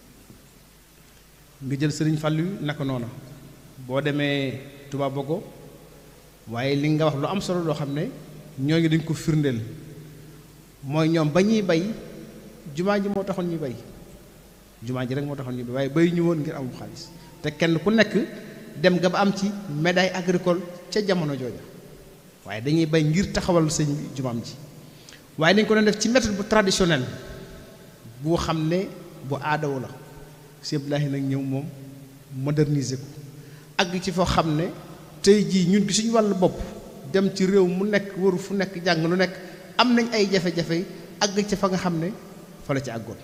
nga jël sëriñ Fàllu naka noona boo demee Touba Bogo waaye li nga wax lu am solo loo xam ne ñooñu dañ ko firndeel mooy ñoom ba ñuy bay jumaa ji moo taxoon ñuy bay jumaa ji rek moo taxoon ñuy bay waaye bay ñu woon ngir amul xaalis te kenn ku nekk dem nga ba am ci médaille agricole ca jamono jooja waaye dañuy bay ngir taxawal sëñ bi jumaam ji waaye dañ ko doon def ci méthode bu traditionnel boo xam ne bu aadawu la Sëñ Abdoulahi nag ñëw moom moderniser ko àgg ci foo xam ne tey jii ñun gi suñu wàllu bopp dem ci réew mu nekk waru fu nekk jàng lu nekk am nañ ay jafe-jafe àgg ci fa nga xam ne fa la ci àggoon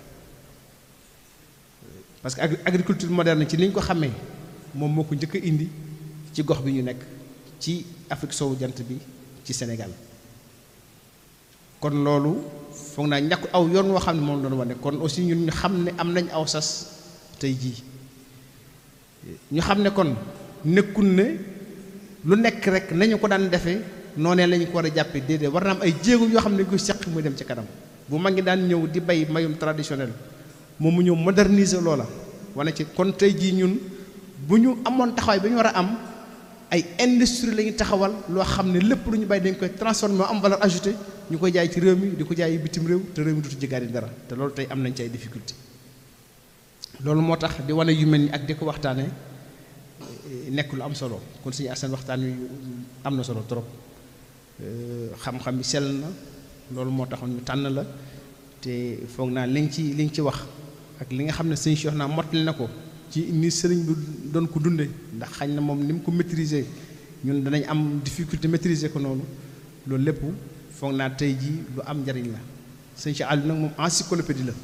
parce que agriculture moderne ci ni ñu ko xamee moom moo ko njëkk a indi ci gox bi ñu nekk ci Afrique sowu jant bi ci Sénégal kon loolu foog naa ñàkk aw yoon woo xam ne moom doon wane kon aussi ñun ñu xam ne am nañ aw sas tey jii ñu xam ne kon nekkul ne lu nekk rek nañu ko daan defee noonee lañu ko war a jàppee déedéet war na am ay jéego yoo xam ne koy seq muy dem ci kanam bu mag ngi daan ñëw di bay mayum traditionnel moom mu ñëw moderniser loola wane ci kon tey jii ñun bu ñu amoon taxawaay bi ñu war a am ay industrie la ñu taxawal loo xam ne lépp lu ñu bay dañ koy transformer am valeur ajoutée ñu koy jaay ci réew mi di ko jaay bitim réew te réew mi dutu jëgaani dara te loolu tey am nañ ci ay difficulté loolu moo tax di wane yu mel ni ak di ko waxtaane nekk lu am solo kon suñu asan waxtaan wi am na solo trop xam-xam bi sell na loolu moo taxoon ñu tànn la te foog naa li nga ci li nga ci wax ak li nga xam ne sëñ Cheikh naa mottali na ko ci ni sëriñ bi doon ko dunde ndax xañ na moom ni mu ko maîtriser ñun danañ am difficulté maîtriser ko noonu loolu lépp foog naa tey jii lu am njariñ la sëñ Cheikh Aliou nag moom encyclopédie la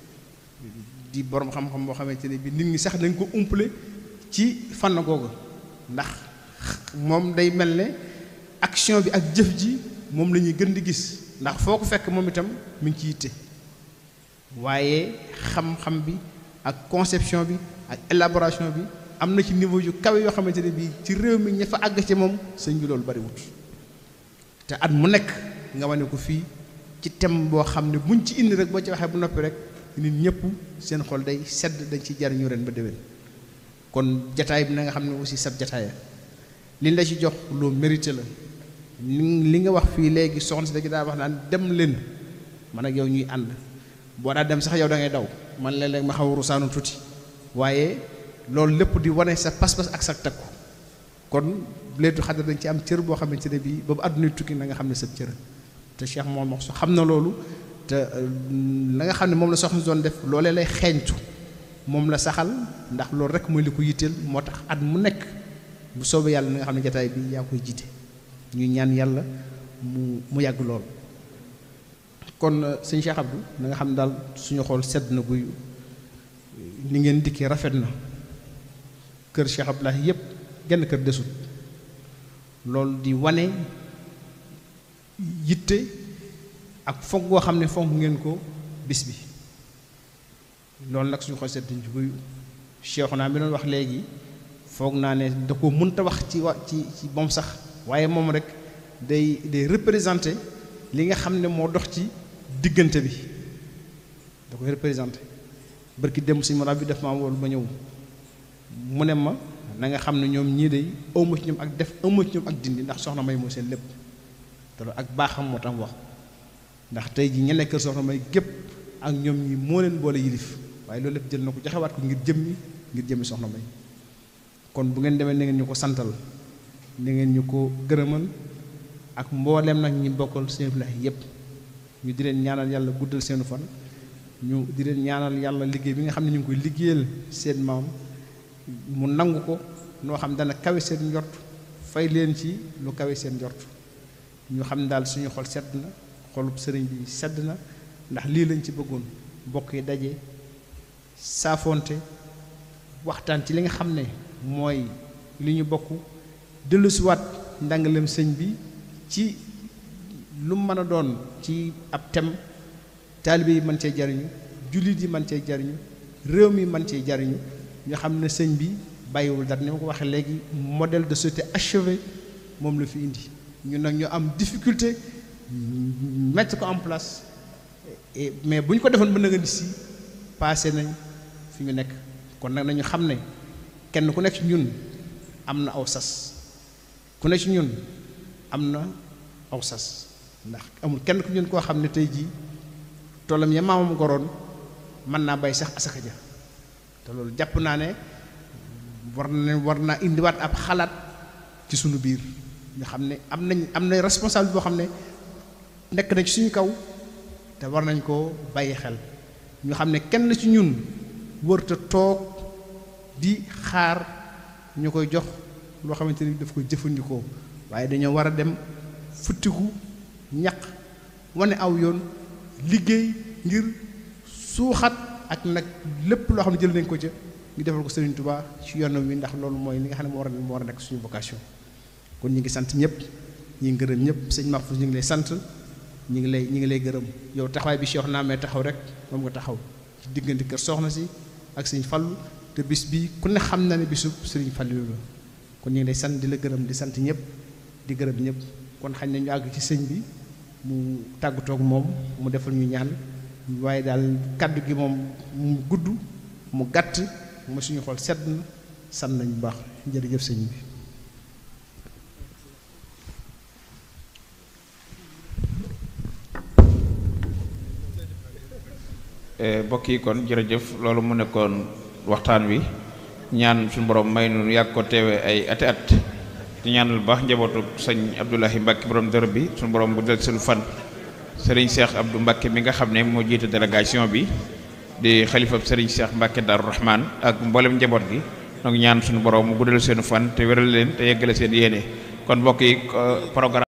di borom xam-xam boo xamante ne bi nit ñi sax dañ ko umpale ci fànn googu ndax moom day mel ne action bi ak jëf ji moom la ñuy gën di gis ndax foo ko fekk moom itam mi ngi ci yitte waaye xam-xam bi ak conception bi ak élaboration bi am na ci niveau yu kawe yoo xamante ne bii ci réew mi ña fa àgg ci moom sëñ bi loolu bariwut te at mu nekk nga wane ko fii ci thème boo xam ne buñ ci indi rek boo ci waxee bu noppi rek nit ñëpp seen xol day sedd dañ ci jariñu ren ba déwén kon jataay bi na nga xam ne aussi sab jataaya liñ la ci jox loo mérité la li nga wax fii léegi soxna si da daa wax naan dem leen man ak yow ñuy ànd boo daa dem sax yow da ngay daw man léeg-léeg ma xaw rusaanu tuuti waaye loolu lépp di wane sa pas-pas ak sa takku kon Laylatul Qadr dañ ci am cër boo xamante ne bii boobu àdduna tukki na nga xam ne sa cër te Cheikh moom wax xam na loolu te la nga xam ne moom la soxna doon def loolee lay xeeñtu moom la saxal ndax loolu rek mooy li ko yitteel moo tax at mu nekk bu soobee yàlla na nga xam ne jataay bi yaa koy jiite ñuy ñaan yàlla mu mu yàgg lool kon sëñ Cheikh Abdou na nga xam ne daal suñu xool sedd na guy ni ngeen dikkee rafet na kër Cheikh Abdoulahi yépp genn kër desut loolu di wane yitte ak fonk goo xam ne fonk ngeen ko bis bi loolu nag suñu xool sedd nañ ci guy Cheikh naa mi doon wax léegi foog naa ne da ko mënta wax ci wa ci ci moom sax waaye moom rek day day représenté li nga xam ne moo dox ci diggante bi da koy représenté barki dem si mara bi def ma woon ma ñëw mu ne ma na nga xam ne ñoom ñii day awma ci ñoom ak def awma ci ñoom ak dindi ndax soxna may moo seen lépp te loolu ak baaxam moo tam wax ndax tey ji ñeneen kër soxna may gépp ak ñoom ñi moo leen boole yilif waaye loolu lépp jël na ko joxewaat ko ngir jëmmi ngir jëmmi soxna may kon bu ngeen demee na ngeen ñu ko santal na ngeen ñu ko gërëmal ak mbooleem nag ñi bokkal seen Abdoulahi yépp ñu di leen ñaanal yàlla guddal seenu fan ñu di leen ñaanal yàlla liggéey bi nga xam ne ñu ngi koy liggéeyal seen maam mu nangu ko noo xam dana kawe seen njort fay leen ci lu kawe seen njort ñu xam ne daal suñu xol sedd na xolub sëriñ bi sedd na ndax lii lañ ci bëggoon mbokk yi daje saafonte waxtaan ci li nga xam ne mooy li ñu bokk dellusiwaat njàngaleem sëñ bi ci lu mën a doon ci ab tem taalibe yi mën cee jariñu jullit yi mën cee jariñu réew mi mën cee jariñu ñu xam ne sëñ bi bàyyiwul dara ni ma ko waxee léegi modèle de société achevé moom la fi indi ñun nag ñu am difficulté mettre ko en place mais bu ñu ko defoon ba nga ni si passé nañ fi ñu nekk kon nag nañu xam ne kenn ku nekk ci ñun am na aw sas ku nekk ci ñun am na aw sas ndax amul kenn ku ñun koo xam ne tey jii toolam ya maamam goroon mën naa bay sax asaka ja te loolu jàpp naa ne war na war naa indiwaat ab xalaat ci sunu biir ñu xam ne am nañ am na responsable boo xam ne nekk na ci suñu kaw te war nañ koo bàyyi xel ñu xam ne kenn ci ñun wërta toog di xaar ñu koy jox loo xamante ni daf koy jëfandikoo waaye dañoo war a dem futtiku ñaq wane aw yoon liggéey ngir suuxat ak nag lépp loo xam ne jël nañ ko ca ñu defal ko Serigne Touba ci yoonam wi ndax loolu mooy li nga xam ne moo war a moo war a nekk suñu vocation kon ñu ngi sant ñëpp ñi ngi gërëm ñëpp sëñ Mahfouz ñu ngi lay sant ñu ngi lay ñu ngi lay gërëm yow taxawaay bi Cheikh Naamee taxaw rek moom nga taxaw ci diggante kër soxna si ak sëñ Fallu te bis bi ku ne xam na ne bisub Serigne Fallu la kon ñu ngi lay sant di la gërëm di sant ñëpp di gërëm ñëpp kon xañ na ñu àgg ci sëñ bi mu tàggatoog moom mu defal ñu ñaan waaye daal kaddu gi moom mu gudd mu gàtt mu suñu xol sedd na sant nañ bu baax jërëjëf sëñ bi. mbokk yi kon jërëjëf loolu mu nekkoon waxtaan wi ñaan suñu borom may nu yàgg ko teewee ay ati at di ñaanal baax njabootu sëñ Abdoulahi Mbacke borom dër bi suñu borom bu del seen fan sëriñ Cheikh Abdou Mbacke mi nga xam ne moo jiite délégation bi di xalifab sëriñ Cheikh Mbacke Darou Rahman ak mboolem njaboot gi donc ñaan suñu borom mu guddal seen fan te wéral leen te yeggale seen yéene kon mbokk yi programme